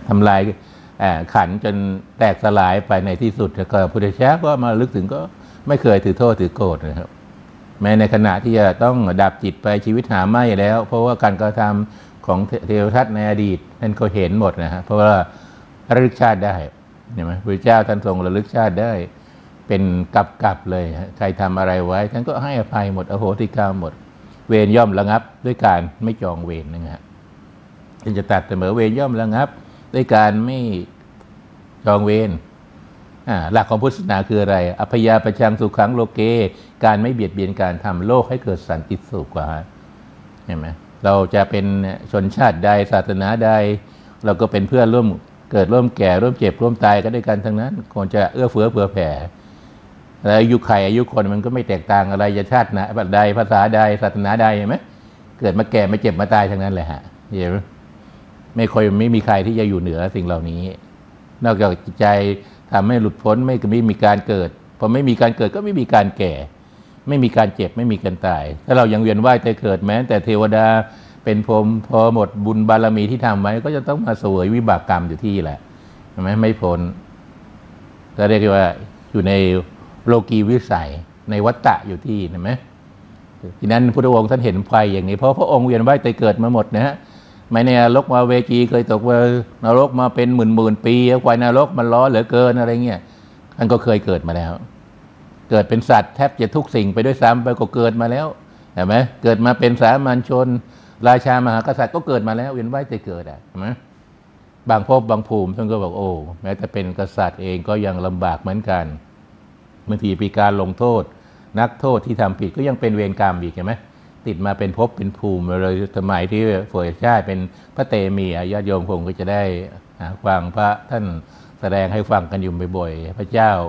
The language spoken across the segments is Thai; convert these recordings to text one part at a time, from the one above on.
ทำลายขันจนแตกสลายไปในที่สุดแล้วก็พุทธเจ้าก็มาลึกถึงก็ไม่เคยถือโทษถือโกรธนะครับแม้ในขณะที่จะต้องดับจิตไปชีวิตหาไม่แล้วเพราะว่าการกระทำของเทวทัตในอดีตท่านก็เห็นหมดนะฮะเพราะว่าระลึกชาติได้เห็นไหมพระเจ้าท่านทรงระลึกชาติได้เป็นกับเลยใครทำอะไรไว้ท่านก็ให้อภัยหมดอโหสิกรรมหมดเวรย่อมระงับด้วยการไม่จองเวรนะฮะท่านจะตัดเสมอเวรย่อมระงับด้วยการไม่จองเวรหลักของพุทธศาสนาคืออะไรอภยาปชังสุขังโลเกการไม่เบียดเบียนการทำโลกให้เกิดสันติสุขกว่าเห็นไหมเราจะเป็นชนชาติใดศาสนาใดเราก็เป็นเพื่อนร่วมเกิดร่วมแก่ร่วมเจ็บร่วมตายกันด้วยกันทั้งนั้นควรจะเอื้อเฟื้อเผื่อแผ่แล้วอายุใครอายุคนมันก็ไม่แตกต่างอะไรจะชาติใดภาษาใดศาสนาใดเห็นไหมเกิดมาแก่มาเจ็บมาตายทั้งนั้นเลยฮะเห็นไหมไม่มีใครที่จะอยู่เหนือสิ่งเหล่านี้นอกจากจิตใจทำให้หลุดพ้นไม่มีการเกิดพอไม่มีการเกิดก็ไม่มีการแก่ไม่มีการเจ็บไม่มีการตายถ้าเรายังเวียนว่ายตายเกิดแม้แต่เทวดาเป็นพรหมพอหมดบุญบารมีที่ทำไว้ก็จะต้องมาเสวยวิบากกรรมอยู่ที่แหละใช่ไหมไม่พ้นก็เรียกว่าอยู่ในโลกีวิสัยในวัฏฏะอยู่ที่เห็นไหมทีนั้นพุทธองค์ท่านเห็นภัยอย่างนี้เพราะพระองค์เวียนว่ายตายเกิดมาหมดนะฮะไม่ในนรกมาเวจีเคยตกนรกมาเป็นหมื่นปีควายนรกมันร้อนเหลือเกินอะไรเงี้ยท่านก็เคยเกิดมาแล้วเกิดเป็นสัตว์แทบจะทุกสิ่งไปด้วยซ้ำไปก็เกิดมาแล้วเห็นไหมเกิดมาเป็นสามัญชนราชามหากษัตริย์ก็เกิดมาแล้วเวียนว่ายตายเกิดเห็นไหมบางภพบางภูมิท่านก็บอกโอ้แม้แต่เป็นกษัตริย์เองก็ยังลำบากเหมือนกันบางทีมีการลงโทษนักโทษที่ทำผิดก็ยังเป็นเวรกรรมอีกใช่ไหมติดมาเป็นภพเป็นภูมิเลยสมัยที่เผยชาติเป็นพระเตมีญาติโยมคงก็จะได้ฟังพระท่านแสดงให้ฟังกันอยู่บ่อยๆพระเจ้า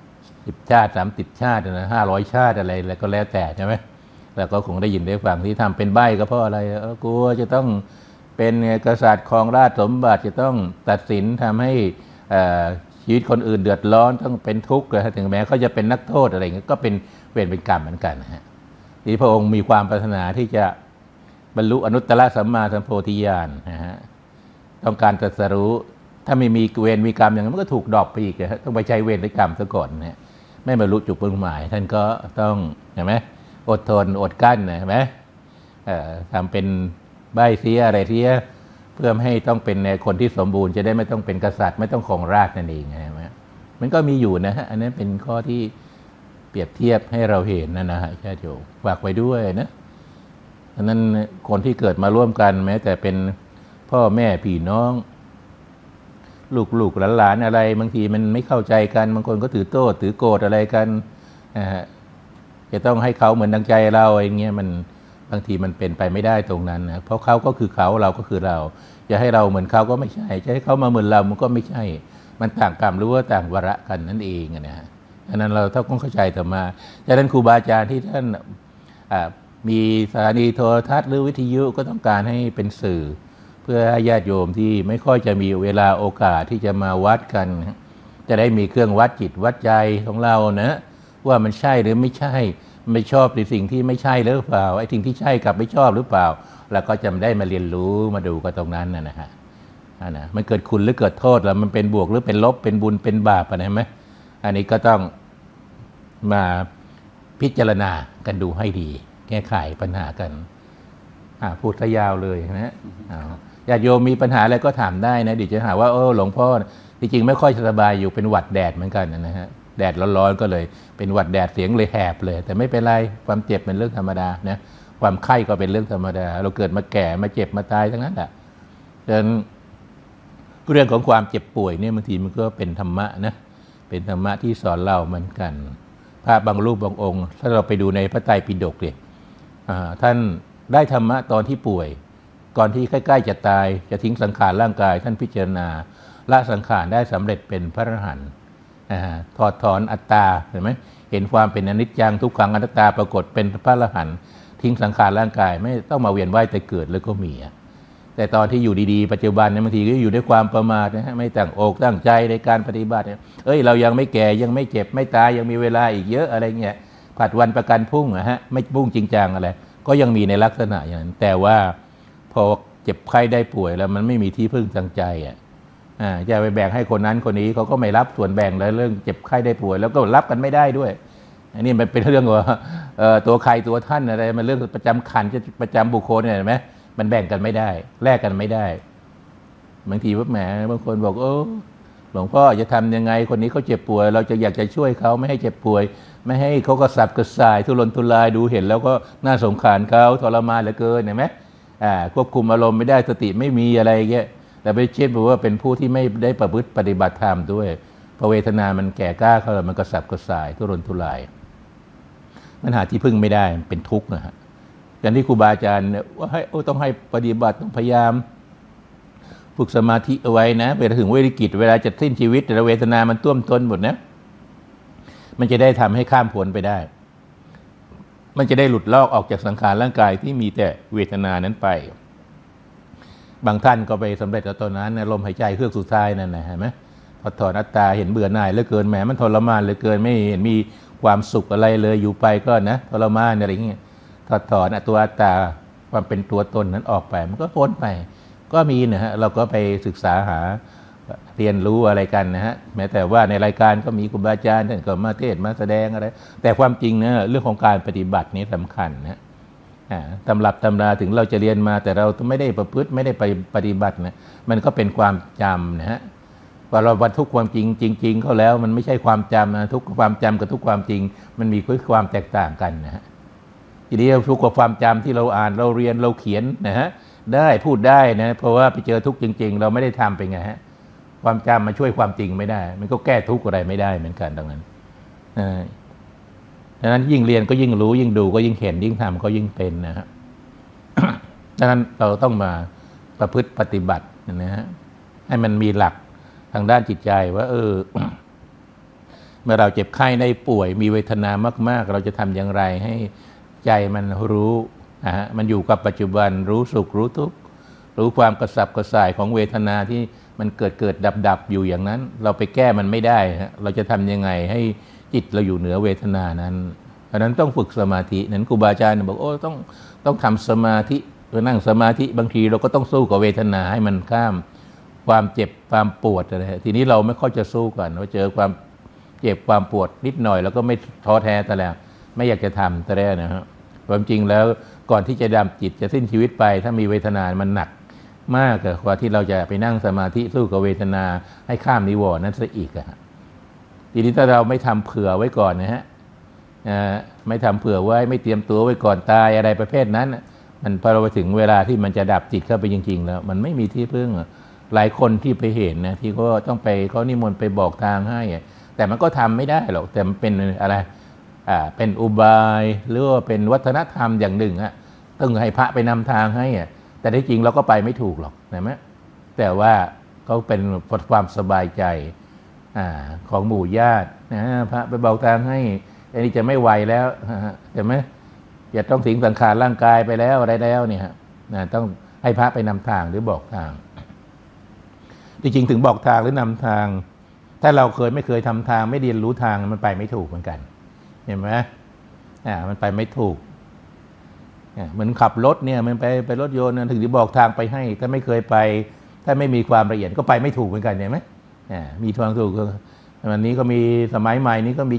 10 ชาติ30 ชาตินะ500 ชาติอะไรแล้วก็แล้วแต่ใช่ไหมแล้วก็คงได้ยินได้ฟังที่ทำเป็นใบ้ก็เพราะอะไรกลัวจะต้องเป็นกษัตริย์ครองราชสมบัติจะต้องตัดสินทำให้ชีวิตคนอื่นเดือดร้อนต้องเป็นทุกข์เลยถึงแม้เขาจะเป็นนักโทษอะไรเงี้ยก็เป็นเวรเป็นกรรมเหมือนกันนะฮะที่พระองค์มีความปรารถนาที่จะบรรลุอนุตตรสัมมาสัมโพธิญาณนะฮะต้องการตรัสรู้ถ้าไม่มีเวรมีกรรมอย่างนั้นมันก็ถูกดรอปไปอีกต้องไปใช้เวรและกรรมซะก่อนนะไม่บรรลุจุดมุ่งหมายท่านก็ต้องเห็นไหมอดทนอดกั้นนะเห็นไหมทำเป็นใบ้เสียอะไรเสียเพื่อให้ต้องเป็นคนที่สมบูรณ์จะได้ไม่ต้องเป็นกษัตริย์ไม่ต้องครองราชย์นั่นเองใช่ไหมมันก็มีอยู่นะฮะอันนั้นเป็นข้อที่เปรียบเทียบให้เราเห็นนะฮะแค่โยฝากไว้ด้วยนะอันนั้นคนที่เกิดมาร่วมกันแม้แต่เป็นพ่อแม่พี่น้องลูกหลานอะไรบางทีมันไม่เข้าใจกันบางคนก็ถือโทษถือโกรธอะไรกันจะต้องให้เขาเหมือนดังใจเราอย่างเงี้ยมันบางทีมันเป็นไปไม่ได้ตรงนั้นนะเพราะเขาก็คือเขาเราก็คือเราจะให้เราเหมือนเขาก็ไม่ใช่จะให้เขามาเหมือนเรามันก็ไม่ใช่มันต่างกรรมหรือว่าต่างวาระกันนั่นเองนะฮะอันนั้นเราต้องเข้าใจธรรมะฉะนั้นครูบาอาจารย์ที่ท่านมีสถานีโทรทัศน์หรือวิทยุก็ต้องการให้เป็นสื่อเพื่อให้ญาติโยมที่ไม่ค่อยจะมีเวลาโอกาสที่จะมาวัดกันจะได้มีเครื่องวัดจิตวัดใจของเรานะว่ามันใช่หรือไม่ใช่ไม่ชอบในสิ่งที่ไม่ใช่หรือเปล่าไอ้สิ่งที่ใช่กับไม่ชอบหรือเปล่าแล้วก็จะได้มาเรียนรู้มาดูกันตรงนั้นนะฮะมันเกิดคุณหรือเกิดโทษแล้วมันเป็นบวกหรือเป็นลบเป็นบุญเป็นบาปอะไรไหมอันนี้ก็ต้องมาพิจารณากันดูให้ดีแก้ไขปัญหากันพูดซะยาวเลยนะญาติโยมมีปัญหาอะไรก็ถามได้นะเดี๋ยวจะหาว่าหลวงพ่อจริงๆไม่ค่อยสบายอยู่เป็นหวัดแดดเหมือนกันนะฮะแดดร้อนๆก็เลยเป็นหวัดแดดเสียงเลยแหบเลยแต่ไม่เป็นไรความเจ็บเป็นเรื่องธรรมดานะความไข้ก็เป็นเรื่องธรรมดาเราเกิดมาแก่มาเจ็บมาตายทั้งนั้นแหละดังนั้นเรื่องของความเจ็บป่วยเนี่ยบางทีมันก็เป็นธรรมะนะเป็นธรรมะที่สอนเราเหมือนกันพระบางรูปบางองค์ถ้าเราไปดูในพระไตรปิฎกเนี่ยท่านได้ธรรมะตอนที่ป่วยก่อนที่ใกล้ๆจะตายจะทิ้งสังขารร่างกายท่านพิจารณาละสังขารได้สำเร็จเป็นพระอรหันต์ถอดถอนอัตตาเห็นไหมเห็นความเป็นอนิจจังทุกขังอนัตตาปรากฏเป็นพระอรหันต์ทิ้งสังขารร่างกายไม่ต้องมาเวียนว่ายแต่เกิดแล้วก็มีแต่ตอนที่อยู่ดีๆปัจจุบันเนี่ยบางทีก็อยู่ด้วยความประมาทนะฮะไม่ตั้งอกตั้งใจในการปฏิบัติเรายังไม่แก่ยังไม่เจ็บไม่ตายยังมีเวลาอีกเยอะอะไรเงี้ยผัดวันประกันพรุ่งนะฮะไม่พุ่งจริงจังอะไรก็ยังมีในลักษณะอย่างนั้นแต่ว่าพอเจ็บไข้ได้ป่วยแล้วมันไม่มีที่พึ่งทางใจจะไปแบ่งให้คนนั้นคนนี้เขาก็ไม่รับส่วนแบ่งเลยเรื่องเจ็บไข้ได้ป่วยแล้วก็รับกันไม่ได้ด้วยอันนี้มันเป็นเรื่องว่าตัวใครตัวท่านอะไรมันเรื่องประจำขันจะประจำบุคคลเนี่ยเห็นไหมมันแบ่งกันไม่ได้แลกกันไม่ได้บางทีว่าแหมบางคนบอกหลวงพ่อจะทำยังไงคนนี้เขาเจ็บป่วยเราจะอยากจะช่วยเขาไม่ให้เจ็บป่วยไม่ให้เขากระสับกระส่ายทุรนทุรายดูเห็นแล้วก็น่าสงสารเขาทรมานเหลือเกินเห็นไหมควบคุมอารมณ์ไม่ได้สติไม่มีอะไรเงี้ยแต่ไปเช่นบอกว่าเป็นผู้ที่ไม่ได้ประพฤติปฏิบัติธรรมด้วยพอเวทนามันแก่กล้าเขามันกระสับกระส่ายทุรนทุรายมันหาที่พึ่งไม่ได้เป็นทุกข์นะฮะอย่างที่ครูบาอาจารย์ว่าให้ต้องให้ปฏิบัติต้องพยายามฝึกสมาธิเอาไว้นะเวลาถึงวิกฤตเวลาจะสิ้นชีวิตแต่เวทนามันท่วมท้นหมดนะมันจะได้ทำให้ข้ามพ้นไปได้มันจะได้หลุดลอกออกจากสังขารร่างกายที่มีแต่เวทนานั้นไปบางท่านก็ไปสำเร็จแล้วตอนนั้นลมหายใจเครื่องสุดท้ายนั่นนะเห็นไหมพอถอนอัตตาเห็นเบื่อหน่ายเหลือเกินแหมมันทรมานเหลือเกินไม่เห็นมีความสุขอะไรเลยอยู่ไปก็นะทรมานอะไรอย่างเงี้ยถอนตัวอัตตาความเป็นตัวตนนั้นออกไปมันก็พ้นไปก็มีนะฮะเราก็ไปศึกษาหาเรียนรู้อะไรกันนะฮะแม้แต่ว่าในรายการก็มีครูบาอาจารย์ท่านก็มาเทศมาแสดงอะไรแต่ความจริงนะเรื่องของการปฏิบัตินี้สำคัญนะตำรับตำราถึงเราจะเรียนมาแต่เราไม่ได้ประพฤติไม่ได้ไปปฏิบัตินะมันก็เป็นความจำนะฮะว่าเราบรรทุกความจริงเขาแล้วมันไม่ใช่ความจำนะทุกความจำกับทุกความจริงมันมีความแตกต่างกันนะฮะทีนี้ทุกความจำที่เราอ่านเราเรียนเราเขียนนะฮะได้พูดได้นะเพราะว่าไปเจอทุกจริงๆเราไม่ได้ทำไปไงฮะความจำมาช่วยความจริงไม่ได้มันก็แก้ทุกข์อะไรไม่ได้เหมือนกันดังนั้นดังนั้นยิ่งเรียนก็ยิ่งรู้ยิ่งดูก็ยิ่งเห็นยิ่งทำก็ยิ่งเป็นนะฮะ ดังนั้นเราต้องมาประพฤติปฏิบัตินะฮะให้มันมีหลักทางด้านจิตใจว่าเมื่อเราเจ็บไข้ได้ป่วยมีเวทนามากๆเราจะทำอย่างไรให้ใจมันรู้นะฮะมันอยู่กับปัจจุบันรู้สุขรู้ทุกข์รู้ความกระสับกระส่ายของเวทนาที่มันเกิดดับอยู่อย่างนั้นเราไปแก้มันไม่ได้ฮะเราจะทำยังไงให้จิตเราอยู่เหนือเวทนานั้นเพราะนั้นต้องฝึกสมาธินั้นครูบาอาจารย์บอกต้องทำสมาธินั่งสมาธิบางทีเราก็ต้องสู้กับเวทนาให้มันข้ามความเจ็บความปวดอะไรทีนี้เราไม่ค่อยจะสู้กันว่าเจอความเจ็บความปวดนิดหน่อยแล้วก็ไม่ท้อแท้แต่แล้วไม่อยากจะทำแต่แล้วนะฮะความจริงแล้วก่อนที่จะดับจิตจะสิ้นชีวิตไปถ้ามีเวทนามันหนักมากกว่าที่เราจะไปนั่งสมาธิสู้กับเวทนาให้ข้ามนิวรณ์นั้นซะอีกทีนี้ถ้าเราไม่ทำเผื่อไว้ก่อนนะฮะไม่ทำเผื่อไว้ไม่เตรียมตัวไว้ก่อนตายอะไรประเภทนั้นมันพอเราไปถึงเวลาที่มันจะดับจิตเข้าไปจริงๆแล้วมันไม่มีที่พึ่งหลายคนที่ไปเห็นนะที่เขาต้องไปเขานิมนต์ไปบอกทางให้แต่มันก็ทำไม่ได้หรอกแต่มันเป็นอะไรเป็นอุบายหรือว่าเป็นวัฒนธรรมอย่างหนึ่งต้องให้พระไปนำทางให้แต่ที่จริงเราก็ไปไม่ถูกหรอกนะไหมแต่ว่าเขาเป็นความสบายใจของหมู่ญาตินะพระไปบอกทางให้อันนี้จะไม่ไหวแล้วใช่ไหมอย่าต้องทิ้งสังขารร่างกายไปแล้วอะไรแล้วเนี่ยต้องให้พระไปนำทางหรือบอกทางจริงๆถึงบอกทางหรือนำทางถ้าเราไม่เคยทำทางไม่เรียนรู้ทางมันไปไม่ถูกเหมือนกันเห็นไหมมันไปไม่ถูกเหมือนขับรถเนี่ยมันไปรถยนต์ถึงจะบอกทางไปให้ถ้าไม่เคยไปถ้าไม่มีความละเอียดก็ไปไม่ถูกเหมือนกันเห็นไหมมีทางถูกวันนี้ก็มีสมัยใหม่นี้ก็มี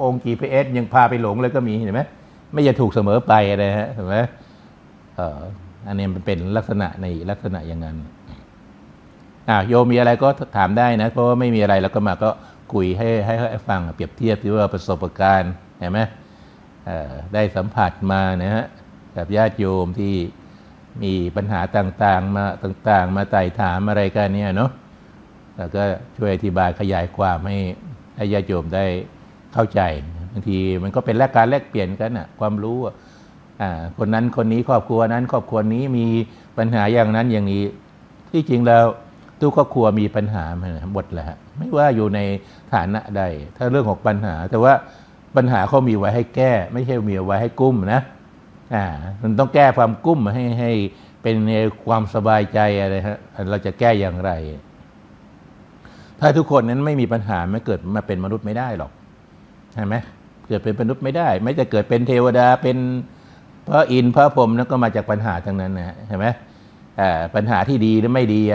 GPS ยังพาไปหลงเลยก็มีเห็นไหมไม่จะถูกเสมอไปอะไรฮะเห็นไหมอันนี้มันเป็นลักษณะในลักษณะอย่างนั้นโยมมีอะไรก็ถามได้นะเพราะว่าไม่มีอะไรแล้วก็มาก็คุยให้ฟังเปรียบเทียบที่ว่าประสบการณ์เห็นไหมได้สัมผัสมานะฮะกับญาติโยมที่มีปัญหาต่างๆมาไต่ถามอะไรกันเนี่ยเนาะแล้วก็ช่วยอธิบายขยายความให้ญาติโยมได้เข้าใจบางทีมันก็เป็นการแลกเปลี่ยนกันความรู้คนนั้นคนนี้ครอบครัวนั้นครอบครัวนี้มีปัญหาอย่างนั้นอย่างนี้ที่จริงแล้วทุกครอบครัวมีปัญหาหมดแหละไม่ว่าอยู่ในฐานะใดถ้าเรื่องของปัญหาแต่ว่าปัญหาเขามีไว้ให้แก้ไม่ใช่มีไว้ให้กุ้มนะมันต้องแก้ความกุ้มให้เป็นความสบายใจอะไรฮะเราจะแก้อย่างไรถ้าทุกคนนั้นไม่มีปัญหาไม่เกิดมาเป็นมนุษย์ไม่ได้หรอกใช่ไหมเกิดเป็นมนุษย์ไม่ได้ไม่จะเกิดเป็นเทวดาเป็นพระอินทร์พระพรหมนั่นก็มาจากปัญหาทั้งนั้นนะใช่ไหมปัญหาที่ดีหรือไม่ดีใช่ไหม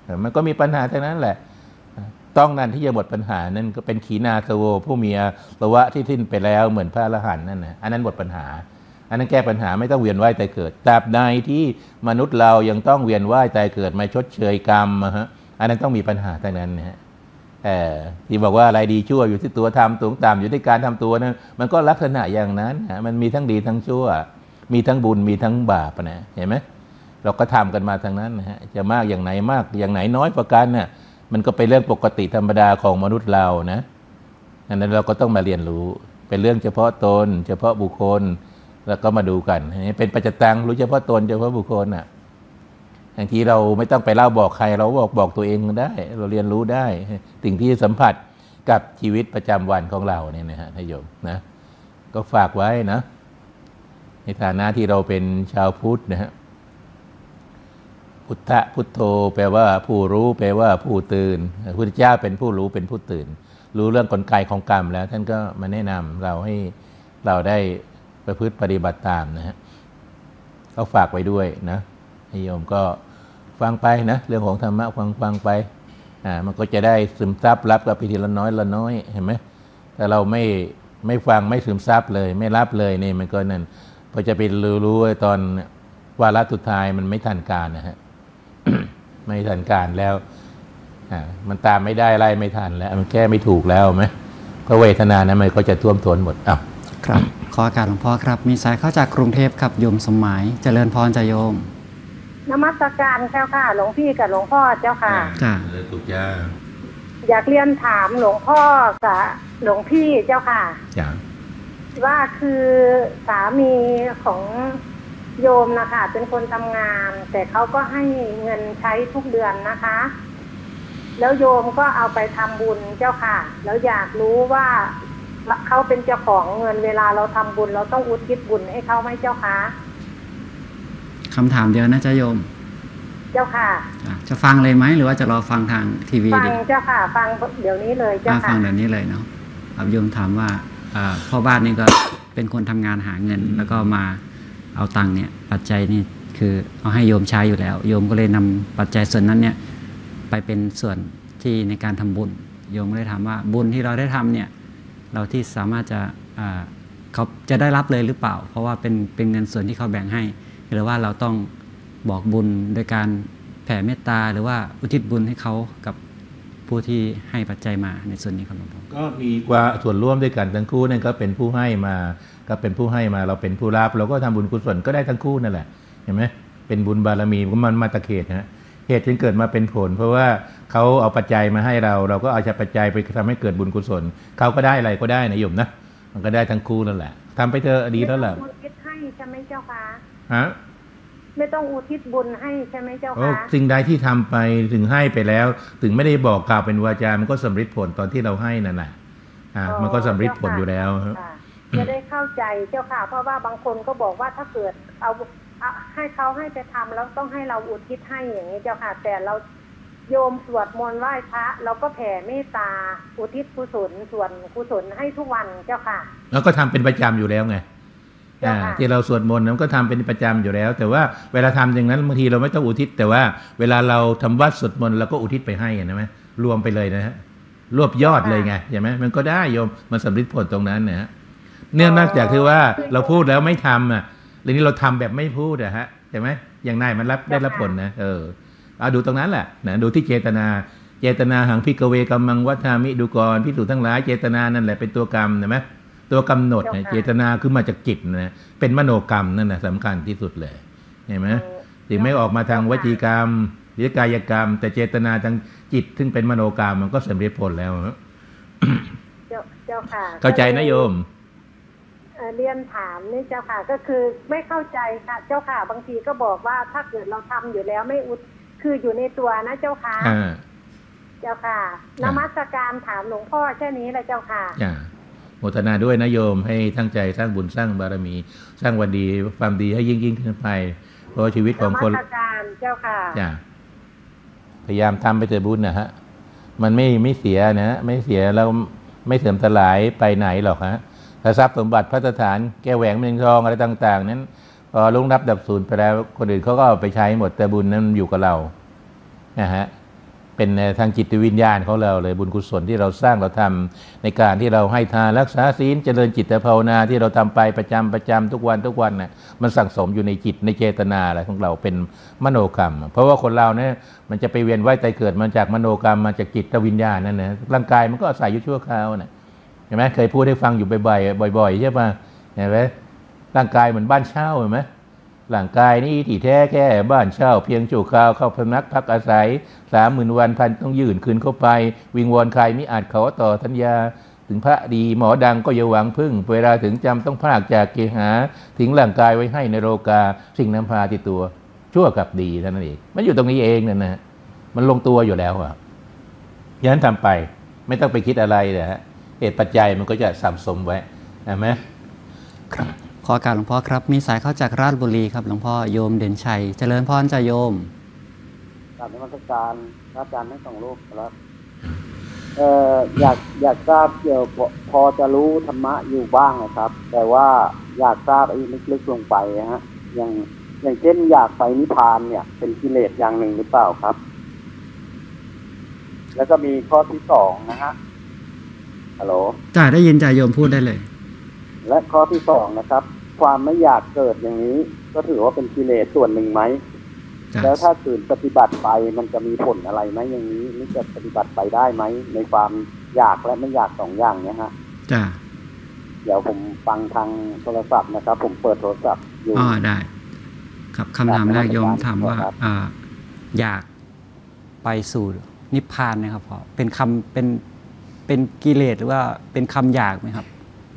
มันก็มีปัญหาทั้งนั้นแหละต้องนั่นที่จะหมดปัญหานั่นก็เป็นขีณาสโวผู้มีอาสวะที่สิ้นไปแล้วเหมือนพระอรหันต์นั่นนะอันนั้นหมดปัญหาอันนั้นแก้ปัญหาไม่ต้องเวียนว่ายตายเกิดตราบใดที่มนุษย์เรายังต้องเวียนว่ายตายเกิดมาชดเชยกรรมอันนั้นต้องมีปัญหาทั้งนั้นนะฮะที่บอกว่าอะไรดีชั่วอยู่ที่ตัวทำสูงต่ำอยู่ที่การทำตัวนั้นมันก็ลักษณะอย่างนั้นมันมีทั้งดีทั้งชั่วมีทั้งบุญมีทั้งบาปนะเห็นไหมเราก็ทำกันมาทางนั้นนะฮะจะมากอย่างไหนมากอย่างไหนน้อยกว่ากันน่ะมันก็เป็นเรื่องปกติธรรมดาของมนุษย์เรานะอันนั้นเราก็ต้องมาเรียนรู้เป็นเรื่องเฉพาะตนเฉพาะบุคคลแล้วก็มาดูกันเป็นปัจจตังรู้เฉพาะตนเฉพาะบุคคลน่ะบางทีเราไม่ต้องไปเล่าบอกใครเราบอกตัวเองได้เราเรียนรู้ได้สิ่งที่สัมผัสกับชีวิตประจำวันของเราเนี่ยนะฮะท่านโยมนะก็ฝากไว้นะในฐานะที่เราเป็นชาวพุทธนะฮะพุทธะพุทโธแปลว่าผู้รู้แปลว่าผู้ตื่นพระพุทธเจ้าเป็นผู้รู้เป็นผู้ตื่นรู้เรื่องกลไกของกรรมแล้วท่านก็มาแนะนำเราให้เราได้ประพฤติปฏิบัติตามนะฮะก็ฝากไว้ด้วยนะโยมก็ฟังไปนะเรื่องของธรรมะฟังไปมันก็จะได้ซึมซับรับกับพิธีละน้อยเห็นไหมแต่เราไม่ฟังไม่ซึมซับเลยไม่รับเลยนี่มันก็นั่นพอจะไปรู้ตอนวาระสุดท้ายมันไม่ทันการนะฮะ ไม่ทันการแล้วมันตามไม่ได้ไล่ไม่ทันแล้วมันแก้ไม่ถูกแล้วไหมเพราะเวทนานั้นมันก็จะท่วมท้นหมดครับขออากาศหลวงพ่อครับมีสายเข้าจากกรุงเทพครับโยมสมหมายเจริญพรจะโยมนมัสการเจ้าค่ะหลวงพี่กับหลวงพ่อเจ้าค่ะจ้าเลยถูกจ้าอยากเรียนถามหลวงพ่อกับหลวงพี่เจ้าค่ะว่าคือสามีของโยมนะคะเป็นคนทำงานแต่เขาก็ให้เงินใช้ทุกเดือนนะคะแล้วโยมก็เอาไปทำบุญเจ้าค่ะแล้วอยากรู้ว่าเขาเป็นเจ้าของเงินเวลาเราทำบุญเราต้องอุทิศบุญให้เขาไหมเจ้าค่ะคำถามเดียวนะเจ้าโยมเจ้าค่ะจะฟังเลยไหมหรือว่าจะรอฟังทางทีวีดีฟังเจ้าค่ะฟังเดี๋ยวนี้เลยเจ้าค่ะฟังเดี๋ยวนี้เลยเนาะโยมถามว่าพ่อบ้านนี่ก็เป็นคนทำงานหาเงินแล้วก็มาเอาตังค์เนี่ยปัจจัยนี่คือเอาให้โยมใช้อยู่แล้วโยมก็เลยนำปัจจัยส่วนนั้นเนี่ยไปเป็นส่วนที่ในการทำบุญโยมก็เลยถามว่าบุญที่เราได้ทำเนี่ยเราที่สามารถจะเขาจะได้รับเลยหรือเปล่าเพราะว่าเป็นเงินส่วนที่เขาแบ่งให้หรือว่าเราต้องบอกบุญโดยการแผ่เมตตาหรือว่าอุทิศบุญให้เขากับผู้ที่ให้ปัจจัยมาในส่วนนี้ครับหลวงพ่อก็มีว่าส่วนร่วมด้วยกันทั้งคู่นั่นก็เป็นผู้ให้มาก็เป็นผู้ให้มาเราเป็นผู้รับเราก็ทำบุญกุศลก็ได้ทั้งคู่นั่นแหละเห็นไหมเป็นบุญบารมีมันมาตะเขตนะเหตุจึงเกิดมาเป็นผลเพราะว่าเขาเอาปัจจัยมาให้เราก็เอาจากปัจจัยไปทำให้เกิดบุญกุศลเขาก็ได้อะไรก็ได้นะโยมนะมันก็ได้ทั้งคู่นั่นแหละทำไปเถอะดีแล้วแหละอุทิศให้ใช่ไหมเจ้าค่ะฮะไม่ต้องอุทิศบุญให้ใช่ไหมเจ้าค่ะสิ่งใดที่ทำไปถึงให้ไปแล้วถึงไม่ได้บอกกล่าวเป็นวาจามันก็สำเร็จผลตอนที่เราให้นั่นแหละมันก็สำเร็จผลอยู่แล้วจะได้เข้าใจเจ้าค่ะเพราะว่าบางคนก็บอกว่าถ้าเกิดเอาให้เขาให้ไปทำแล้วต้องให้เราอุทิศให้อย่างนี้เจ้าค่ะแต่เราโยมสวดมนต์ไหว้พระเราก็แผ่เมตตาอุทิศกุศลส่วนกุศลให้ทุกวันเจ้าค่ะแล้วก็ทำเป็นประจำอยู่แล้วไงที่เราสวดมนต์นั้นก็ทำเป็นประจำอยู่แล้วแต่ว่าเวลาทำอย่างนั้นบางทีเราไม่ต้องอุทิศแต่ว่าเวลาเราทำวัดสวดมนต์เราก็อุทิศไปให้เห็นไหมรวมไปเลยนะฮะรวบยอดเลยไงใช่ไหมมันก็ได้โยมมันสำเร็จผลตรงนั้นนะฮะเนื่องจากที่ว่าเราพูดแล้วไม่ทำเรื่องนี้เราทำแบบไม่พูดฮะใช่ไหมอย่างนายมันได้รับผลนะเอาดูตรงนั้นแหละนะดูที่เจตนาหังพิกเวกัมมังวัฏฐามิดูก่อนพิสูจน์ทั้งหลายเจตนานั่นแหละเป็นตัวกรรมใช่ไหมตัวกำหนดเจตนาคือมาจากจิตนะเป็นมโนกรรมนั่นนะสำคัญที่สุดเลยเห็นไหมถึงไม่ออกมาทางวจีกรรมหรือกายกรรมแต่เจตนาทางจิตซึ่งเป็นมโนกรรมมันก็สำเร็จผลแล้วเจ้าค่ะเข้าใจนะโยมเรียนถามนี่เจ้าค่ะก็คือไม่เข้าใจค่ะเจ้าค่ะบางทีก็บอกว่าถ้าเกิดเราทำอยู่แล้วไม่คืออยู่ในตัวนะเจ้าค่ะเจ้าค่ะนมัสการถามหลวงพ่อแค่นี้แหละเจ้าค่ะโมทนาด้วยนะโยมให้ตั้งใจสร้างบุญสร้างบารมีสร้างวันดีความดีให้ยิ่งขึ้นไปเพราะชีวิตของคนเจ้าค่ะพยายามทำไปเถอะบุญนะฮะมันไม่เสียนะไม่เสียแล้วไม่เสื่อมสลายไปไหนหรอกฮะถ้าทรัพย์สมบัติพัฒฐานแก้วแหวนเงินทองอะไรต่างๆนั้นพอลุ่งรับดับสูญไปแล้วคนอื่นเขาก็เอาไปใช้หมดแต่บุญนั้นอยู่กับเรานะฮะเป็นทางจิตวิญญาณของเราเลยบุญกุศลที่เราสร้างเราทำในการที่เราให้ทานรักษาศีลเจริญจิตภาวนาที่เราทำไปประจำทุกวันน่ะมันสั่งสมอยู่ในจิตในเจตนาอะไรของเราเป็นมโนกรรมเพราะว่าคนเราเนี่ยมันจะไปเวียนว่ายตายเกิดมาจากมโนกรรมมาจากจิตวิญญาณนั่นนะร่างกายมันก็อาศัยอยู่ชั่วคราวนะเห็นไหมเคยพูดให้ฟังอยู่บ่อยๆใช่ป่ะเห็นไหมร่างกายเหมือนบ้านเช่าเห็นไหมร่างกายนี่ที่แท้แค่บ้านเช่าเพียงชั่วคราวเข้าพำนักพักอาศัย30,000 วันพันต้องยื่นคืนเข้าไปวิงวอนใครมิอาจขอต่อสัญญาถึงพระดีหมอดังก็อย่าหวังพึ่งเวลาถึงจำต้องพากจากเกหาทิ้งร่างกายไว้ให้ในโลกาสิ่งนำพาติดตัวชั่วกับดีเท่านั้นเองมันอยู่ตรงนี้เองนะมันลงตัวอยู่แล้วฉะนั้นทำไปไม่ต้องไปคิดอะไรนะฮะเหตุปัจจัยมันก็จะสะสมไว้ใช่ไหมครับขอการหลวงพ่อครับมีสายเข้าจากราชบุรีครับหลวงพ่อโยมเด่นชัยเจริญพรจะโยมกราบนมัสการพระอาจารย์ทั้งสองรูปครับอยากทราบเกี่ยวพอจะรู้ธรรมะอยู่บ้างนะครับแต่ว่าอยากทราบไอ้ลึกๆลงไปฮะอย่างเช่นอยากไปนิพพานเนี่ยเป็นกิเลสอย่างหนึ่งหรือเปล่าครับแล้วก็มีข้อที่2นะฮะฮัลโหลจ่าได้ยินจ่าโยมพูดได้เลยและข้อที่2นะครับความไม่อยากเกิดอย่างนี้ก็ถือว่าเป็นกิเลสส่วนหนึ่งไหมแล้วถ้าขืนปฏิบัติไปมันจะมีผลอะไรไหมอย่างนี้นี่จะปฏิบัติไปได้ไหมในความอยากและไม่อยาก2อย่างเนี้ยฮะจ้าเดี๋ยวผมฟังทางโทรศัพท์นะครับผมเปิดโทรศัพท์อยู่ได้ครับคำถามแรกโยมถามว่าอยากไปสู่นิพพานนะครับพ่อเป็นคำเป็นกิเลสหรือว่าเป็นคำอยากไหมครับ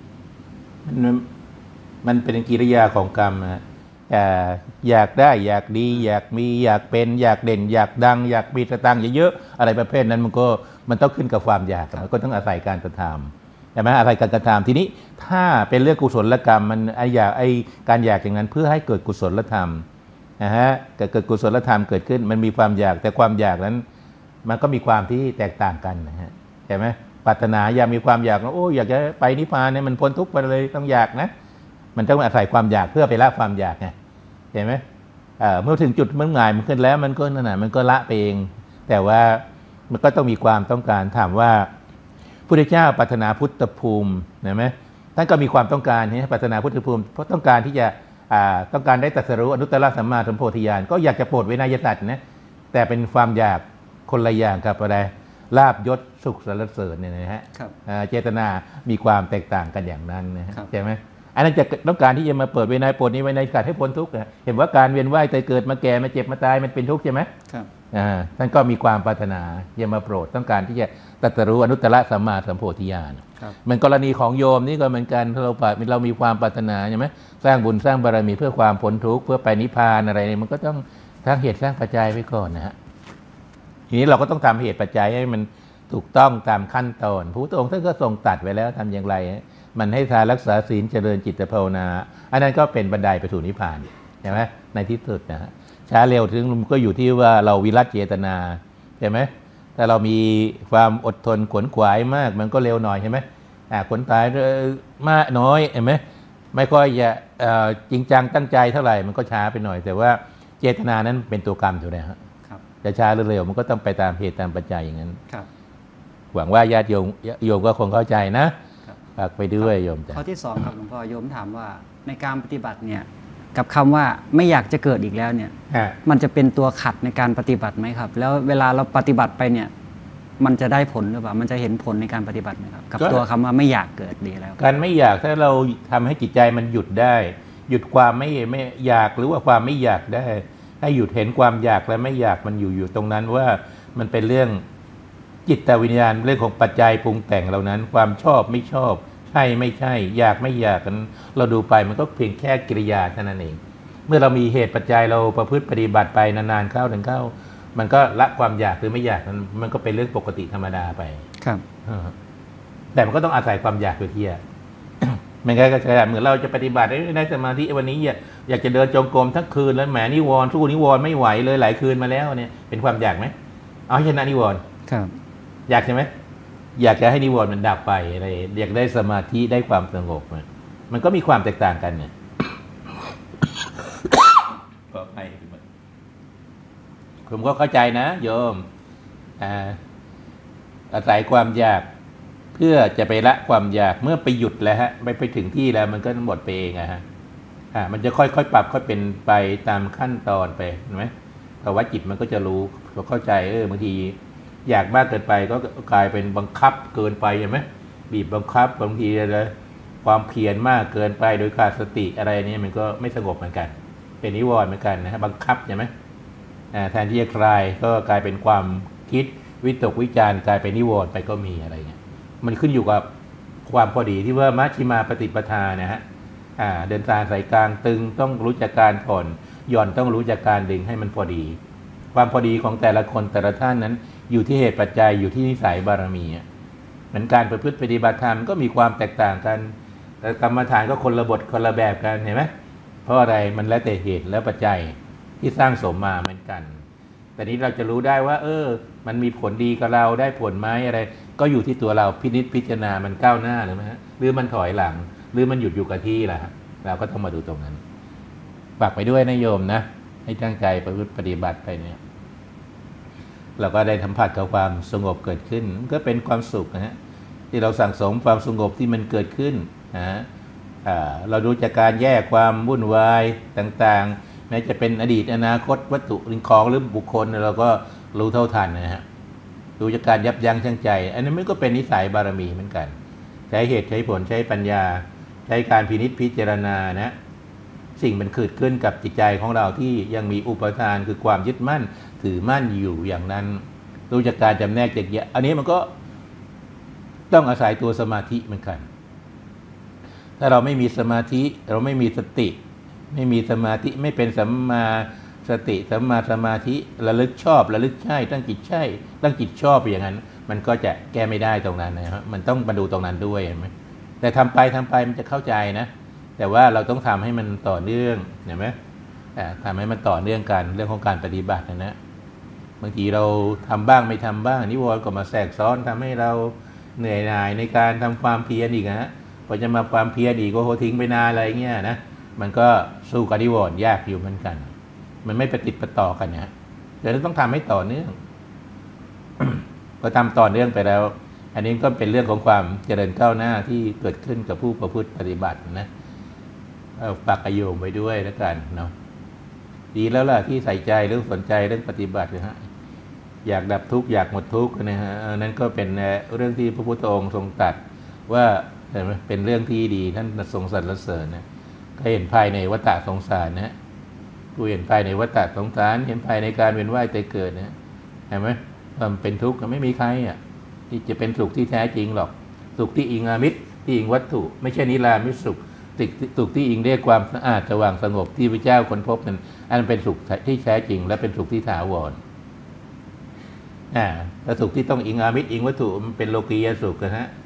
มันเป็นกิริยาของกรรมนะอยากได้อยากดีอยากมีอยากเป็นอยากเด่นอยากดังอยากมีสตางค์เยอะๆอะไรประเภทนั้นมันต้องขึ้นกับความอยากก็ต้องอาศัยการกระทำใช่ไหมอาศัยการกระทำทีนี้ถ้าเป็นเรื่องกุศลกรรมมันการอยากอย่างนั้นเพื่อให้เกิดกุศลธรรมนะฮะเกิดกุศลธรรมเกิดขึ้นมันมีความอยากแต่ความอยากนั้นมันก็มีความที่แตกต่างกันนะฮะใช่ไหมปรารถนาอยากมีความอยากโอ้อยากจะไปนิพพานเนี่ยมันพ้นทุกข์ไปเลยต้องอยากนะมันต้องอาศัยความอยากเพื่อไปละความอยากไงเห็นไหมเมื่อถึงจุดมันหงายมันขึ้นแล้วมันก็นั่นแหละมันก็ละไปเองแต่ว่ามันก็ต้องมีความต้องการถามว่าพุทธเจ้าปรารถนาพุทธภูมิเห็นไหมท่านก็มีความต้องการปรารถนาพุทธภูมิเพราะต้องการที่จะต้องการได้ตรัสรู้อนุตตรสัมมาสัมโพธิญาณก็อยากจะโปรดเวนยสัตว์นะแต่เป็นความอยากคนละอย่างกับอะไรลาภยศสุขสรรเสริญเนี่ยนะฮะเจตนามีความแตกต่างกันอย่างนั้นนะฮะใช่ไหมอันนั้นจะต้องการที่จะมาเปิดเวไนโปรดนี้ไว้ในการให้พ้นทุกข์เห็นว่าการเวียนว่ายตายเกิดมาแก่มาเจ็บมาตายมันเป็นทุกข์ใช่ไหมครับท่านก็มีความปรารถนาจะมาโปรดต้องการที่จะตรัสรู้อนุตตรสัมมาสัมโพธิญาณมันกรณีของโยมนี่ก็เหมือนกันเรามีความปรารถนาใช่ไหมสร้างบุญสร้างบารมีเพื่อความพ้นทุกข์เพื่อไปนิพพานอะไรเนี่ยมันก็ต้องสร้างเหตุสร้างปัจจัยไว้ก่อนนะฮะทีนี้เราก็ต้องทำเหตุปัจจัยให้มันถูกต้องตามขั้นตอนพระพุทธองค์ท่านก็ทรงตัดไว้แล้วทำอย่างไรมันให้ทานรักษาศีลเจริญจิตภาวนาอันนั้นก็เป็นบันไดไปสู่นิพพานใช่ไหมในที่สุดนะฮะช้าเร็วถึงก็อยู่ที่ว่าเราวิรัตเจตนาใช่ไหมถ้าเรามีความอดทนขวนขวายมากมันก็เร็วหน่อยใช่ไหมขวนขวายมากน้อยเห็นไหมไม่ค่อยจะจริงจังตั้งใจเท่าไหร่มันก็ช้าไปหน่อยแต่ว่าเจตนานั้นเป็นตัวกรรมอยู่นะฮะจะช้าหรือเร็วมันก็ต้องไปตามเหตุตามปัจจัยอย่างนั้นหวังว่าญาติโยมก็คงเข้าใจนะฝากไปด้วยโยมจ้ะข้อที่2ครับหลวงพ่อโยมถามว่าในการปฏิบัติเนี่ยกับคำว่าไม่อยากจะเกิดอีกแล้วเนี่ยมันจะเป็นตัวขัดในการปฏิบัติไหมครับแล้วเวลาเราปฏิบัติไปเนี่ยมันจะได้ผลหรือเปล่ามันจะเห็นผลในการปฏิบัติไหมครับกับตัวคำว่าไม่อยากเกิดดีแล้วการไม่อยากถ้าเราทำให้จิตใจมันหยุดได้หยุดความไม่อยากหรือว่าความไม่อยากได้ให้หยุดเห็นความอยากและไม่อยากมันอยู่ตรงนั้นว่ามันเป็นเรื่องจิตวิญญาณเรื่องของปัจจัยปรุงแต่งเหล่านั้นความชอบไม่ชอบใช่ไม่ใช่อยากไม่อยากกันเราดูไปมันก็เพียงแค่กิริยาเท่านั้นเองเมื่อเรามีเหตุปัจจัยเราประพฤติปฏิบัติไปนานๆเข้ามันก็ละความอยากหรือไม่อยากมันก็เป็นเรื่องปกติธรรมดาไปครับแต่มันก็ต้องอาศัยความอยากด้วยที่มันก็ใช่เหมือนเราจะปฏิบัติในสมาธิวันนี้อยากจะเดินจงกรมทั้งคืนแล้วแหมนิวรณ์สู้นิวรณ์ไม่ไหวเลยหลายคืนมาแล้วเนี่ยเป็นความอยากไหมเอาชนะนิวรณ์ครับอยากใช่ไหมอยากจะให้นิวรณ์มันดับไปอะไรอยากได้สมาธิได้ความสงบมันก็มีความแตกต่างกันเนี่ยผมก็เข้าใจนะโยมอาศัยความอยากเพื่อจะไปละความอยากเมื่อไปหยุดแล้วฮะไปถึงที่แล้วมันก็หมดไปเองฮะมันจะค่อยๆปรับค่อยเป็นไปตามขั้นตอนไปเห็นไหมภาวะจิตมันก็จะรู้เข้าใจบางทีอยากมากเกินไปก็กลายเป็นบังคับเกินไปเห็นไหมบีบบังคับบางทีเลยความเพียรมากเกินไปโดยขาดสติอะไรนี้มันก็ไม่สงบเหมือนกันเป็นนิวรณ์เหมือนกันนะฮะบังคับใช่ไหมแทนที่จะคลายก็กลายเป็นความคิดวิตกวิจารกลายเป็นนิวรณ์ไปก็มีอะไรเงี้ยมันขึ้นอยู่กับความพอดีที่ว่ามัชฌิมาปฏิปทานะฮะเดินทางสายกลางตึงต้องรู้จักการผ่อนหย่อนต้องรู้จักการดึงให้มันพอดีความพอดีของแต่ละคนแต่ละท่านนั้นอยู่ที่เหตุปัจจัยอยู่ที่นิสัยบารมีเหมือนการประพฤติปฏิบัติธรรมก็มีความแตกต่างกันแต่กรรมฐานก็คนละบทคนละแบบกันเห็นไหมเพราะอะไรมันแล้วแต่เหตุและปัจจัยที่สร้างสมมาเหมือนกันแต่นี้เราจะรู้ได้ว่ามันมีผลดีกับเราได้ผลไหมอะไรก็อยู่ที่ตัวเราพินิจพิจารณามันก้าวหน้าหรือไม่ฮะหรือมันถอยหลังหรือมันหยุดอยู่กับที่ล่ะเราก็ต้องมาดูตรงนั้นฝากไปด้วยนะโยมนะให้ตั้งใจประพฤติปฏิบัติไปเนี่ยเราก็ได้สัมผัสกับความสงบเกิดขึ้นก็เป็นความสุขนะฮะที่เราสั่งสมความสงบที่มันเกิดขึ้นนะเรารู้จากการแยกความวุ่นวายต่างๆแม้จะเป็นอดีตอนาคตวัตถุสิ่งของหรือบุคคลเราก็รู้เท่าทันนะฮะรู้จากการยับยั้งชั่งใจอันนี้มันก็เป็นนิสัยบารมีเหมือนกันใช้เหตุใช้ผลใช้ปัญญาใช้การพินิจพิจารณานะสิ่งมันเกิดขึ้นกับจิตใจของเราที่ยังมีอุปทานคือความยึดมั่นถือมั่นอยู่อย่างนั้นรู้จากการจำแนกแยกแยะอันนี้มันก็ต้องอาศัยตัวสมาธิเหมือนกันถ้าเราไม่มีสมาธิเราไม่มีสติไม่มีสมาธิไม่เป็นสัมมาสติสัมมาสมาธิระลึกชอบระลึกใช่ตั้งจิตใช่ตั้งจิตชอบอย่างนั้นมันก็จะแก้ไม่ได้ตรงนั้นนะครับมันต้องมาดูตรงนั้นด้วยเห็นไหมแต่ทำไปมันจะเข้าใจนะแต่ว่าเราต้องทำให้มันต่อเนื่องเห็นไหมทำให้มันต่อเนื่องกันเรื่องของการปฏิบัตินะบางทีเราทำบ้างไม่ทำบ้างนิวรณ์ก็มาแทรกซ้อนทำให้เราเหนื่อยหน่ายในการทำความเพียรอีกนะพอจะมาความเพียรอีกก็ทิ้งไปนานอะไรเงี้ยนะมันก็สู้กับนิวรณ์ยากอยู่เหมือนกันมันไม่ประติดประต่อกันนะแต่เราต้องทำให้ต่อเนื่อง พอทำต่อเนื่องไปแล้วอันนี้ก็เป็นเรื่องของความเจริญก้าวหน้าที่เกิดขึ้นกับผู้ประพฤติปฏิบัตินะฝากโยมไว้ด้วยแล้วกันเนาะดีแล้วล่ะที่ใส่ใจเรื่องสนใจเรื่องปฏิบัตินะฮะอยากดับทุกข์อยากหมดทุกข์นะฮะนั่นก็เป็นเรื่องที่พระพุทธองค์ทรงตรัสว่าเป็นเรื่องที่ดีท่านทรงสรรเสริญนะก็เห็นภายในวัฏสงสารนะผู้เห็นภายในวัฏสงสารเห็นภายในการเวียนว่ายตายเกิดนะเห็นไหมความเป็นทุกข์ไม่มีใครที่จะเป็นสุขที่แท้จริงหรอกสุขที่อิงอามิตรที่อิงวัตถุไม่ใช่นิรามิตสุขสุขที่อิงเรียกความสะอาดสว่างสงบที่พระเจ้าค้นพบนั้นอันเป็นสุขที่แท้จริงและเป็นสุขที่ถาวรแต่สุขที่ต้องอิงอามิตรอิงวัตถุมันเป็นโลกียสุขนะฮะ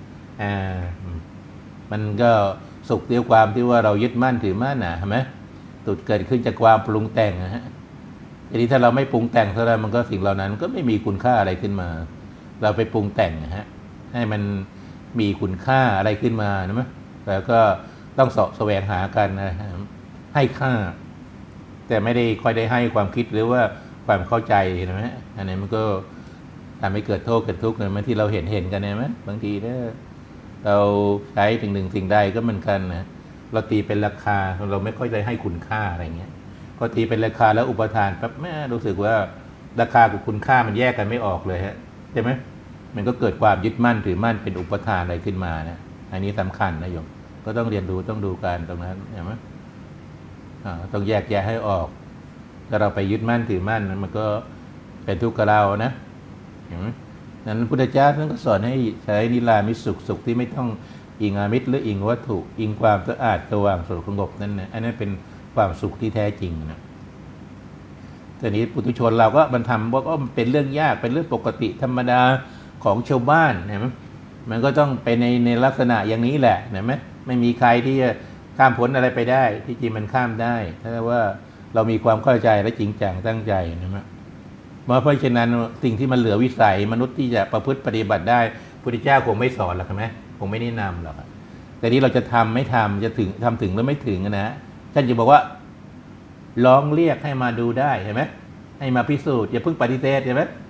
มันก็สุขเดียวความที่ว่าเรายึดมั่นถือมั่นเห็นไหมสุดเกิดขึ้นจากความปรุงแต่งนะฮะทีนี้ถ้าเราไม่ปรุงแต่งเท่าไรมันก็สิ่งเหล่านั้นก็ไม่มีคุณค่าอะไรขึ้นมาเราไปปรุงแต่งนะฮะให้มันมีคุณค่าอะไรขึ้นมานะมั้ยแล้วก็ต้องแสวงหากันนะให้ค่าแต่ไม่ได้ค่อยได้ให้ความคิดหรือว่าความเข้าใจนะมั้ยอันนี้มันก็ทำให้เกิดโทษเกิดทุกข์เหมือนที่เราเห็นกันนะมั้ยบางทีเนี่ยเราใช้ถึงหนึ่งสิ่งใดก็เหมือนกันนะเราตีเป็นราคาเราไม่ค่อยได้ให้คุณค่าอะไรเงี้ยพอตีเป็นราคาแล้วอุปทานปั๊บแม่รู้สึกว่าราคากับคุณค่ามันแยกกันไม่ออกเลยฮะใช่ไหมมันก็เกิดความยึดมั่นถือมั่นเป็นอุปทานอะไรขึ้นมานะอันนี้สำคัญนะโยมก็ต้องเรียนรู้ต้องดูกันตรงนั้นเห็นไหมต้องแยกแยะให้ออกถ้าเราไปยึดมั่นถือมั่นมันก็เป็นทุกข์กับเรานะเห็นไหมนั้นพุทธเจ้าท่านก็สอนให้ใช้นิรามิตสุขที่ไม่ต้องอิงอามิตรหรืออิงวัตถุอิงความสะอาดสว่างสงบนั่นนะอันนั้นเป็นความสุขที่แท้จริงนะแต่นี้ปุถุชนเราก็มันทำว่าก็เป็นเรื่องยากเป็นเรื่องปกติธรรมดาของชาวบ้านเห็นไหมมันก็ต้องเป็นในลักษณะอย่างนี้แหละเห็นไหมไม่มีใครที่จะข้ามพ้นอะไรไปได้ที่จริงมันข้ามได้ถ้าว่าเรามีความเข้าใจและจริงจังตั้งใจนะมั้ยเพราะฉะนั้นสิ่งที่มันเหลือวิสัยมนุษย์ที่จะประพฤติปฏิบัติได้พุทธเจ้าคงไม่สอนหรอกใช่ไหมคงไม่แนะนำหรอกแต่นี้เราจะทำไม่ทำจะทำถึงหรือไม่ถึงนะท่านจะบอกว่าลองเรียกให้มาดูได้เห็นไหมให้มาพิสูจน์อย่าเพิ่งปฏิเสธเห็นไหม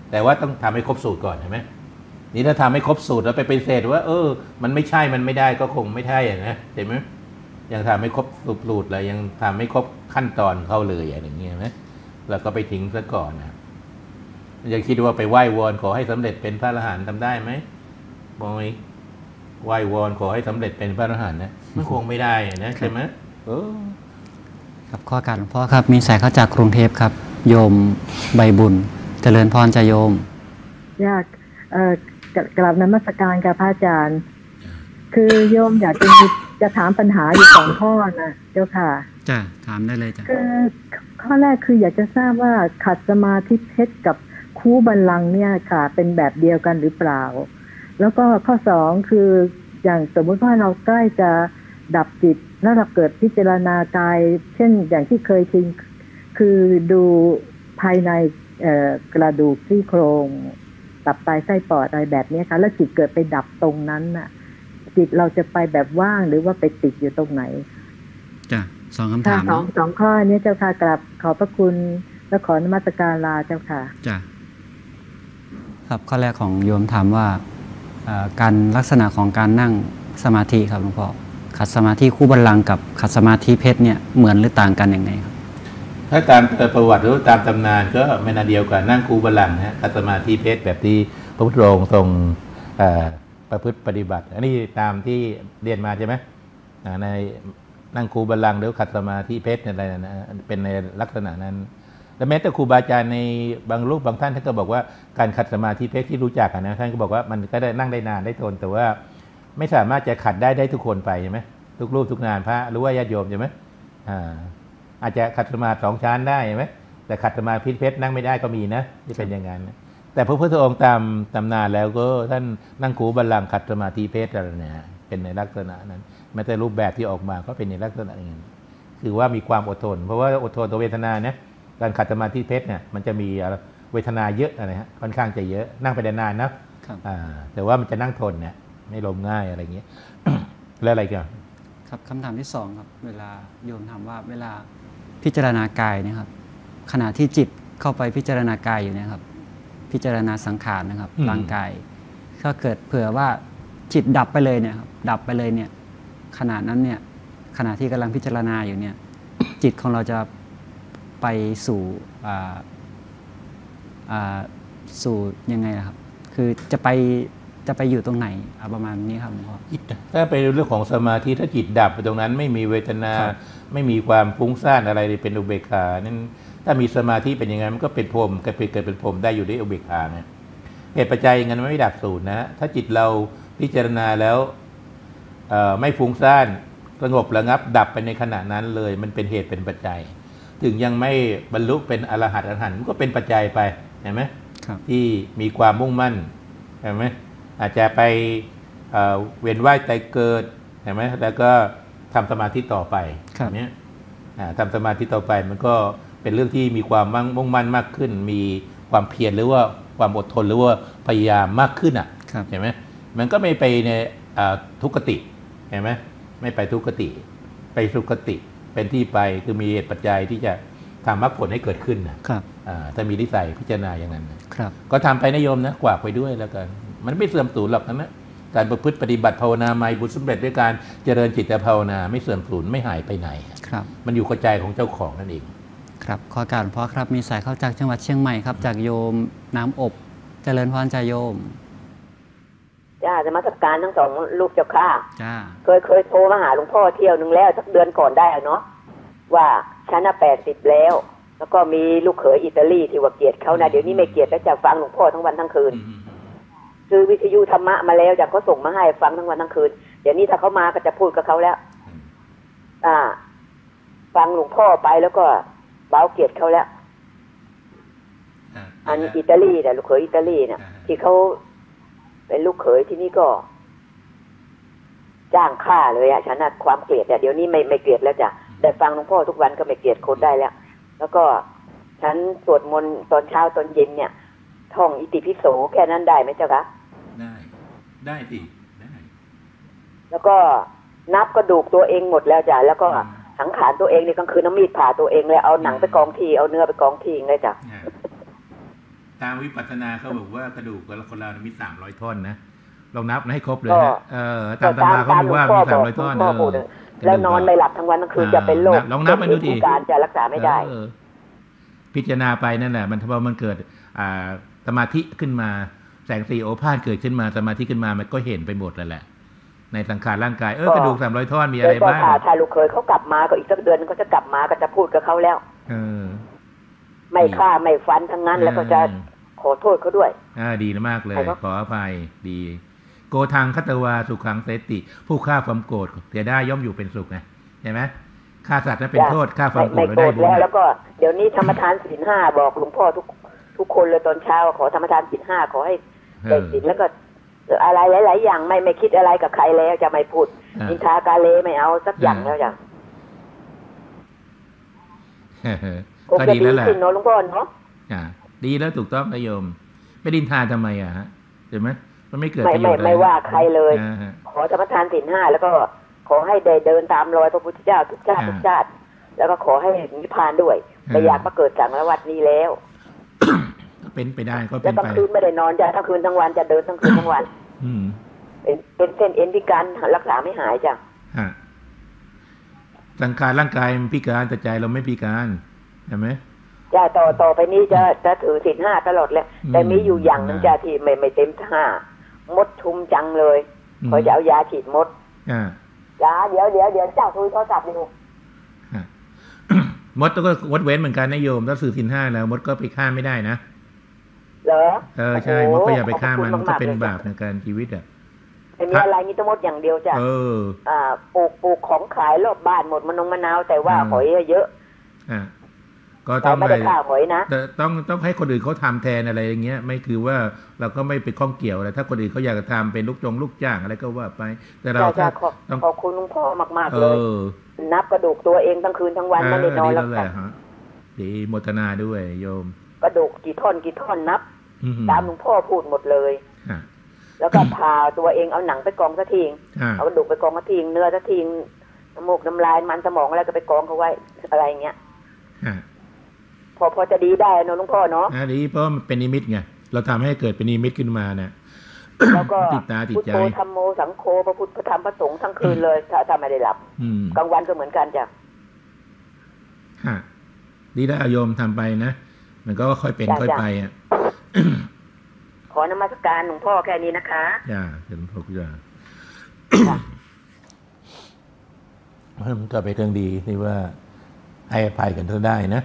แต่ว่าต้องทำให้ครบสูตรก่อนใช่ไหมนี่ถ้าทำให้ครบสูตรแล้วไปปฏิเสธว่ามันไม่ใช่มันไม่ได้ก็คงไม่ใช่นะเห็นไหมยังทำไม่ครบสูตรเลยยังทำไม่ครบขั้นตอนเข้าเลยอย่างเงี้ยไหมแล้วก็ไปทิ้งซะก่อนนะยังคิดว่าไปไหว้วอนขอให้สำเร็จเป็นพระอรหันต์ทำได้ไหมบอยไหว้วอนขอให้สำเร็จเป็นพระอรหันต์นะมันคงไม่ได้นะใช่ไหมครับข้อการหลวงพ่อครับมีสายเข้าจากกรุงเทพครับโยมใบบุญเจริญพรจะโยมอยากกราบนมัสการกับพระอาจารย์คือโยมอยากจะถามปัญหาอยู่2 ข้อนะเจ้าค่ะจ้ะถามได้เลยจ้ะคือข้อแรกคืออยากจะทราบว่าขัดสมาธิเพชรกับคูบัลลังก์เนี่ยค่ะเป็นแบบเดียวกันหรือเปล่าแล้วก็ข้อ2คืออย่างสมมุติว่าเราใกล้จะดับจิตแล้วเราเกิดพิจารณากายเช่นอย่างที่เคยชินคือดูภายในกระดูกซี่โครงตับไตไส้ปอดอะไรแบบนี้ค่ะแล้วจิตเกิดไปดับตรงนั้นน่ะจิตเราจะไปแบบว่างหรือว่าไปติดอยู่ตรงไหนจ้ะ2 คำถามสองข้อนี้เจ้าค่ะกราบขอบพระคุณและขอนมัสการลาเจ้าค่ะจ้ะครับข้อแรกของโยมถามว่าการลักษณะของการนั่งสมาธิครับหลวงพ่อขัดสมาธิคู่บัลลังก์กับขัดสมาธิเพชรเนี่ยเหมือนหรือต่างกันยังไงครับถ้าตามประวัติหรือตามตำนานก็ไม่นาเดียวกันนั่งคูบัลลังก์นะขัดสมาธิเพชรแบบที่พระพุทธองค์ทรงประพฤติปฏิบัติอันนี้ตามที่เรียนมาใช่ไหมในนั่งคูบัลลังก์หรือขัดสมาธิเพชรอะไรนะเป็นในลักษณะนั้นและแม้แต่ครูบาอาจารย์ในบางรูปบางท่านท่านก็บอกว่าการขัดสมาธิเพชรที่รู้จักนะท่านก็บอกว่ามันก็ได้นั่งได้นานได้ทนแต่ว่าไม่สามารถจะขัดได้ทุกคนไปใช่ไหมทุกรูปทุกงานพระหรือว่าญาติโยมใช่ไหมอาจจะขัดสมาธิ2 ชั้นได้ใช่ไหมแต่ขัดสมาธิเพชรนั่งไม่ได้ก็มีนะที่เป็นอย่างนั้นแต่พระพุทธองค์ตามตำนานแล้วก็ท่านนั่งคูบัลลังก์ขัดสมาธิเพชรอะไรเนี่ยเป็นในลักษณะนั้นแม้แต่รูปแบบที่ออกมาก็เป็นในลักษณะนั้นคือว่ามีความอดทนเพราะว่าอดทนต่อเวทนาเนี่ยการขัดสมาธิเพชรเนี่ยมันจะมีเวทนาเยอะอะไรฮะค่อนข้างจะเยอะนั่งไปนานๆนะแต่ว่ามันจะนั่งทนเนี่ยไม่ล้มง่ายอะไรอย่างเงี้ย แล้วอะไรกันครับคำถามที่2ครับเวลาโยมถามว่าเวลาพิจารณากายเนี่ยครับขณะที่จิตเข้าไปพิจารณากายอยู่เนี่ยครับพิจารณาสังขารนะครับร่างกายถ้าเกิดเผื่อว่าจิตดับไปเลยเนี่ยครับดับไปเลยเนี่ยขณะนั้นเนี่ยขณะที่กำลังพิจารณาอยู่เนี่ยจิตของเราจะไปสู่สู่ยังไงครับคือจะไปอยู่ตรงไหนประมาณนี้ครับหลวงพ่อถ้าไปเรื่องของสมาธิถ้าจิตดับไปตรงนั้นไม่มีเวทนาไม่มีความฟุ้งซ่านอะไรเป็นอุเบกขานั้นถ้ามีสมาธิเป็นยังไงมันก็เป็นพรหมเกิดเป็นพรหมได้อยู่ด้วยอุเบกขาเนี่ยเหตุปัจจัยงั้นไม่ดับสูญนะถ้าจิตเราพิจารณาแล้วไม่ฟุ้งซ่านสงบระงับดับไปในขณะนั้นเลยมันเป็นเหตุเป็นปัจจัยถึงยังไม่บรรลุเป็นอรหันต์มันก็เป็นปัจจัยไปเห็นไหมที่มีความมุ่งมั่นเห็นไหมอาจจะไปเวียนว่ายตายเกิดเห็นไหมแล้วก็ทำสมาธิต่อไปแบบนี้ทำสมาธิต่อไปมันก็เป็นเรื่องที่มีความมุ่งมั่นมากขึ้นมีความเพียรหรือว่าความอดทนหรือว่าพยายามมากขึ้นเห็นไหมมันก็ไม่ไปในทุกขติเห็นไหมไม่ไปทุกขติไปสุขติเป็นที่ไปคือมีเหตุปัจจัยที่จะทำมรรคผลให้เกิดขึ้นนะครับถ้ามีนิสัยพิจารณาอย่างนั้นครับก็ทำไปนิยมนะกวาดไปด้วยแล้วกันมันไม่เสื่อมสูญหรอกนะการประพฤติปฏิบัติภาวนาใหม่บุญสำเร็จด้วยการเจริญจิตภาวนาไม่เสื่อมสูญไม่หายไปไหนครับมันอยู่กับใจของเจ้าของนั่นเองครับขอการหลวงพ่อครับมีสายเข้าจากจังหวัดเชียงใหม่ครับจากโยมน้ำอบเจริญพรจ่าโยมจ้าจะมาสักการทั้ง2 ลูกเจ้าค่ะจ้าเคยโทรมาหาหลวงพ่อเที่ยวนึงแล้วสักเดือนก่อนได้เนาะว่าฉัน80แล้วก็มีลูกเขยอิตาลีที่ว่าเกลียดเขานะเดี๋ยวนี้ไม่เกลียดแล้วจะฟังหลวงพ่อทั้งวันทั้งคืนซื้อวิทยุธรรมะมาแล้วจากเขาส่งมาให้ฟังทั้งวันทั้งคืนเดี๋ยวนี้ถ้าเขามาก็จะพูดกับเขาแล้วฟังหลวงพ่อไปแล้วก็เบาเกลียดเขาแล้วอันอิตาลีแต่ลูกเขยอิตาลีเนี่ยที่เขาเป็นลูกเขยที่นี่ก็จ้างฆ่าเลยฉันน่ะความเกลียดเดี๋ยวนี้ไม่เกลียดแล้วจ้ะแต่ฟังหลวงพ่อทุกวันก็ไม่เกลียดคนได้แล้วก็ฉันสวดมนต์ตอนเช้าตอนเย็นเนี่ยท่องอิติปิโสแค่นั้นได้ไหมเจ้าคะได้สิได้แล้วก็นับกระดูกตัวเองหมดแล้วจ้ะแล้วก็สังขารตัวเองนี่กลางคืนน้ำมีดผ่าตัวเองเลยเอาหนังไปกองทีเอาเนื้อไปกองทีเลยจ้ะตามวิปัสสนาเขาบอกว่ากระดูกคนเรามี300 ท่อนนะลองนับให้ครบเลยฮะตามตำราเขาบอกว่ามี300 ท่อนแล้วนอนไม่หลับทั้งวันทั้งคืนจะเป็นโรคลองนับไปดูทีการจะรักษาไม่ได้พิจารณาไปนั่นแหละมันพอมันเกิดสมาธิขึ้นมาแสงสีโอภาสเกิดขึ้นมาสมาธิขึ้นมามันก็เห็นไปหมดแล้วแหละในสังขารร่างกายกระดูก300 ท่อนมีอะไรบ้างถ้าลูกเคยเขากลับมาก็อีกสักเดือนก็จะกลับมาก็จะพูดกับเขาแล้วไม่ฆ่าไม่ฟันทั้งนั้นแล้วก็จะขอโทษเขาด้วยดีมากเลยขออภัยดีโกทังคัตวาสุขังเสติผู้ฆ่าความโกรธเสียได้ย่อมอยู่เป็นสุขนะเห็นไหมฆ่าสัตว์นั้นเป็นโทษฆ่าความโกรธได้บุญแล้วก็เดี๋ยวนี้ธรรมทานศีล 5บอกหลวงพ่อทุกคนเลยตอนเช้าขอธรรมทานศีล 5ขอให้ได้ศีลแล้วก็อะไรหลายๆอย่างไม่คิดอะไรกับใครแล้วจะไม่พูดนินทากาเลไม่เอาสักอย่างแล้วจ้ะก็ดีแล้วแหละหลวงพ่อเนาะดีแล้วถูกต้องนะโยมไม่ดินทาทำไมฮะเห็นไหมมันไม่เกิดประโยชน์ไม่ว่าใครเลยขอธรรมทานศีล 5แล้วก็ขอให้ได้เดินตามรอยพระพุทธเจ้าทุกชาติทุกชาติแล้วก็ขอให้นิพพานด้วยไม่อยากมาเกิดสังสารวัฏนี้แล้วเป็นไปได้ก็เป็นไปทั้งคืนไม่ได้นอนจะทั้งคืนทั้งวันจะเดินทั้งคืนทั้งวันเป็นเส้นเอ็นพิการรักษาไม่หายจ้ะสังขารร่างกายมันพิการแต่ใจเราไม่พิการใช่ไหมจะต่อไปนี้จะถือศีล 5ตลอดเลยแต่มีอยู่อย่างนึงจ้ะที่ไม่เต็ม5มดชุมจังเลยเขาจะเอายาฉีดมดยาเดี๋ยวเจ้าคุยโทรศัพท์อยู่มดก็งดเว้นเหมือนกันนะโยมถ้าถือศีล 5แล้วมดก็ไปฆ่าไม่ได้นะเหรอใช่มดก็อย่าไปฆ่ามันก็เป็นบาปในการชีวิตไม่มีอะไรมีแต่มดอย่างเดียวจ้ะปลูกของขายรอบบ้านหมดมะนาวแต่ว่าหอยเยอะก็ต้องไม่ได้ฆ่าหอยนะต้องให้คนอื่นเขาทำแทนอะไรอย่างเงี้ยไม่คือว่าเราก็ไม่ไปข้องเกี่ยวอะไรถ้าคนอื่นเขาอยากจะทำเป็นลูกจ้างอะไรก็ว่าไปแต่เราต้องขอบคุณหลวงพ่อมากๆเลยนับกระดูกตัวเองทั้งคืนทั้งวันไม่ได้นอนแล้วดีโมทนาด้วยโยมกระดูกกี่ท่อนนับตามหลวงพ่อพูดหมดเลยแล้วก็พาตัวเองเอาหนังไปกองซะทิ้งเอากระดูกไปกองซะทิ้งเนื้อซะทิ้งน้ำมูกน้ำลายมันสมองอะไรก็ไปกองเขาไว้อะไรเงี้ยพอจะดีได้เนาะหลวงพ่อเนาะดีเพราะมันเป็นนิมิตไงเราทำให้เกิดเป็นนิมิตขึ้นมาเนี่ยแล้วก็พุทโธธัมโมสังโฆพระพุทธพระธรรมพระสงฆ์ทั้งคืนเลยถ้าไม่ได้หลับกลางวันก็เหมือนกันจ้ะดีได้โยมทำไปนะมันก็ค่อยเป็นค่อยไปขอนมัสการหลวงพ่อแค่นี้นะคะเป็นพวกมันก็เป็นเรื่องดีที่ว่าให้อภัยกันเท่าได้นะ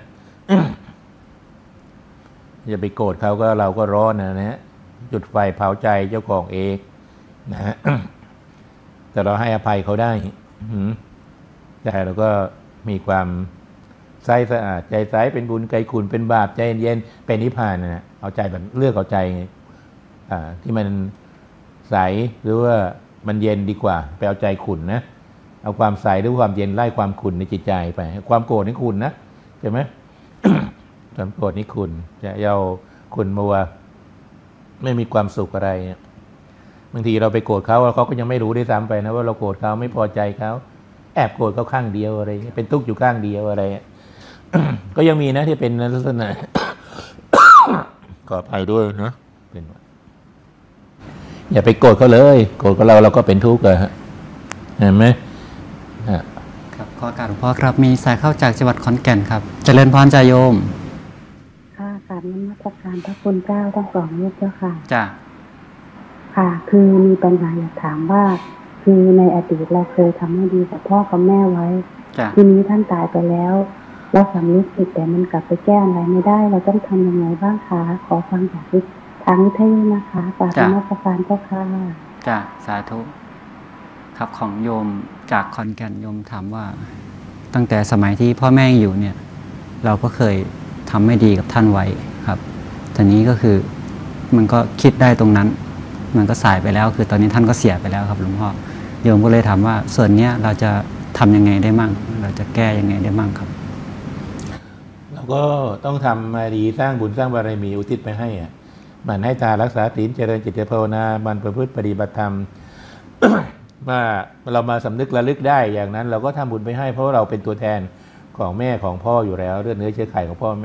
อย่าไปโกรธเขาก็เราก็ร้อนนะฮะจุดไฟเผาใจเจ้าของเองนะฮะแต่เราให้อภัยเขาได้แต่เราก็มีความใสสะอาดใจใสเป็นบุญไกลขุ่นเป็นบาปใจเย็นเป็นนิพพานนะเอาใจแบบเลือกเอาใจที่มันใสหรือว่ามันเย็นดีกว่าไปเอาใจขุ่นนะเอาความใสหรือความเย็นไล่ความขุ่นในจิตใจไปความโกรธนี่ขุ่นนะใช่ไหม ความโกรธนี่ขุ่นจะเอาขุ่นมัวไม่มีความสุขอะไรบางทีเราไปโกรธเขาเขาก็ยังไม่รู้ด้วยซ้ำไปนะว่าเราโกรธเขาไม่พอใจเขาแอบโกรธเขาข้างเดียวอะไรเป็นทุกข์อยู่ข้างเดียวอะไร ก็ยังมีนะที่เป็นลักษณะ ขออภัยด้วยนะเป็นอย่าไปโกรธเขาเลยโกรธกับเราก็เป็นทุกข์เลยฮะเห็นไหมครับขอการหลวงพ่อครับมีสายเข้าจากจังหวัดขอนแก่นครับเจริญพรใจโยมค่ะกราบนมัสการพระคุณเจ้าทั้งสองรูปเจ้าค่ะจ้ะค่ะคือมีปัญหาอยากถามว่าคือในอดีตเราเคยทำไม่ดีกับพ่อกับแม่ไว้ทีนี้ท่านตายไปแล้วเราสำนึกผิดแต่มันกลับไปแก้อะไรไม่ได้เราต้องทำยังไงบ้างคะขอฟังจากทางวิทยุนะคะกราบนมัสการเจ้าค่ะจ้ะสาธุครับของโยมจากขอนแก่นโยมถามว่าตั้งแต่สมัยที่พ่อแม่อยู่เนี่ยเราก็เคยทำไม่ดีกับท่านไว้ครับทีนี้ก็คือมันก็คิดได้ตรงนั้นมันก็สายไปแล้วคือตอนนี้ท่านก็เสียไปแล้วครับหลวงพ่อโยมก็เลยถามว่าส่วนเนี้ยเราจะทำยังไงได้มั่งเราจะแก้ยังไงได้มั่งครับเราก็ต้องทำมาดีสร้างบุญสร้างบารมีอุทิศไปให้มันให้ทานรักษาศีลเจริญจิตภาวนามันประพฤติปฏิบัติธรรม ว่าเรามาสำนึกระลึกได้อย่างนั้นเราก็ทำบุญไปให้เพราะเราเป็นตัวแทนของแม่ของพ่ออยู่แล้วเลือดเนื้อเชื้อไขของพ่อแม่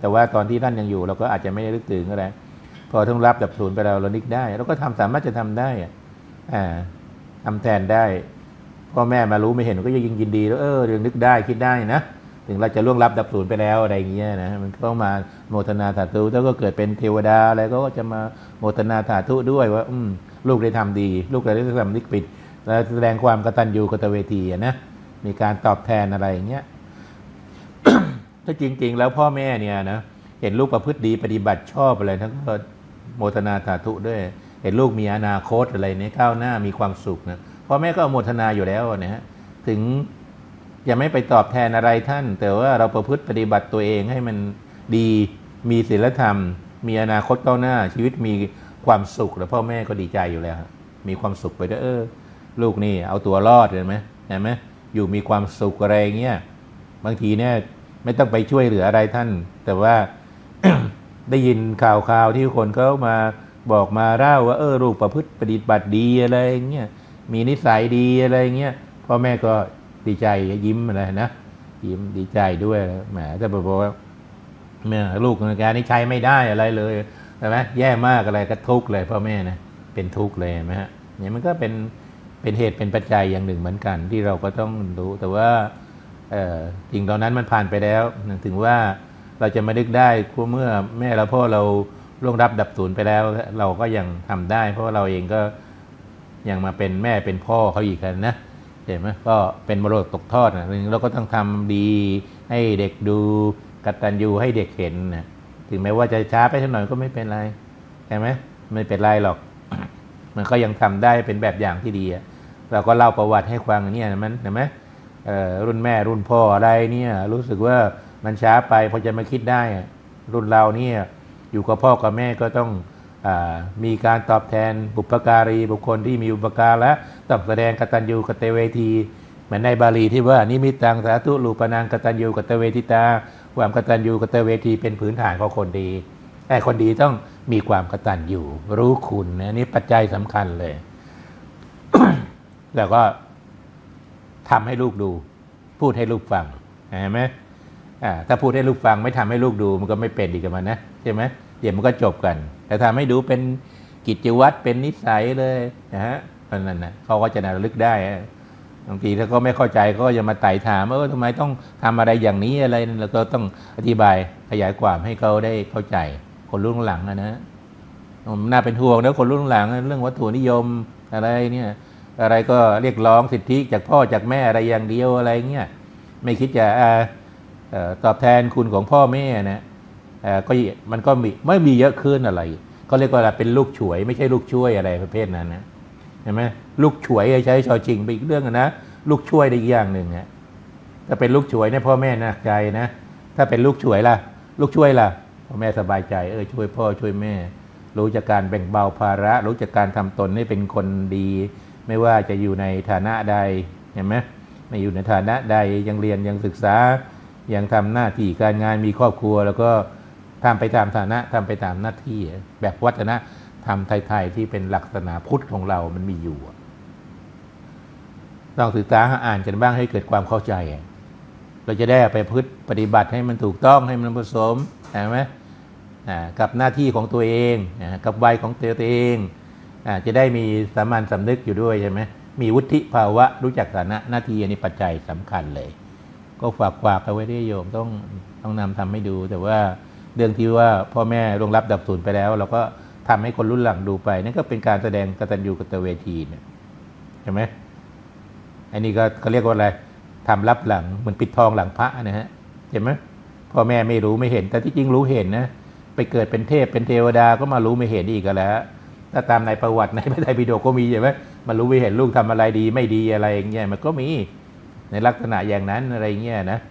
แต่ว่าตอนที่ท่านยังอยู่เราก็อาจจะไม่ได้นึกถึงก็ได้พอท่านรับดับศูนย์ไปเรานึกได้เราก็สามารถจะทำได้ทำแทนได้พ่อแม่มารู้ไม่เห็นก็ยิ่งยินดีแล้วยังนึกได้คิดได้นะถึงเราจะล่วงลับดับศูนย์ไปแล้วอะไรอย่างเงี้ยนะมันก็มาโมทนาสาธุแล้วก็เกิดเป็นเทวดาอะไรก็จะมาโมทนาสาธุด้วยว่าลูกได้ทำดีลูกได้ทำนิกปิดและแสดงความกตัญญูกตเวทีนะมีการตอบแทนอะไรอย่างเงี้ย ถ้าจริงๆแล้วพ่อแม่เนี่ยนะเห็นลูกประพฤติดีปฏิบัติชอบอะไรทั้งก็โมทนาสาธุด้วยเห็นลูกมีอนาคตอะไรเนี่ยก้าวหน้ามีความสุขนะพ่อแม่ก็โมทนาอยู่แล้วนะฮะถึงอย่าไม่ไปตอบแทนอะไรท่านแต่ว่าเราประพฤติปฏิบัติตัวเองให้มันดีมีศีลธรรมมีอนาคตก้าวหน้าชีวิตมีความสุขแล้วพ่อแม่ก็ดีใจอยู่แล้วมีความสุขไปด้วยลูกนี่เอาตัวรอดเห็นไหมอยู่มีความสุขอะไรเงี้ยบางทีเนี่ยไม่ต้องไปช่วยเหลืออะไรท่านแต่ว่า ได้ยินข่าวที่คนเขามาบอกมาเล่าว่าลูกประพฤติปฏิบัติดีอะไรเงี้ยมีนิสัยดีอะไรเงี้ยพ่อแม่ก็ดีใจยิ้มอะไรนะยิ้มดีใจด้วยแหมแต่บอกว่าแม่ลูกในการนี้ใช้ไม่ได้อะไรเลยใช่ไหมแย่มากอะไรก็ทุกข์เลยพ่อแม่นะเป็นทุกข์เลยไหมฮะเนี่ยมันก็เป็นเหตุเป็นปัจจัยอย่างหนึ่งเหมือนกันที่เราก็ต้องรู้แต่ว่าจริงตอนนั้นมันผ่านไปแล้วถึงว่าเราจะมานึกได้เมื่อแม่และพ่อเราล่วงรับดับศูนย์ไปแล้วเราก็ยังทำได้เพราะเราเองก็ยังมาเป็นแม่เป็นพ่อเขาอีกกันนะเห็นไหมก็เป็นมรดกตกทอดนะเราก็ต้องทำดีให้เด็กดูกตัญญูให้เด็กเห็นนะถึงแม้ว่าจะช้าไปสักหน่อยก็ไม่เป็นไรใช่ไหมไม่เป็นไรหรอก มันก็ยังทำได้เป็นแบบอย่างที่ดีเราก็เล่าประวัติให้ฟังเนี่ยมันเห็นไหมรุ่นแม่รุ่นพ่ออะไรเนี่ยรู้สึกว่ามันช้าไปพอจะมาคิดได้รุ่นเราเนี่ยอยู่กับพ่อกับแม่ก็ต้องมีการตอบแทนบุพการีบุคคลที่มีอุปการและต้องแสดงกตัญญูกตเวทีเหมือนในบาลีที่ว่านิมิตังสาธุรูปนังกตัญญูกตเวทิตาความกตัญญูกตเวทีเป็นพื้นฐานของคนดีแต่คนดีต้องมีความกตัญญูรู้คุณนะนี่ปัจจัยสำคัญเลย แล้วก็ทำให้ลูกดูพูดให้ลูกฟังเห็นไหมถ้าพูดให้ลูกฟังไม่ทำให้ลูกดูมันก็ไม่เป็นอีกมันนะใช่ไหมเดี๋ยวมันก็จบกันแต่ทำให้ดูเป็นกิจวัตรเป็นนิสัยเลยนะฮะนั่นนะเขาก็จะระลึกได้บางทีถ้าเขาไม่เข้าใจก็จะมาไต่ถามว่าทำไมต้องทำอะไรอย่างนี้อะไรแล้วก็ต้องอธิบายขยายความให้เขาได้เข้าใจคนรุ่นหลังนะน่าเป็นห่วงนะคนรุ่นหลังเรื่องวัตถุนิยมอะไรเนี่ยอะไรก็เรียกร้องสิทธิจากพ่อจากแม่อะไรอย่างเดียวอะไรเงี้ยไม่คิดจะตอบแทนคุณของพ่อแม่นะก็มันก็ไม่มีเยอะขึ้นอะไรก็เรียกว่าเป็นลูกฉวยไม่ใช่ลูกช่วยอะไรประเภทนั้นนะเห็นไหมลูกฉวยใช้ชอจริงไปอีกเรื่องนะลูกช่วยได้อีกอย่างหนึ่งนะถ้าเป็นลูกฉวยเนี่ยพ่อแม่หนักใจนะถ้าเป็นลูกฉวยล่ะลูกช่วยล่ะพ่อแม่สบายใจช่วยพ่อช่วยแม่รู้จักการแบ่งเบาภาระรู้จักการทำตนให้เป็นคนดีไม่ว่าจะอยู่ในฐานะใดเห็นไหมไม่อยู่ในฐานะใดยังเรียนยังศึกษายังทำหน้าที่การงานมีครอบครัวแล้วก็ทำไปตามฐานะทำไปตามหน้าที่แบบวัฒนธรรมไทยๆที่เป็นลักษณะพุทธของเรามันมีอยู่ต้องศึกษาอ่านกันบ้างให้เกิดความเข้าใจเราจะได้ไปปฏิบัติให้มันถูกต้องให้มันผสมเห็นไหมกับหน้าที่ของตัวเองกับวัยของตัวเองจะได้มีสามัญสำนึกอยู่ด้วยใช่ไหมมีวุฒิภาวะรู้จักฐานะหน้าที่อันนี้ปัจจัยสำคัญเลยก็ฝากเอาไว้ด้วยโยมต้องนำทำให้ดูแต่ว่าเรื่องที่ว่าพ่อแม่ล่วงลับดับสูญไปแล้วเราก็ทำให้คนรุ่นหลังดูไปนั่นก็เป็นการแสดงกตัญญูกตเวทีเนี่ยใช่ไหมอันนี้ก็เขาเรียกว่าอะไรทำลับหลังเหมือนปิดทองหลังพระนะฮะเห็นไหมพ่อแม่ไม่รู้ไม่เห็นแต่ที่จริงรู้เห็นนะไปเกิดเป็นเทพเป็นเทวดาก็มารู้ไม่เห็นอีกแล้วถ้าตามในประวัติในพระไตรปิฎกก็มีใช่ไหมมารู้ไม่เห็นลูกทำอะไรดีไม่ดีอะไรอย่างเงี้ยมันก็มีในลักษณะอย่างนั้นอะไรเงี้ยนะ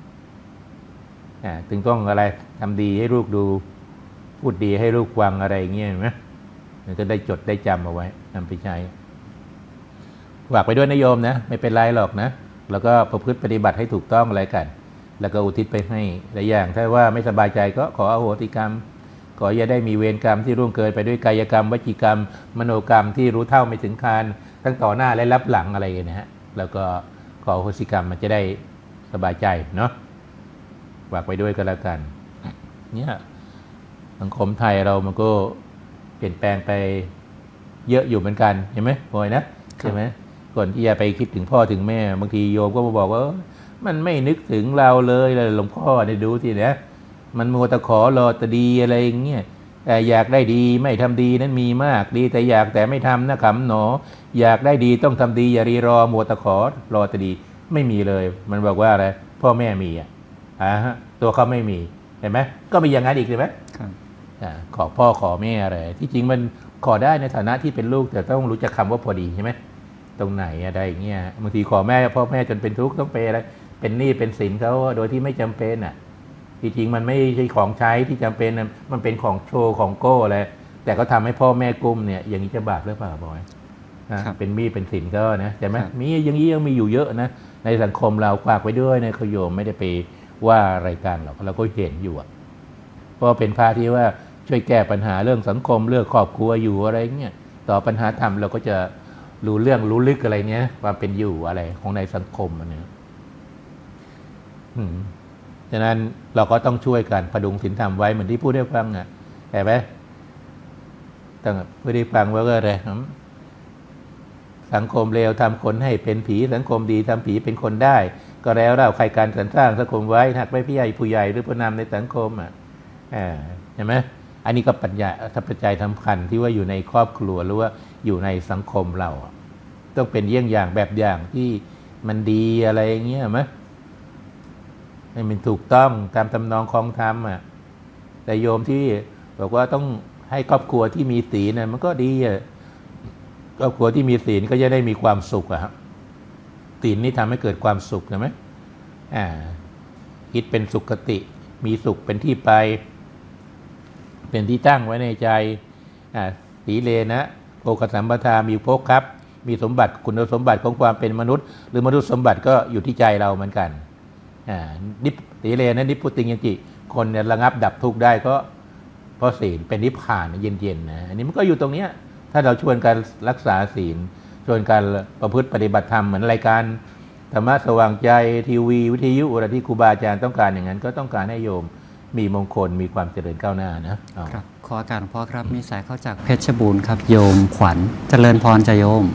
ถึงต้องอะไรทำดีให้ลูกดูพูดดีให้ลูกฟังอะไรเงี้ยไหมมันก็ได้จดได้จำเอาไว้นำไปใช้ฝากไปด้วยนะโยมนะไม่เป็นไรหรอกนะแล้วก็ประพฤติปฏิบัติให้ถูกต้องอะไรกันแล้วก็อุทิศไปให้หลายอย่างถ้าว่าไม่สบายใจก็ขออโหสิกรรมขออย่าได้มีเวรกรรมที่ร่วงเกินไปด้วยกายกรรมวจีกรรมมโนกรรมที่รู้เท่าไม่ถึงการทั้งต่อหน้าและรับหลังอะไรนะฮะแล้วก็ขออโหสิกรรมมันจะได้สบายใจเนาะฝากไปด้วยกันแล้วกันเนี่ยสังคมไทยเรามันก็เปลี่ยนแปลงไปเยอะอยู่เหมือนกันเห็นไหมบอยนะใช่ไหมก่อนที่จะไปคิดถึงพ่อถึงแม่บางทีโยมก็มาบอกว่ามันไม่นึกถึงเราเลยหลวงพ่อเนี่ยดูสิเนี่ยมันมัวแต่ขอรอแต่ดีอะไรอย่างเงี้ยแต่อยากได้ดีไม่ทำดีนั้นมีมากดีแต่อยากแต่ไม่ทำนะขำหนออยากได้ดีต้องทำดีอย่ารีรอมัวแต่ขอรอแต่ดีไม่มีเลยมันบอกว่าอะไรพ่อแม่มีตัวเขาไม่มีเห็นไหมก็มีอย่างนั้นอีกใช่ไหมขอพ่อขอแม่อะไรที่จริงมันขอได้ในฐานะที่เป็นลูกแต่ต้องรู้จักคำว่าพอดีใช่ไหมตรงไหนอะไรอย่างเงี้ยบางทีขอแม่พ่อแม่จนเป็นทุกข์ต้องเปย์อะไรเป็นหนี้เป็นสินเขาโดยที่ไม่จำเป็นที่จริงมันไม่ใช่ของใช้ที่จำเป็นมันเป็นของโชว์ของโก้อะไรแต่ก็ทำให้พ่อแม่กุ้มเนี่ยอย่างนี้จะบาปหรือเปล่าบอยเป็นหนี้เป็นสินก็นะใช่ไหมมีอย่างนี้ยังมีอยู่เยอะนะในสังคมเราฝากไว้ด้วยนะขโยมไม่ได้ไปว่าอะไรกันหรอกเราก็เห็นอยู่เพราะเป็นพระที่ว่าช่วยแก้ปัญหาเรื่องสังคมเรื่องครอบครัวอยู่อะไรเงี้ยต่อปัญหาธรรมเราก็จะรู้เรื่องรู้ลึกอะไรเนี้ยความเป็นอยู่อะไรของในสังคมอันนี้ฉะนั้นเราก็ต้องช่วยกันพดุงศีลธรรมไว้เหมือนที่พูดได้ฟังเห็นไหมต้องพูดได้ฟังว่าก็อะไรสังคมเลวทำคนให้เป็นผีสังคมดีทำผีเป็นคนได้ก็แล้วเราใครการสรรสร้างสังคมไว้หากไม่ผู้ใหญ่หรือผู้นำในสังคมเห็นไหมอันนี้ก็ปัญญาปัจจัยสำคัญที่ว่าอยู่ในครอบครัวหรือว่าอยู่ในสังคมเราต้องเป็นเยี่ยงอย่างแบบอย่างที่มันดีอะไรอย่างเงี้ยไหมให้มันถูกต้องตามตำนองคองธรรมแต่โยมที่บอกว่าต้องให้ครอบครัวที่มีศีลมันก็ดีครอบครัวที่มีศีลก็จะได้มีความสุขครับศีลนี่ทำให้เกิดความสุขใช่ไหมคิดเป็นสุขคติมีสุขเป็นที่ไปเป็นที่ตั้งไว้ในใจสีเลนะโภคสัมปทามีภพครับมีสมบัติคุณสมบัติของความเป็นมนุษย์หรือมนุษย์สมบัติก็อยู่ที่ใจเราเหมือนกันสีเลนะนิพพุติยังจิคนเนี่ยระงับดับทุกข์ได้ก็เพราะศีลเป็นนิพพานเย็นๆนะอันนี้มันก็อยู่ตรงเนี้ยถ้าเราชวนกันรักษาศีลชวนกันประพฤติปฏิบัติธรรมเหมือนรายการธรรมะสว่างใจทีวีวิทยุอะไรที่ครูบาอาจารย์ต้องการอย่างนั้นก็ต้องการให้โยมมีมงคลมีความเจริญก้าวหน้านะครับขอการพ่อครับมีสายเข้าจากเพชรบูรณ์ครับโยมขวัญเจริญพรจะโยม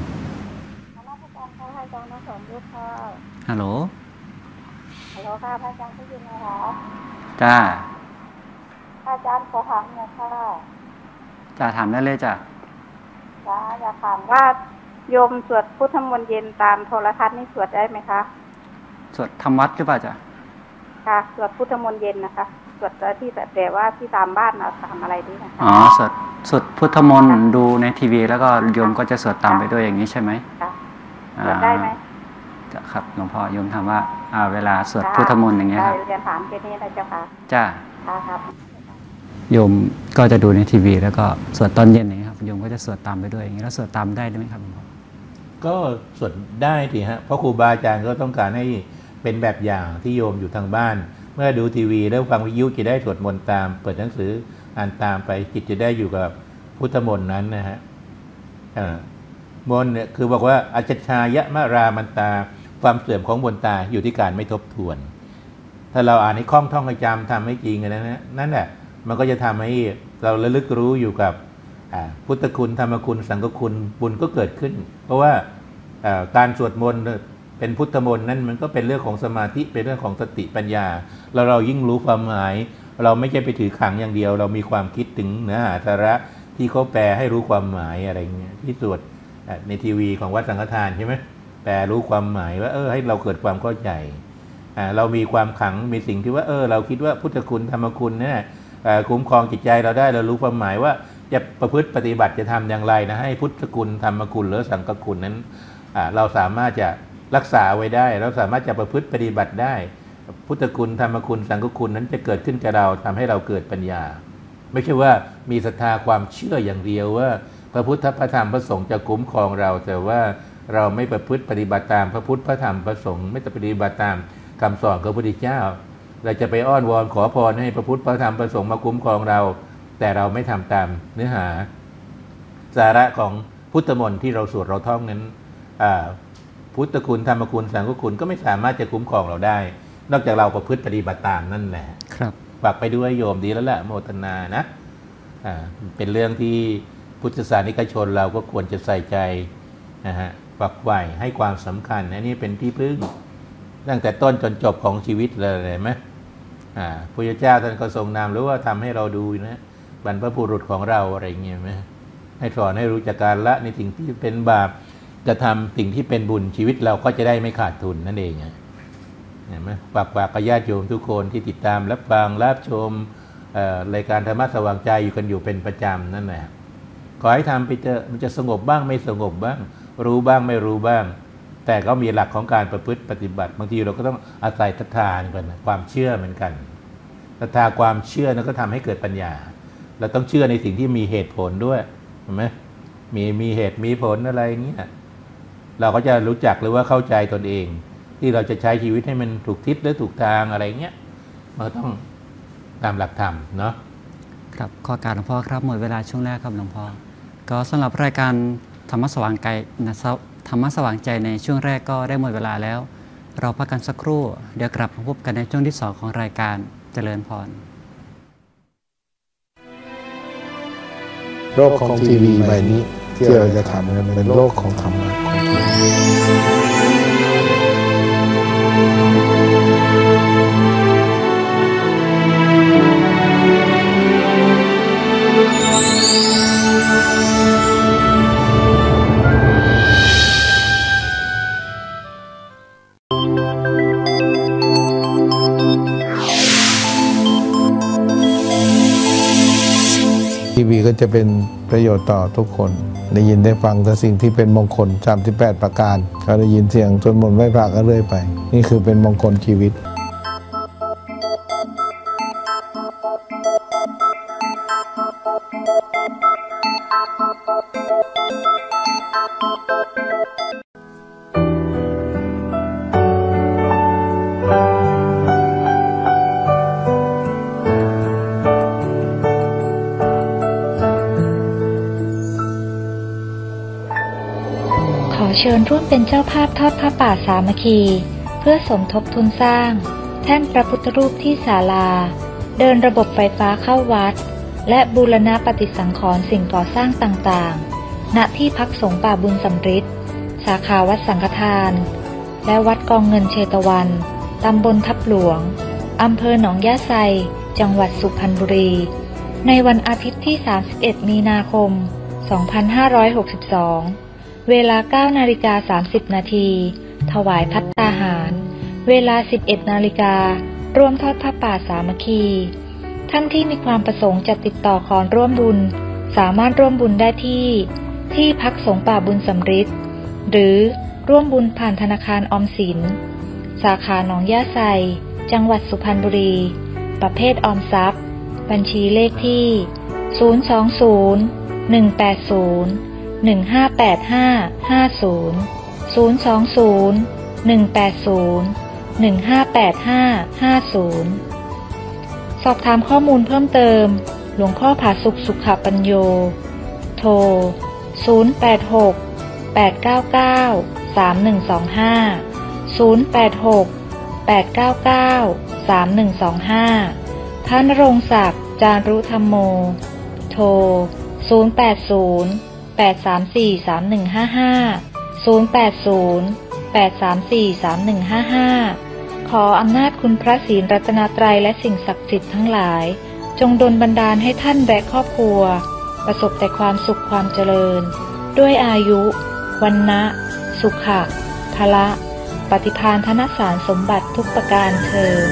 ฮัลโหลฮัลโหลค่ะพระอาจารย์ได้ยินไหมคะจ้าพระอาจารย์ขอถามหน่อยค่ะจ้าถามได้เลยจ้าอยากถามว่าโยมสวดพุทธมนต์เย็นตามโทรทัศน์นี่สวดได้ไหมคะสวดธรรมวัดหรือเปล่าจ้ะค่ะสวดพุทธมนต์เย็นนะคะสวดที่แต่ว่าที่ตามบ้านเราทำอะไรดีนะคะสวดพุทธมนต์ดูในทีวีแล้วก็โยมก็จะสวดตามไปด้วยอย่างนี้ใช่ไหมค่ะสวดได้ไหมครับหลวงพ่อโยมถามว่าเวลาสวดพุทธมนต์อย่างเงี้ยครับเรียนถามแค่นี้นะเจ้าค่ะจ้าครับโยมก็จะดูในทีวีแล้วก็สวดตอนเย็นอย่างเงี้ยครับโยมก็จะสวดตามไปด้วยอย่างนี้แล้วสวดตามได้ไหมครับหลวงพ่อก็สวดได้ทีฮะเพราะครูบาอาจารย์ก็ต้องการให้เป็นแบบอย่างที่โยมอยู่ทางบ้านเมื่อดูทีวีแล้วฟังวิทยุจะได้สวดมนต์ตามเปิดหนังสืออ่านตามไปจิตจะได้อยู่กับพุทธมนต์นั้นนะฮะมนต์เนี่ยคือบอกว่าอัจฉชายะมะรามันตาความเสื่อมของบนตาอยู่ที่การไม่ทบทวนถ้าเราอ่านให้คล่องท่องจำทำให้จริงนะนั่นแหละมันก็จะทำให้เราระลึกรู้อยู่กับพุทธคุณธรรมคุณสังฆคุณบุญก็เกิดขึ้นเพราะว่าการสวดมนต์เป็นพุทธมนต์นั้นมันก็เป็นเรื่องของสมาธิเป็นเรื่องของสติปัญญาแล้วเรายิ่งรู้ความหมายเราไม่ใช่ไปถือขังอย่างเดียวเรามีความคิดถึงเนื้อหาสาระที่เขาแปลให้รู้ความหมายอะไรเงี้ยที่สวดในทีวีของวัดสังฆทานใช่ไหมแปลรู้ความหมายว่าให้เราเกิดความเข้าใจเรามีความขังมีสิ่งที่ว่าเราคิดว่าพุทธคุณธรรมคุณเนี่ยคุ้มครองจิตใจเราได้เรารู้ความหมายว่าจะประพฤติปฏิบัติจะทำอย่างไรนะให้พุทธคุณธรรมคุณหรือสังฆคุณนั้นเราสามารถจะรักษาไว้ได้เราสามารถจะประพฤติปฏิบัติได้พุทธคุณธรรมคุณสังฆคุณนั้นจะเกิดขึ้นกับเราทำให้เราเกิดปัญญาไม่ใช่ว่ามีศรัทธาความเชื่ออย่างเดียวว่าพระพุทธพระธรรมพระสงฆ์จะคุ้มครองเราแต่ว่าเราไม่ประพฤติปฏิบัติตามพระพุทธพระธรรมพระสงฆ์ไม่ปฏิบัติตามคำสอนของพระพุทธเจ้าเราจะไปอ้อนวอนขอพรให้พระพุทธพระธรรมพระสงฆ์มาคุ้มครองเราแต่เราไม่ทำตามเนื้อหาสาระของพุทธมนต์ที่เราสวดเราท่องนั้นพุทธคุณธรรมคุณสังฆคุณก็ไม่สามารถจะคุ้มครองเราได้นอกจากเราประพฤติปฏิบัติตามนั่นแหละครับฝากไปด้วยโยมดีแล้วแหละโมทนานะเป็นเรื่องที่พุทธศาสนิกชนเราก็ควรจะใส่ใจนะฮะฝักใฝ่ให้ความสำคัญอันนี้เป็นที่พึ่งตั้งแต่ต้นจนจบของชีวิตเลยเห็นไหมพระเจ้าท่านก็ทรงนำหรือว่าทำให้เราดูนะบรรพบุรุษของเราอะไรเงี้ยไหมให้สอนให้รู้จักการละในสิ่งที่เป็นบาปจะทำสิ่งที่เป็นบุญชีวิตเราก็จะได้ไม่ขาดทุนนั่นเองเห็นไหมฝากญาติโยมทุกคนที่ติดตามรับฟังรับชมรายการธรรมะสว่างใจอยู่กันอยู่เป็นประจำนั่นแหละขอให้ทำไปเถอะมันจะสงบบ้างไม่สงบบ้างรู้บ้างไม่รู้บ้างแต่ก็มีหลักของการประพฤติปฏิบัติบางทีเราก็ต้องอาศัยศรัทธาก่อนนะความเชื่อเหมือนกันศรัทธาความเชื่อนั้นก็ทำให้เกิดปัญญาเราต้องเชื่อในสิ่งที่มีเหตุผลด้วยเห็นไหมมีเหตุมีผลอะไรเงี้ยเราก็จะรู้จักหรือว่าเข้าใจตนเองที่เราจะใช้ชีวิตให้มันถูกทิศหรือถูกทางอะไรเงี้ยมันต้องตามหลักธรรมเนาะครับข้อการหลวงพ่อครับหมดเวลาช่วงแรกครับหลวงพ่อก็สำหรับรายการธรรมะสว่างใจธรรมะสว่างใจในช่วงแรกก็ได้หมดเวลาแล้วเราพักกันสักครู่เดี๋ยวกลับมาพบกันในช่วงที่2ของรายการเจริญพรโลกของทีวีใบนี้ที่เราจะทำกันเป็นโลกของธรรมะทีวีก็จะเป็นประโยชน์ต่อทุกคนได้ยินได้ฟังแต่สิ่งที่เป็นมงคล38ประการก็ได้ยินเสียงสวดมนต์ไหว้พระก็เรื่อยไปนี่คือเป็นมงคลชีวิตเชิญร่วมเป็นเจ้าภาพทอดผ้าป่าสามัคคีเพื่อสมทบทุนสร้างแท่นพระพุทธรูปที่ศาลาเดินระบบไฟฟ้าเข้าวัดและบูรณะปฏิสังขรณ์สิ่งก่อสร้างต่างๆณที่พักสงฆ์ป่าบุญสำริดสาขาวัดสังฆทานและวัดกองเงินเชตวันตำบลทับหลวงอำเภอหนองย่าไซจังหวัดสุพรรณบุรีในวันอาทิตย์ที่31มีนาคม2562เวลา 9:30 น.ถวายภัตตาหารเวลา 11 น.ร่วมทอดผ้าป่าสามัคคีท่านที่มีความประสงค์จะติดต่อขอร่วมบุญสามารถร่วมบุญได้ที่พักสงฆ์ป่าบุญสำริดหรือร่วมบุญผ่านธนาคารออมสินสาขาหนองย่าไซจังหวัดสุพรรณบุรีประเภทออมทรัพย์บัญชีเลขที่020-180-50 สอบถามข้อมูลเพิ่มเติมหลวงพ่อผาสุกสุขปัญโยโทร086-899-3125 ท่านณรงค์ศักดิ์จารุธรรมโมโทร080-834-3155 ขออำนาจคุณพระศรีรัตนตรัยและสิ่งศักดิ์สิทธิ์ทั้งหลายจงดลบันดาลให้ท่านและครอบครัวประสบแต่ความสุขความเจริญด้วยอายุวรรณะสุขะพละปฏิภาณธนสารสมบัติทุกประการเทอญ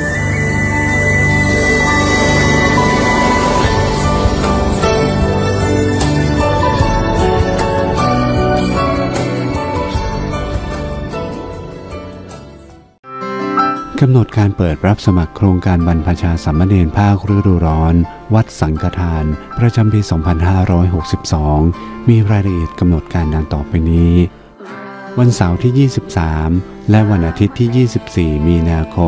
กำหนดการเปิดรับสมัครโครงการบรรพชาสามเณรภาคฤดูร้อนวัดสังฆทานประจำปี 2562 มีรายละเอียดกำหนดการดังต่อไปนี้วันเสาร์ที่ 23 และวันอาทิตย์ที่ 24 มีนาคม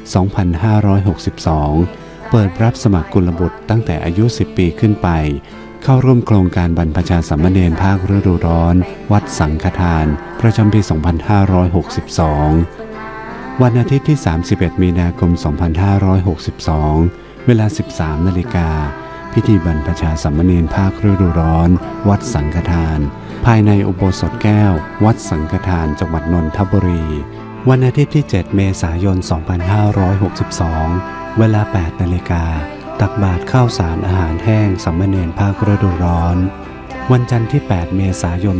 2562 เปิดรับสมัครกุลบุตรตั้งแต่อายุ 10 ปีขึ้นไปเข้าร่วมโครงการบรรพชาสามเณรภาคฤดูร้อนวัดสังฆทานประจำปี 2562 วันอาทิตย์ที่ 31 มีนาคม 2562 เวลา 13 นาฬิกาพิธีบรรพชาสามเณรภาคฤดูร้อนวัดสังฆทานภายในอุโบสถแก้ววัดสังฆทานจังหวัดนนทบุรีวันอาทิตย์ที่ 7 เมษายน 2562 เวลา 8 นาฬิกาตักบาตรข้าวสารอาหารแห้งสามเณรภาคฤดูร้อนวันจันทร์ที่ 8 เมษายน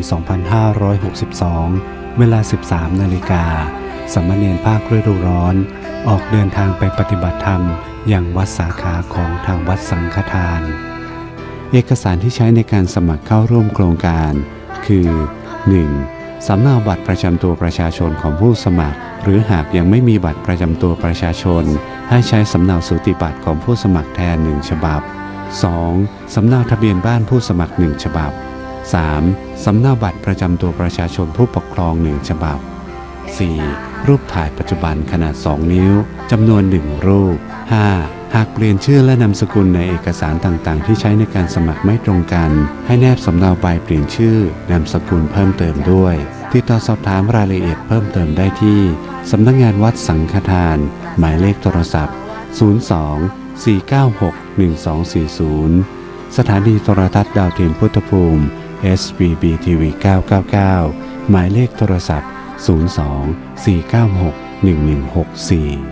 2562 เวลา 13 นาฬิกาสามเณรภาคฤดูร้อนออกเดินทางไปปฏิบัติธรรมอย่างวัดสาขาของทางวัดสังฆทานเอกสารที่ใช้ในการสมัครเข้าร่วมโครงการคือ 1. สำเนาบัตรประจำตัวประชาชนของผู้สมัครหรือหากยังไม่มีบัตรประจำตัวประชาชนให้ใช้สำเนาสูติบัตรของผู้สมัครแทน1ฉบับ 2. สำเนาทะเบียนบ้านผู้สมัคร1ฉบับ 3. สำเนาบัตรประจำตัวประชาชนผู้ปกครอง1ฉบับ 4. รูปถ่ายปัจจุบันขนาด2นิ้วจำนวน1รูป 5. หากเปลี่ยนชื่อและนามสกุลในเอกสารต่างๆที่ใช้ในการสมัครไม่ตรงกันให้แนบสำเนาใบเปลี่ยนชื่อนามสกุลเพิ่มเติมด้วยติดต่อสอบถามรายละเอียดเพิ่มเติมได้ที่สำนักงานวัดสังฆทานหมายเลขโทรศัพท์ 02-496-1240 สถานีโทรทัศน์ดาวเทียมพุทธภูมิ SBB TV 999 หมายเลขโทรศัพท์ 02-496-1164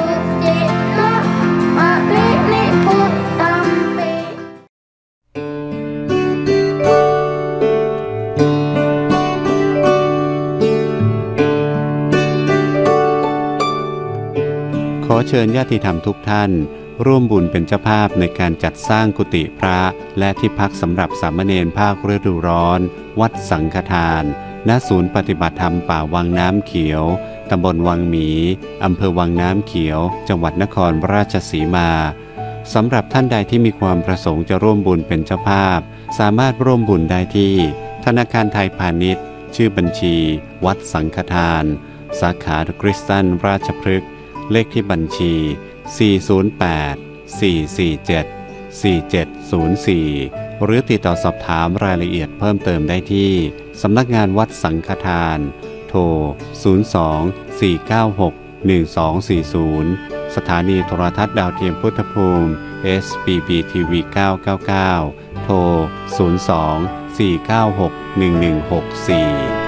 ขอเชิญญาติธรรมทุกท่านร่วมบุญเป็นเจ้าภาพในการจัดสร้างกุฏิพระและที่พักสำหรับสามเณรภาคฤดูร้อนวัดสังฆทานณศูนย์ปฏิบัติธรรมป่าวังน้ำเขียวตำบลวังหมีอำเภอวังน้ำเขียวจังหวัดนครราชสีมาสำหรับท่านใดที่มีความประสงค์จะร่วมบุญเป็นเจ้าภาพสามารถร่วมบุญได้ที่ธนาคารไทยพาณิชย์ชื่อบัญชีวัดสังฆทานสาขาคริสตันราชพฤกษ์เลขที่บัญชี 408-447-4704 หรือติดต่อสอบถามรายละเอียดเพิ่มเติมได้ที่สำนักงานวัดสังฆทานโทร 02-496-1240 สถานีโทรทัศน์ดาวเทียมพุทธภูมิ SBB TV 999 โทร 02-496-1164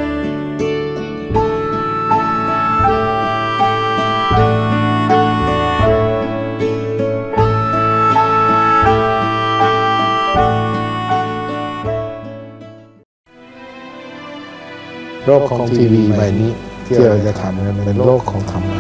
โลกของทีวีใบนี้ที่เราจะทำกันเป็นโลกของธรรมะ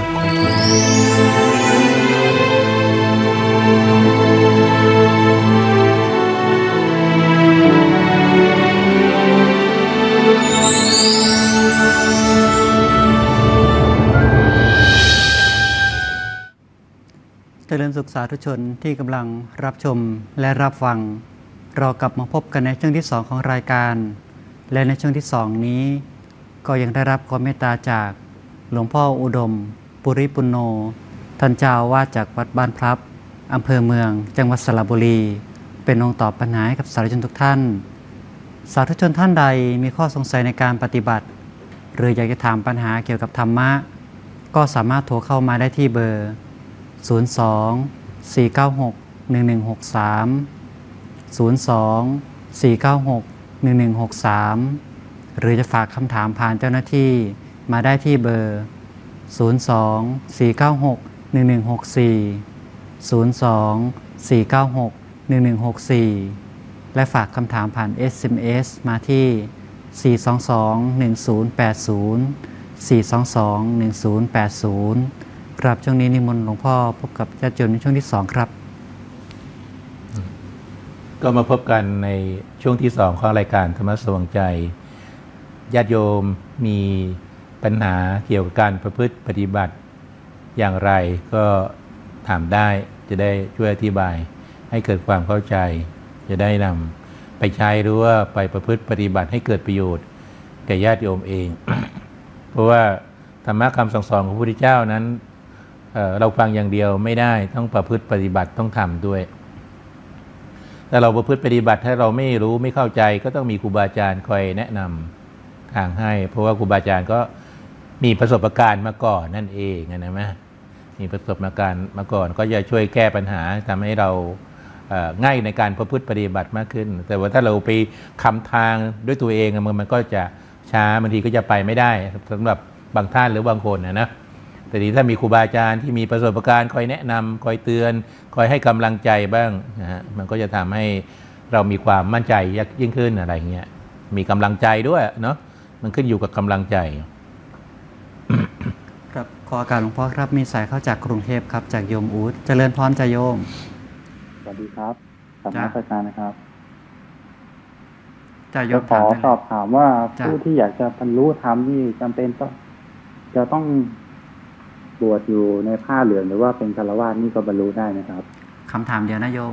เจริญสุขสาธุชนที่กำลังรับชมและรับฟังเรากลับมาพบกันในช่วงที่2ของรายการและในช่วงที่2นี้ก็ยังได้รับความเมตตาจากหลวงพ่ออุดมปุริปุณโญท่านเจ้าอาวาสจากวัดบ้านพลับอำเภอเมืองจังหวัดสระบุรีเป็นองค์ตอบปัญหาให้กับสาธุชนทุกท่านสาธุชนท่านใดมีข้อสงสัยในการปฏิบัติหรืออยากจะถามปัญหาเกี่ยวกับธรรมะก็สามารถโทรเข้ามาได้ที่เบอร์ 02-496-1163 หรือจะฝากคำถามผ่านเจ้าหน้าที่มาได้ที่เบอร์ 02-496-1164 และฝากคำถามผ่าน SMS มาที่ 422-1080 ครับช่วงนี้นิมนต์หลวงพ่อพบกับญาติโยมในช่วงที่2ครับก็มาพบกันในช่วงที่2ของรายการธรรมะสว่างใจญาติโยมมีปัญหาเกี่ยวกับการประพฤติปฏิบัติอย่างไรก็ถามได้จะได้ช่วยอธิบายให้เกิดความเข้าใจจะได้นำไปใช้หรือว่าไปประพฤติปฏิบัติให้เกิดประโยชน์แก่ญาติโยมเอง เพราะว่าธรรมะคำสั่งสอนของพระพุทธเจ้านั้นเราฟังอย่างเดียวไม่ได้ต้องประพฤติปฏิบัติต้องทำด้วยแต่เราประพฤติปฏิบัติถ้าเราไม่รู้ไม่เข้าใจก็ต้องมีครูบาอาจารย์คอยแนะนำทางให้เพราะว่าครูบาอาจารย์ก็มีประสบการณ์มาก่อนนั่นเองนะแม่มีประสบการณ์มาก่อนก็จะช่วยแก้ปัญหาทำให้เราง่ายในการประพฤติปฏิบัติมากขึ้นแต่ว่าถ้าเราไปคำทางด้วยตัวเองมันก็จะช้าบางทีก็จะไปไม่ได้สำหรับบางท่านหรือบางคนนะแต่ทีถ้ามีครูบาอาจารย์ที่มีประสบการณ์คอยแนะนำคอยเตือนคอยให้กำลังใจบ้างนะฮะมันก็จะทำให้เรามีความมั่นใจยิ่งขึ้นอะไรเงี้ยมีกำลังใจด้วยเนาะมันขึ้นอยู่กับกำลังใจครับขอการหลวงพ่อครับมีสายเข้าจากกรุงเทพครับจากโยมอู๊ดเจริญพรจะโยมสวัสดีครับสำนักอาจารย์นะครับจะโยมขอสอบถามว่าผู้ที่อยากจะบรรลุธรรมนี่จำเป็นต้องบวชอยู่ในผ้าเหลืองหรือว่าเป็นฆราวาสนี่ก็บรรลุได้นะครับคำถามเดียวนะโยม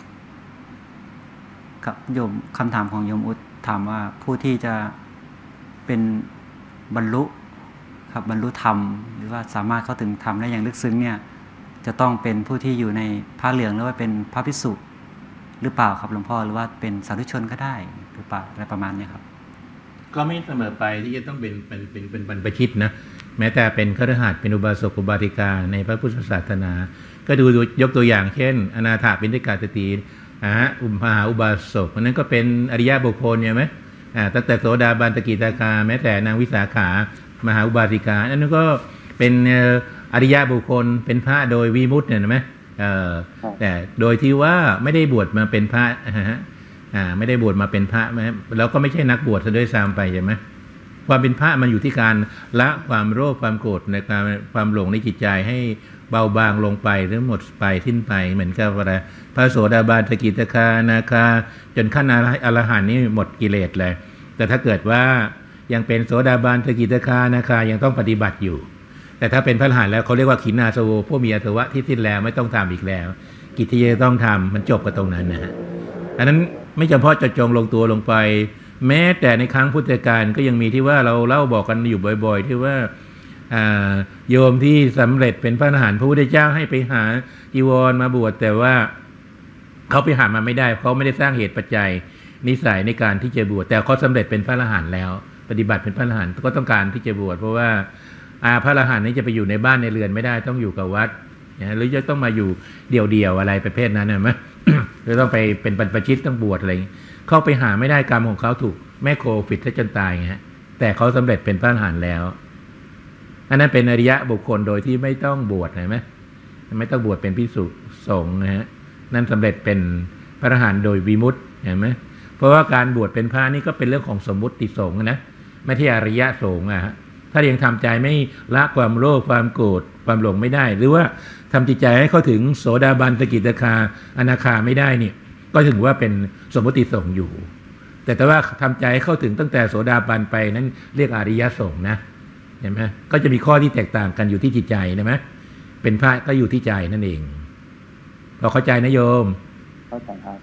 กับโยมคำถามของโยมอุดถามว่าผู้ที่จะเป็นบรรลุครับบรรลุธรรมหรือว่าสามารถเข้าถึงธรรมได้อย่างลึกซึ้งเนี่ยจะต้องเป็นผู้ที่อยู่ในผ้าเหลืองหรือว่าเป็นพระภิกษุหรือเปล่าครับหลวงพ่อหรือว่าเป็นสาธุชนก็ได้หรือเปล่าอะไรประมาณนี้ครับก็ไม่เสมอไปที่จะต้องเป็นบรรพชิตนะแม้แต่เป็นคฤหัสถ์เป็นอุบาสกอุบาสิกาในพระพุทธศาสนาก็ดูยกตัวอย่างเช่นอนาถบิณฑิกาสตรีมหาอุบาสกนั้นก็เป็นอริยบุคคลใช่ไหมตั้งแต่โสดาบันสกิทาคาแม้แต่นางวิสาขามหาอุบาสิกาอันนั้นก็เป็นอริยบุคคลเป็นพระโดยวิมุตติเนี่ยไหมแต่โดยที่ว่าไม่ได้บวชมาเป็นพระไม่ได้บวชมาเป็นพระแล้วก็ไม่ใช่นักบวชซะด้วยซ้ำไปใช่ไหมความเป็นพระมันอยู่ที่การละความโลภความโกรธในความหลงในจิตใจให้เบาบางลงไปหรือหมดไปทิ้นไปเหมือนกับอะไรพระโสดาบันสกิทาคานาคาจนขั้นอรหันต์นี่หมดกิเลสเลยแต่ถ้าเกิดว่ายังเป็นโสดาบันสกิทาคานาคายังต้องปฏิบัติอยู่แต่ถ้าเป็นพระอรหันต์แล้วเขาเรียกว่าขีณาสโวผู้มีอาสวะที่สิ้นแล้วไม่ต้องทำอีกแล้วกิจที่จะต้องทำมันจบกับตรงนั้นนะฮะอันนั้นไม่จำเพาะจะจงลงตัวลงไปแม้แต่ในครั้งพุทธกาลก็ยังมีที่ว่าเราเล่าบอกกันอยู่บ่อยๆที่ว่าโยมที่สำเร็จเป็นพระอรหันต์พระพุทธเจ้าให้ไปหาจีวรมาบวชแต่ว่าเขาไปหามาไม่ได้เขาไม่ได้สร้างเหตุปัจจัยนิสัยในการที่จะบวชแต่เขาสำเร็จเป็นพระอรหันต์แล้วปฏิบัติเป็นพระอรหันต์ก็ต้องการที่จะบวชเพราะว่าพระอรหันต์นี้จะไปอยู่ในบ้านในเรือนไม่ได้ต้องอยู่กับวัดหรือจะต้องมาอยู่เดี่ยวๆอะไรประเภทนั้นนะมั้ยหรือต้องไปเป็นบรรพชิตต้องบวชอะไรเข้าไปหาไม่ได้กรรมของเขาถูกแม่โควิดซะจนตายไงฮะแต่เขาสำเร็จเป็นพระอรหันต์แล้วอันนั้นเป็นอริยะบุคคลโดยที่ไม่ต้องบวชเห็นไหมไม่ต้องบวชเป็นภิกษุสงฆ์นะฮะนั่นสำเร็จเป็นพระอรหันต์โดยวิมุตติเห็นไหมเพราะว่าการบวชเป็นพระนี่ก็เป็นเรื่องของสมมุติสงฆ์นะไม่ใช่อริยะสงฆ์อะฮะถ้ายังทำใจไม่ละความโลภความโกรธความหลงไม่ได้หรือว่าทำจิตใจให้เข้าถึงโสดาบันสกิทาคาอนาคาไม่ได้เนี่ยก็ถือว่าเป็นสมมติสงฆ์อยู่แต่ว่าทำใจให้เข้าถึงตั้งแต่โสดาบันไปนั้นเรียกอริยสงฆ์นะเห็นไหมก็จะมีข้อที่แตกต่างกันอยู่ที่จิตใจนะไหมเป็นพระก็อยู่ที่ใจนั่นเองเราเข้าใจนะโยมเข้าใจครับ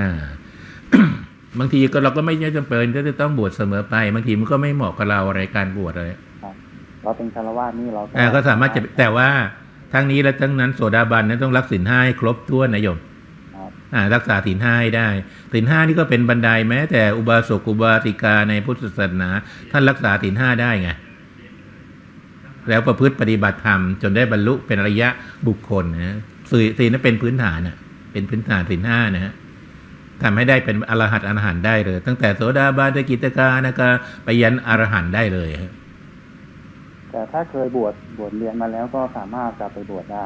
บางทีก็เราก็ไม่จำเป็นที่จะต้องบวชเสมอไปบางทีมันก็ไม่เหมาะกับเราอะไรการบวชอะไรเราเป็นฆราวาสนี่เราก็สามารถจะแต่ว่าทั้งนี้และทั้งนั้นโสดาบันนั้นต้องรักศีลห้าให้ครบถ้วนนะโยมรักษาศีลห้าได้ศีลห้านี่ก็เป็นบันไดแม้แต่อุบาสกอุบาสิกาในพุทธศาสนาท่านรักษาศีลห้าได้ไงแล้วประพฤติปฏิบัติธรรมจนได้บรรลุเป็นอริยะบุคคลนะศีลนั้นเป็นพื้นฐานน่ะเป็นพื้นฐานศีลห้านะฮะทำให้ได้เป็นอรหันต์ได้เลยตั้งแต่โสดาบันสกิทาคานาคาไปยันอรหันต์ได้เลยแต่ถ้าเคยบวชเรียนมาแล้วก็สามารถกลับไปบวชได้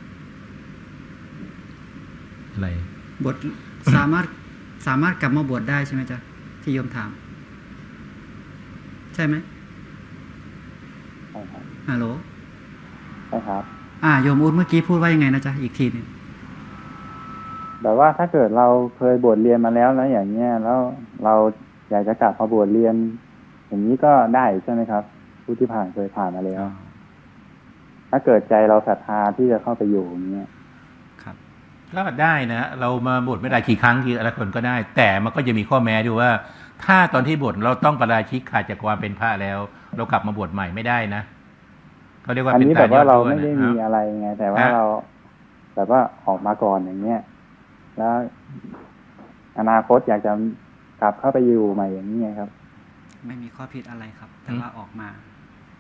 อะไรบวชสามารถกลับมาบวชได้ใช่ไหมจ๊ะที่โยมถามใช่ไหมใช่ครับฮัลโหลใช่ครับโยมอุ้นเมื่อกี้พูดว่ายังไงนะจ๊ะอีกทีนึงแบบว่าถ้าเกิดเราเคยบวชเรียนมาแล้วอย่างเงี้ยแล้วเราอยากจะกลับมาบวชเรียนอย่างนี้ก็ได้ใช่ไหมครับผู้ที่เคยผ่านมาแล้วถ้าเกิดใจเราศรัทธาที่จะเข้าไปอยู่อย่างเงี้ยครับก็ได้นะเรามาบวชไม่ได้กี่ครั้งกี่อะไรคนก็ได้แต่มันก็จะมีข้อแม้ด้วยว่าถ้าตอนที่บวชเราต้องปราชิกขาดจากความเป็นพระแล้วเรากลับมาบวชใหม่ไม่ได้นะเขาเรียกว่าเป็นการย่อตัวนะอันนี้แบบว่าเราไม่ได้มีอะไรไงแต่ว่าเราแบบว่าออกมาก่อนอย่างเงี้ยแล้วอนาคตอยากจะกลับเข้าไปอยู่ใหม่อย่างนี้ครับไม่มีข้อผิดอะไรครับแต่ว่าออกมา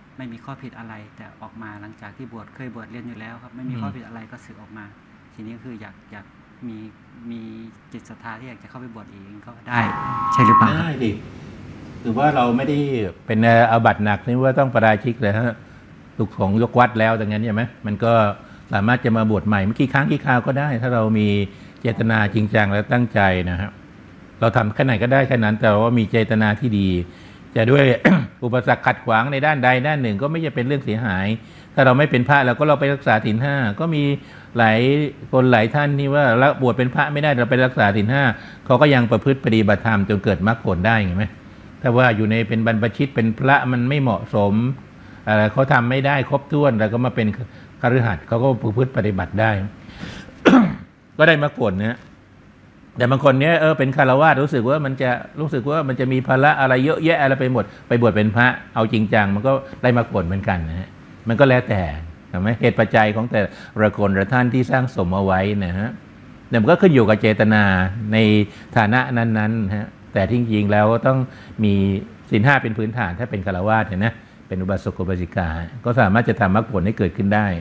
ไม่มีข้อผิดอะไรแต่ออกมาหลังจากที่เคยบวชเรียนอยู่แล้วครับไม่มีข้อผิดอะไรก็สึกออกมาทีนี้คืออยากมีจิตศรัทธาที่อยากจะเข้าไปบวชเองก็ได้ใช่หรือเปล่าได้ดิคือว่าเราไม่ได้เป็นอาบัติหนักนี่ว่าต้องปราชิกเลยฮะถูกสงฆ์ยกวัดแล้วดังนั้นใช่ไหมมันก็สามารถจะมาบวชใหม่เมื่อกี้ครั้งกี่คราวก็ได้ถ้าเรามีเจตนาจริงจังและตั้งใจนะครับเราทำแค่ไหนก็ได้แค่นั้นแต่ว่ามีเจตนาที่ดีจะด้วย อุปสรรคขัดขวางในด้านใดด้านหนึ่งก็ไม่จะเป็นเรื่องเสียหายถ้าเราไม่เป็นพระเราก็เราไปรักษาศีลห้าก็มีหลายคนหลายท่านที่ว่าแล้วบวชเป็นพระไม่ได้เราไปรักษาศีลห้าเขาก็ยังประพฤติปฏิบัติธรรมจนเกิดมรรคผลได้เห็นไหมถ้าว่าอยู่ในเป็นบรรพชิตเป็นพระมันไม่เหมาะสมอะไรเขาทำไม่ได้ครบถ้วนแล้วก็มาเป็นคฤหัสถ์เขาก็ประพฤติปฏิบัติได้ ก็ได้มรรคผลนะแต่บางคนเนี้ยเป็นคฤหัสถ์รู้สึกว่ามันจะมีภาระอะไรเยอะแยะอะไรไปหมดไปบวชเป็นพระเอาจริงจังมันก็ได้มรรคผลเหมือนกันนะฮะมันก็แล้วแต่ใช่ไหมเหตุปัจจัยของแต่ละคนละท่านที่สร้างสมเอาไว้นะฮะแต่มันก็ขึ้นอยู่กับเจตนาในฐานะนั้นๆฮะแต่ที่จริงแล้วต้องมีศีลห้าเป็นพื้นฐานถ้าเป็นคฤหัสถ์นะเป็นอุบาสกอุบาสิกาก็สามารถจะทำมรรคผลให้เกิดขึ้นได้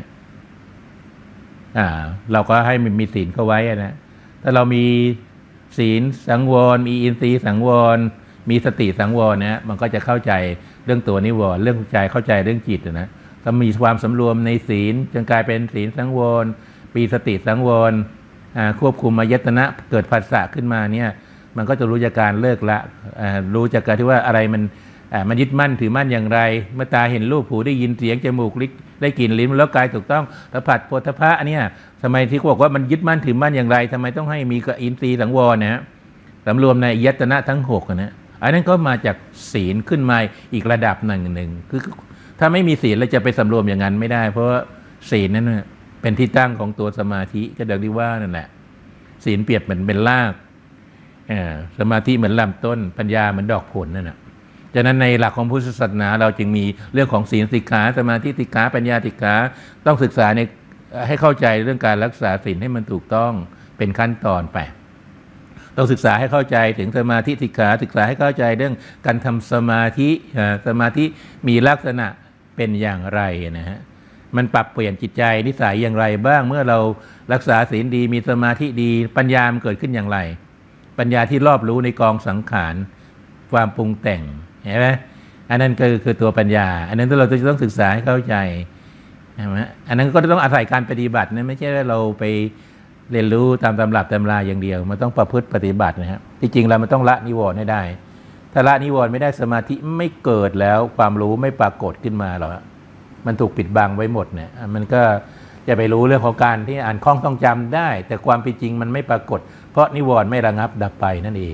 เราก็ให้มีศีลเข้าไว้นะถ้าเรามีศีลสังวรมีอินทรีย์สังวรมีสติสังวรนะมันก็จะเข้าใจเรื่องตัวนิวรณ์เรื่องใจเข้าใจเรื่องจิตนะถ้ามีความสำรวมในศีลจนกลายเป็นศีลสังวรมีสติสังวรควบคุมอายตนะเกิดผัสสะขึ้นมาเนี่ยมันก็จะรู้จากการเลิกละรู้จากการที่ว่าอะไรมันยึดมั่นถือมั่นอย่างไรเมื่อตาเห็นรูปหูได้ยินเสียงจมูกลิ้นได้กลิ่นลิ้นแล้วกายถูกต้องสัมผัสโผฏฐัพพะเนี่ยทำไมที่เขาบอกว่ามันยึดมั่นถือมั่นอย่างไรทำไมต้องให้มีอินทรีย์สังวรนะสำรวมในอายตนะทั้ง6นะอันนั้นก็มาจากศีลขึ้นมาอีกระดับหนึ่งคือถ้าไม่มีศีลเราจะไปสำรวมอย่างนั้นไม่ได้เพราะว่าศีลนั้นเป็นที่ตั้งของตัวสมาธิก็ดังที่ว่านั่นแหละศีลเปรียบเหมือนเป็นรากสมาธิเหมือนลำต้นปัญญาเหมือนดอกผลนั่นแหละฉะนั้นในหลักของพุทธศาสนาเราจึงมีเรื่องของศีลสิกขาสมาธิสิกขาปัญญาสิกขาต้องศึกษาในให้เข้าใจเรื่องการรักษาศีลให้มันถูกต้องเป็นขั้นตอนไปต้องศึกษาให้เข้าใจถึงสมาธิสิกขาศึกษาให้เข้าใจเรื่องการทำสมาธิมีลักษณะเป็นอย่างไรนะฮะมันปรับเปลี่ยนจิตใจนิสัยอย่างไรบ้างเมื่อเรารักษาศีลดีมีสมาธิดีปัญญามันเกิดขึ้นอย่างไรปัญญาที่รอบรู้ในกองสังขารความปรุงแต่งเห็นไหมอันนั้นก็คือตัวปัญญาอันนั้นเราจะต้องศึกษาให้เข้าใจใช่ไหมอันนั้นก็ต้องอาศัยการปฏิบัตินะไม่ใช่ว่าเราไปเรียนรู้ตามตำรับตำราอย่างเดียวมันต้องประพฤติปฏิบัตินะครับที่จริงแล้วมันต้องละนิวรณ์ให้ได้ถ้าละนิวรณ์ไม่ได้สมาธิไม่เกิดแล้วความรู้ไม่ปรากฏขึ้นมาหรอกมันถูกปิดบังไว้หมดเนี่ยมันก็จะไปรู้เรื่องของการที่อ่านคล่องต้องจำได้แต่ความเป็นจริงมันไม่ปรากฏเพราะนิวรณ์ไม่ระงับดับไปนั่นเอง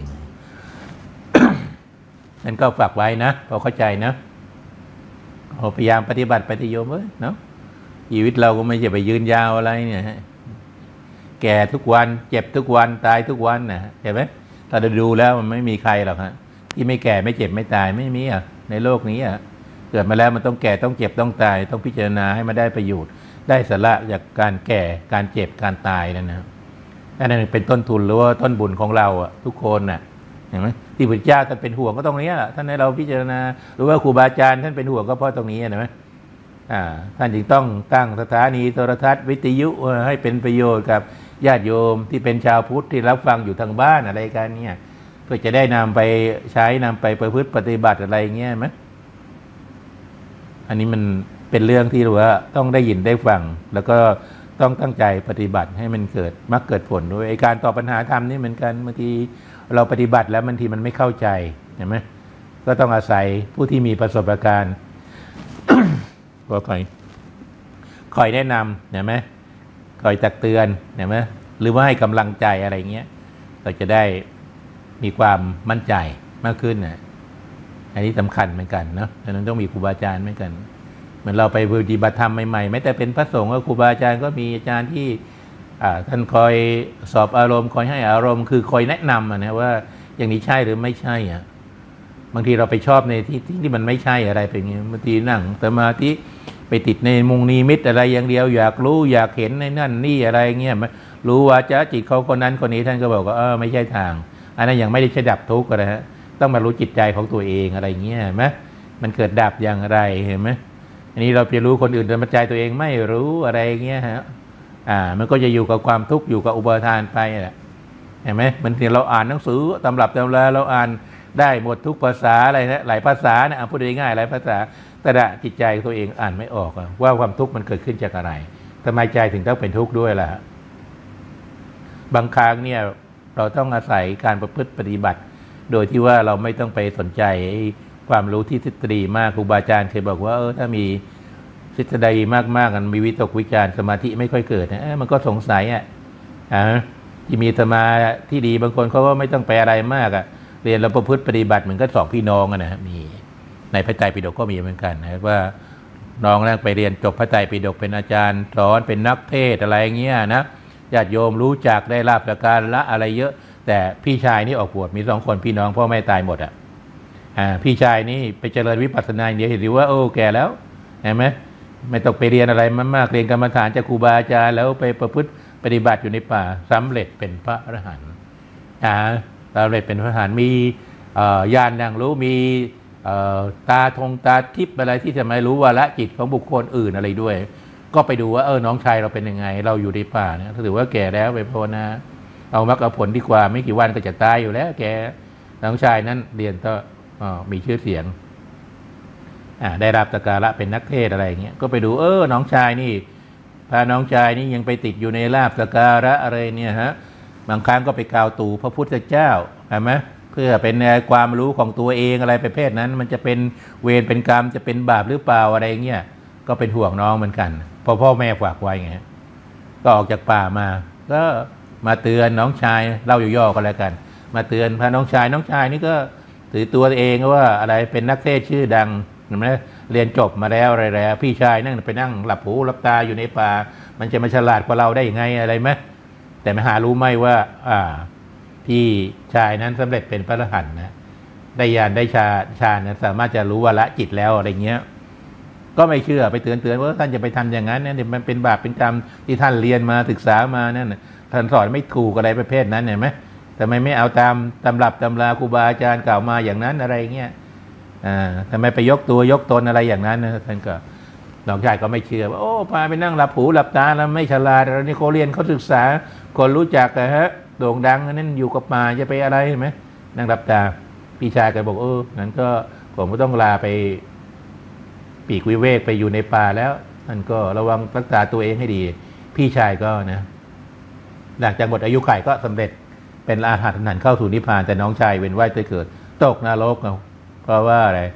นั่นก็ฝากไว้นะพอเข้าใจนะพยายามปฏิบัติไปฏิโยมเนาะชีวิตเราก็ไม่ใช่ไปยืนยาวอะไรเนี่ยแก่ทุกวันเจ็บทุกวันตายทุกวันนะเห็นไหมถ้าเราดูแล้วมันไม่มีใครหรอกฮะที่ไม่แก่ไม่เจ็บไม่ตายไม่มีในโลกนี้เกิดมาแล้วมันต้องแก่ต้องเจ็บต้องตายต้องพิจารณาให้มันได้ประโยชน์ได้สาระจากการแก่การเจ็บการตายนั่นนะอันนั้นเป็นต้นทุนหรือว่าต้นบุญของเราทุกคนน่ะเห็นไหมที่พระเจ้าท่านเป็นห่วงก็ตรงนี้แหละท่านให้เราพิจารณาหรือว่าครูบาอาจารย์ท่านเป็นห่วงก็เพราะตรงนี้เห็นไหมท่านจึงต้องตั้งสถานีโทรทัศน์วิทยุให้เป็นประโยชน์กับญาติโยมที่เป็นชาวพุทธที่รับฟังอยู่ทางบ้านอะไรกันเนี่ยเพื่อจะได้นำไปใช้นำไปประพฤติปฏิบัติอะไรเงี้ยไหมอันนี้มันเป็นเรื่องที่เราว่าต้องได้ยินได้ฟังแล้วก็ต้องตั้งใจปฏิบัติให้มันเกิดมรรคเกิดผลด้วยการตอบปัญหาธรรมนี่เหมือนกันบางทีเราปฏิบัติแล้วบางทีมันไม่เข้าใจเห็นไหมก็ต้องอาศัยผู้ที่มีประสบการณ์ ก็คอยแนะนำเห็นไหมคอยตักเตือนเห็นไหมหรือว่าให้กำลังใจอะไรเงี้ยเราจะได้มีความมั่นใจมากขึ้นนะอันนี้สำคัญเหมือนกันเนาะดังนั้นต้องมีครูบาอาจารย์เหมือนกันเหมือนเราไปปฏิบัติธรรมใหม่ๆแม้แต่เป็นพระสงฆ์ก็ครูบาอาจารย์ก็มีอาจารย์ที่ท่านคอยสอบอารมณ์คอยให้อารมณ์คือคอยแนะนำนะว่าอย่างนี้ใช่หรือไม่ใช่บางทีเราไปชอบในที่มันไม่ใช่อะไรเป็นอย่างนี้บางทีนั่งสมาธิไปติดในมุงนิมิตอะไรอย่างเดียวอยากรู้อยากเห็นในนั่นนี่อะไรเงี้ยรู้ว่าจะจิตเขาคนนั้นคนนี้ท่านก็บอกว่าไม่ใช่ทางอันนั้นยังไม่ได้ดับทุกข์นะฮะต้องมารู้จิตใจของตัวเองอะไรเงี้ยเห็นไหมมันเกิดดับอย่างไรเห็นไหมอันนี้เราไปรู้คนอื่นแต่ปัจจัยตัวเองไม่รู้อะไรเงี้ยฮะมันก็จะอยู่กับความทุกข์อยู่กับอุปทานไปแหละเห็นไหมมันที่เราอ่านหนังสือตำรับตำราเราอ่านได้หมดทุกภาษาอะไรนะหลายภาษาเนี่ยพูดง่ายๆหลายภาษาแต่จิตใจตัวเองอ่านไม่ออกว่าความทุกข์มันเกิดขึ้นจากอะไรทำไมใจถึงต้องเป็นทุกข์ด้วยล่ะบางครั้งเนี่ยเราต้องอาศัยการประพฤติปฏิบัติโดยที่ว่าเราไม่ต้องไปสนใจความรู้ที่ทฤษฎีมากครูบาอาจารย์เคยบอกว่าถ้ามีทฤษฎีมากๆกันมีวิตกวิจารสมาธิไม่ค่อยเกิดนะมันก็สงสัยที่มีสมาธิดีบางคนเขาก็ไม่ต้องไปอะไรมากเรียนแล้วประพฤติปฏิบัติเหมือนก็สองพี่น้องนะมีในพระไตรปิฎกก็มีเหมือนกันนะว่าน้องแรกไปเรียนจบพระไตรปิฎกเป็นอาจารย์สอนเป็นนักเทศอะไรเงี้ยนะญาติโยมรู้จักได้ลาภจากการละอะไรเยอะแต่พี่ชายนี่ออกบวชมี2 คนพี่น้องพ่อแม่ตายหมดพี่ชายนี่ไปเจริญวิปัสสนาเดียวเห็นว่าโอ้แก่แล้วเห็นไหมไม่ต้องไปเรียนอะไรมากเรียนกรรมฐานจากครูบาอาจารย์แล้วไปประพฤติปฏิบัติอยู่ในป่าสำเร็จเป็นพระอรหันต์สำเร็จเป็นพระอรหันต์มีญาณอย่างรู้มีตาทิพย์อะไรที่จะไม่รู้วาระจิตของบุคคลอื่นอะไรด้วยก็ไปดูว่าน้องชายเราเป็นยังไงเราอยู่ในป่าเนี่ยถือว่าแก่แล้วไปภาวนาเอามรรคเอาผลดีกว่าไม่กี่วันก็จะตายอยู่แล้วแกน้องชายนั้นเรียนก็มีชื่อเสียงได้รับสักการะเป็นนักเทศอะไรอย่างเงี้ยก็ไปดูน้องชายนี่พาน้องชายนี่ยังไปติดอยู่ในลาภสักการะอะไรเนี่ยฮะบางครั้งก็ไปกล่าวตู่พระพุทธเจ้าเห็นไหมเพื่อเป็นความรู้ของตัวเองอะไรประเภทนั้นมันจะเป็นเวรเป็นกรรมจะเป็นบาปหรือเปล่าอะไรเงี้ยก็เป็นห่วงน้องเหมือนกันพอพ่อแม่ฝากไว้ไงก็ออกจากป่ามาก็มาเตือนน้องชายเล่าย่อๆกันแล้วกันมาเตือนพาน้องชายนี่ก็ถือตัวเองว่าอะไรเป็นนักเทศชื่อดังเห็นไหมเรียนจบมาแล้วอะไรแล้วพี่ชายนั่งไปนั่งหลับหูหลับตาอยู่ในป่ามันจะมาฉลาดกว่าเราได้ยังไงอะไรไหมแต่ไม่หารู้ไหมว่าพี่ชายนั้นสำเร็จเป็นพระอรหันต์นะได้ญาณได้ฌานนะสามารถจะรู้วาระจิตแล้วอะไรเงี้ยก็ไม่เชื่อไปเตือนว่าท่านจะไปทำอย่างนั้นเนี่ยมันเป็นบาปเป็นกรรมที่ท่านเรียนมาศึกษามานั่นท่านสอนไม่ถูกอะไรประเภทนั้นเห็นไหมทำไมไม่เอาตามตำรับตำราครูบาอาจารย์กล่าวมาอย่างนั้นอะไรเงี้ยทำไมไปยกตัวยกตนอะไรอย่างนั้นนะท่านก็น้องชายก็ไม่เชื่อว่าโอ้พาไปนั่งหลับหูหลับตาแล้วไม่ฉลาดแล้วนี่เขาเรียนเขาศึกษาคนรู้จักโด่งดังนั่นอยู่กับป่าจะไปอะไรเห็นไหมนั่งหลับตาพี่ชายก็บอกงั้นก็ผมก็ต้องลาไปปีกวิเวกไปอยู่ในป่าแล้วมันก็ระวังรักษาตัวเองให้ดีพี่ชายก็นะหลังจากหมดอายุขัยก็สำเร็จเป็นอรหันต์เข้าสู่นิพพานแต่น้องชายเวียนว่ายตายเกิดตกนรกเพราะว่าอะไร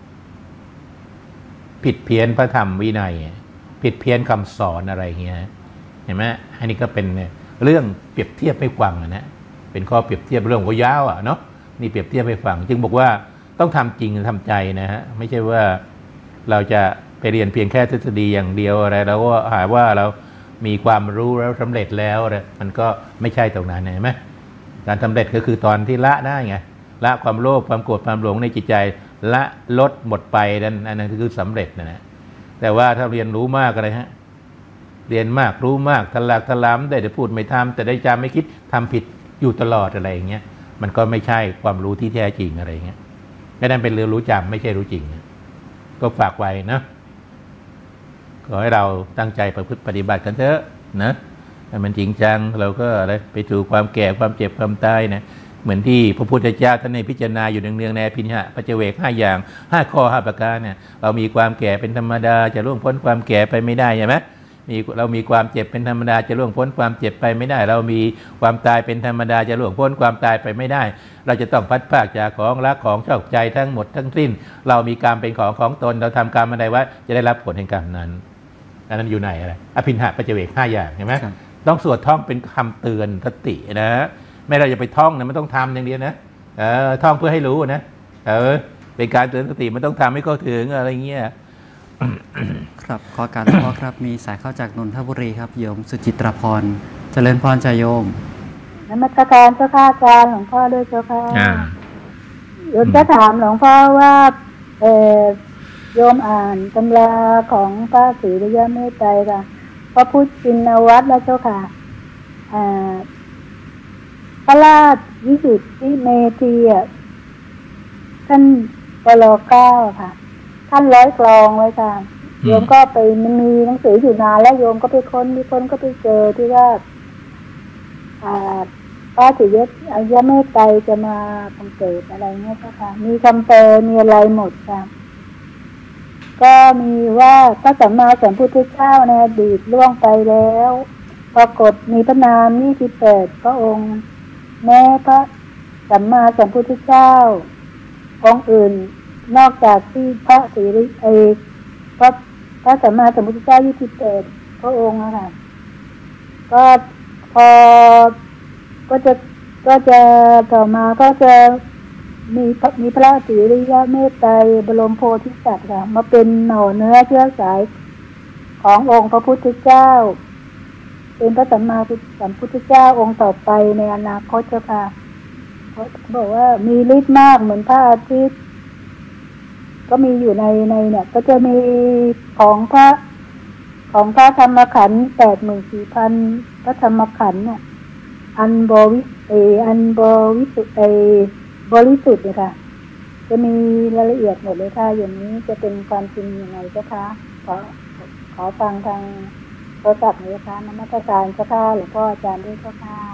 ผิดเพี้ยนพระธรรมวินัยผิดเพี้ยนคำสอนอะไรเงี้ยเห็นไหมอันนี้ก็เป็นเรื่องเปรียบเทียบให้ฟังนะเป็นข้อเปรียบเทียบเรื่องก็ยาวเนาะนี่เปรียบเทียบให้ฟังจึงบอกว่าต้องทำจริงทำใจนะฮะไม่ใช่ว่าเราจะไปเรียนเพียงแค่ทฤษฎีอย่างเดียวอะไรแล้วก็หาว่าเรามีความรู้แล้วสำเร็จแล้วมันก็ไม่ใช่ตรงนั้นเห็นไหมการสำเร็จก็คือตอนที่ละได้ไงละความโลภความโกรธความหลงในจิตใจละลดหมดไปนั่นคือสำเร็จนะแต่ว่าถ้าเรียนรู้มากอะไรเรียนมากรู้มากทะลักทะล้ำได้แต่พูดไม่ทำแต่ได้จำไม่คิดทำผิดอยู่ตลอดอะไรอย่างเงี้ยมันก็ไม่ใช่ความรู้ที่แท้จริงอะไรเงี้ยไม่ได้เป็นเรื่องรู้จำไม่ใช่รู้จริงก็ฝากไว้นะขอให้เราตั้งใจประพฤติปฏิบัติกันเถอะนะให้มันจริงจังเราก็อะไรไปสู่ความแก่ความเจ็บความตายนะเหมือนที่พระพุทธเจ้าท่านในพิจารณาอยู่เนืองๆในอภิญญาปัจเจเวก5อย่าง5ข้อ5ประการเนี่ยเรามีความแก่เป็นธรรมดาจะล่วงพ้นความแก่ไปไม่ได้ใช่ไหมเรามีความเจ็บเป็นธรรมดาจะล่วงพ้นความเจ็บไปไม่ได้เรามีความตายเป็นธรรมดาจะล่วงพ้นความตายไปไม่ได้เราจะต้องพัดพรากจากของรักของชอบใจทั้งหมดทั้งสิ้นเรามีกรรมเป็นของตนเราทำกรรมอะไรไว้จะได้รับผลแห่งกรรมนั้นอันนั้นอยู่ไหนอะไรอภิญญาปัจเจเวก5อย่างเห็นไหมต้องสวดท่องเป็นคำเตือนสตินะไม่เราจะไปท่องนะมันต้องทำอย่างเดียวนะท่องเพื่อให้รู้นะเป็นการเตือนสติมันต้องทำให้เข้าถึงอะไรเงี้ยครับขอการพ่อครับมีสายเข้าจากนนทบุรีครับโยมสุจิตราพรเจริญพรใจโยมนมัสการเจ้าค่ะอาจารย์หลวงพ่อด้วยเจ้าค่ะโยมจะถามหลวงพ่อว่าโยมอ่านตำราของพระศรีอริยเมตไตรค่ะพระพุทธชินวัตรแล้วเจ้าค่ะพระราชวิสุทธิเมธีท่านปร.9 ค่ะท่านร้อยกลองไว้ค่ะโยมก็ไปมันมีหนังสืออยู่นานแล้วโยมก็ไปค้นก็ไปเจอที่ว่าป้าสิยศอายะเมตไตรจะมาบังเกิดอะไรเงี้ยค่ะมีคำแปลมีอะไรหมดค่ะก็มีว่าพระสัมมาสัมพุทธเจ้าในอดีตล่วงไปแล้วปรากฏมีพระนาม28พระองค์แม้พระสัมมาสัมพุทธเจ้าองค์อื่นนอกจากที่พระศรีพระสัมมาสัมพุทธเจ้า28พระองค์ค่ะก็พอก็จะต่อมาก็จะมีพระศรีริยเมตไตรบรมโพธิสัตว์ค่ะมาเป็นหน่อเนื้อเชื้อสายขององค์พระพุทธเจ้าเป็นพระสัมมาสัมพุทธเจ้าองค์ต่อไปในอนาคตเจ้าค่ะเขาบอกว่ามีฤทธิ์มากเหมือนพระอาทิตย์ก็มีอยู่ในเนี่ยก็จะมีของพระธรรมขันธ์ 84,000 พระธรรมขันธ์เนี่ยอันบริสุทธิ์เลยค่ะจะมีรายละเอียดหมดเลยค่ะอย่างนี้จะเป็นความจริงยังไงเจ้าคะขอฟังทางโทรศัพท์เลยค่ะนมัสการเจ้าค่ะหลวงพ่ออาจารย์ด้วยเจ้าค่ะ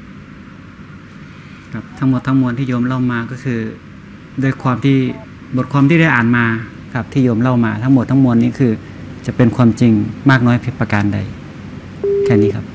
ครับทั้งหมดทั้งมวลที่โยมเล่ามาก็คือโดยความที่บทความที่ได้อ่านมาครับที่โยมเล่ามาทั้งหมดทั้งมวลนี้คือจะเป็นความจริงมากน้อยเพียงประการใดแค่นี้ครับ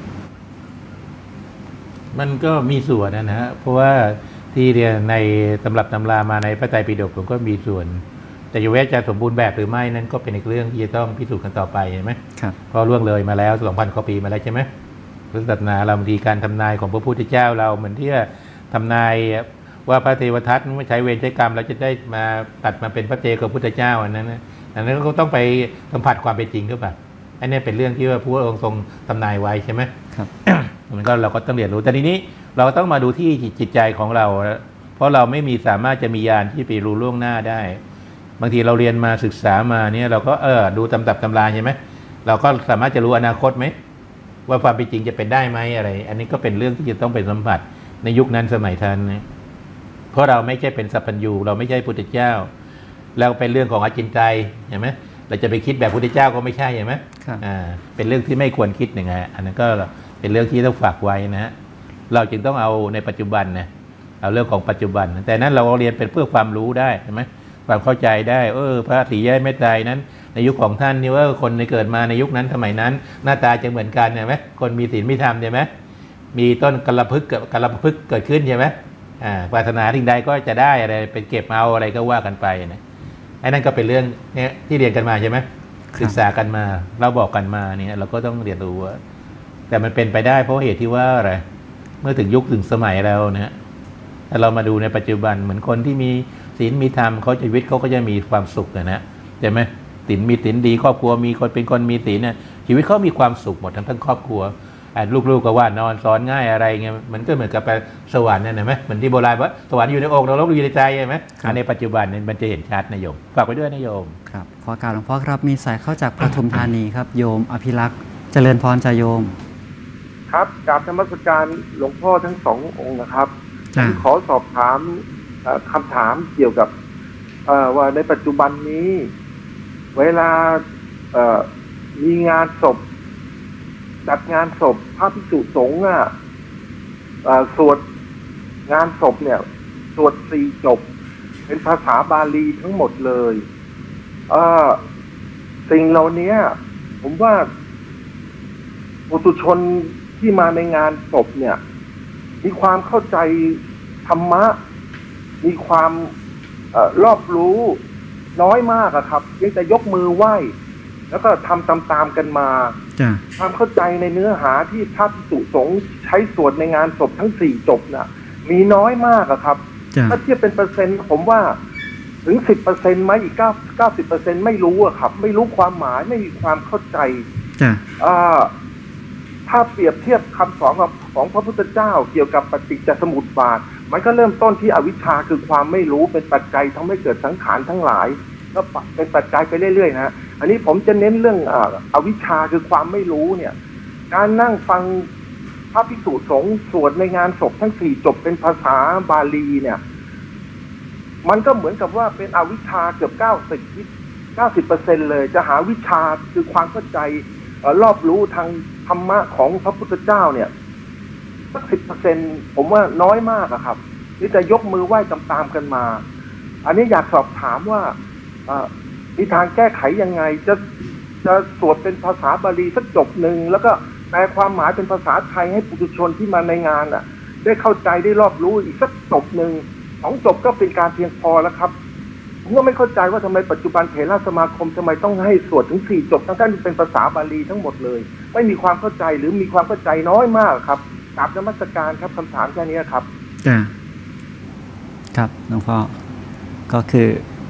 มันก็มีส่วนนะฮะเพราะว่าที่เรียนในตำรับตำรามาในพระไตรปิฎกผมก็มีส่วนแต่อยู่ว่าจะสมบูรณ์แบบหรือไม่นั้นก็เป็นอีกเรื่องที่จะต้องพิสูจน์กันต่อไปใช่ไหมครับเพราะล่วงเลยมาแล้ว 2,000 กว่าปีมาแล้วใช่ไหมพุทธศาสนาเราบางทีการทำนายของพระพุทธเจ้าเราเหมือนที่จะทำนายว่าพระเทวทัตไม่ใช้เวรใช้กรรมเราจะได้มาตัดมาเป็นพระเจกับพุทธเจ้าอันนั้นก็ต้องไปสัมผัสความเป็นจริงหรือเปล่าอันนี้เป็นเรื่องที่ว่าพระองค์ทรงทำนายไว้ใช่ไหมครับมันก็เราก็ต้องเรียนรู้แต่ทีนี้เราต้องมาดูที่จิตใจของเราเพราะเราไม่มีสามารถจะมีญาณที่ไปรู้ล่วงหน้าได้บางทีเราเรียนมาศึกษามาเนี่ยเราก็ดูตำราใช่ไหมเราก็สามารถจะรู้อนาคตไหมว่าความเป็นจริงจะเป็นได้ไหมอะไรอันนี้ก็เป็นเรื่องที่จะต้องไปสัมผัสในยุคนั้นสมัยทันนะเพราะเราไม่ใช่เป็นสัพพัญญูเราไม่ใช่พุทธเจ้าแล้วเป็นเรื่องของอจินไตยเห็นไหมเราจะไปคิดแบบพุทธเจ้าก็ไม่ใช่เห็นไหมเป็นเรื่องที่ไม่ควรคิดอย่างไงอันนั้นก็เป็นเรื่องที่ต้องฝากไว้นะฮะเราจึงต้องเอาในปัจจุบันนะเอาเรื่องของปัจจุบันแต่นั้นเราเรียนเป็นเพื่อความรู้ได้ใช่ไหมความเข้าใจได้พระศรีริยเมตไตรนั้นในยุคของท่านนี่ว่าคนในเกิดมาในยุคนั้นสมัยนั้นหน้าตาจะเหมือนกันใช่ไหมคนมีศีลมีธรรมใช่ไหมมีต้นกัลปะพฤกษ์เกิดขึ้นใช่ไหมปรารถนาสิ่งใดก็จะได้อะไรเป็นเก็บเอาอะไรก็ว่ากันไปนะไอ้นั่นก็เป็นเรื่องนี้ที่เรียนกันมาใช่ไหมศึกษากันมาเราบอกกันมาเนี่ยเราก็ต้องเรียนรู้ว่าแต่มันเป็นไปได้เพราะเหตุที่ว่าอะไรเมื่อถึงยุคถึงสมัยแล้วนะถ้าเรามาดูในปัจจุบันเหมือนคนที่มีศีลมีธรรมเขาชีวิตเขาก็จะมีความสุขนะใช่ไหมศีลมีศีลดีครอบครัวมีคนเป็นคนมีศีลเนี่ยชีวิตเขามีความสุขหมดทั้งครอบครัวลูกๆก็ว่านอนสอนง่ายอะไรเงี้ยมันก็เหมือนกับไปสวรรค์นั่นเห็นไหมเหมือนที่โบราณว่าสวรรค์อยู่ในอกเราลบอยู่ในใจใช่ไหมในปัจจุบันเนี่ยมันจะเห็นชัดนะโยมฝากไว้ด้วยนะโยมครับขอกราบหลวงพ่อครับมีสายเข้าจากปทุมธานีครับโยมอภิรักษ์เจริญพรจ่าโยมครับกราบนมัสการหลวงพ่อทั้งสององค์นะครับขอสอบถามคำถามเกี่ยวกับว่าในปัจจุบันนี้เวลามีงานศพจัดงานศพพระภิกษุสงฆ์สวดงานศพเนี่ยสวด4 จบเป็นภาษาบาลีทั้งหมดเลยสิ่งเหล่านี้ผมว่าปุถุชนที่มาในงานศพเนี่ยมีความเข้าใจธรรมะมีความรอบรู้น้อยมากอะครับเพียงแต่ยกมือไหว้แล้วก็ทำตามๆกันมาความเข้าใจในเนื้อหาที่พระภิกษุสงฆ์ใช้สวดในงานศพทั้ง4 จบน่ะมีน้อยมากอะครับถ้าเทียบเป็นเปอร์เซ็นต์ผมว่าถึง 10% ไหมอีก90% ไม่รู้อะครับไม่รู้ความหมายไม่มีความเข้าใจถ้าเปรียบเทียบคำสอนของพระพุทธเจ้าเกี่ยวกับปฏิจจสมุปบาทมันก็เริ่มต้นที่อวิชชาคือความไม่รู้เป็นปัจจัยทำให้เกิดสังขารทั้งหลายก็เป็นปัจจัยไปเรื่อยๆนะอันนี้ผมจะเน้นเรื่องอวิชชาคือความไม่รู้เนี่ยการนั่งฟังพระภิกษุสงฆ์สวดในงานศพทั้ง4 จบเป็นภาษาบาลีเนี่ยมันก็เหมือนกับว่าเป็นอวิชชาเกือบ90 90% เลยจะหาวิชาคือความเข้าใจรอบรู้ทางธรรมะของพระพุทธเจ้าเนี่ยสัก10%ผมว่าน้อยมากอะครับนี่จะยกมือไหว้ตามๆกันมาอันนี้อยากสอบถามว่ามีทางแก้ไขยังไงจะสวดเป็นภาษาบาลีสักจบหนึ่งแล้วก็แปลความหมายเป็นภาษาไทยให้ปุถุชนที่มาในงานอ่ะได้เข้าใจได้รอบรู้อีกสักจบหนึ่ง2 จบก็เป็นการเพียงพอแล้วครับผมก็ไม่เข้าใจว่าทำไมปัจจุบันเถรสมาคมทำไมต้องให้สวดถึง4 จบทั้งที่เป็นภาษาบาลีทั้งหมดเลยไม่มีความเข้าใจหรือมีความเข้าใจน้อยมากครับกราบนมัสการครับคำถามแค่นี้ครับครับหลวงพ่อก็คื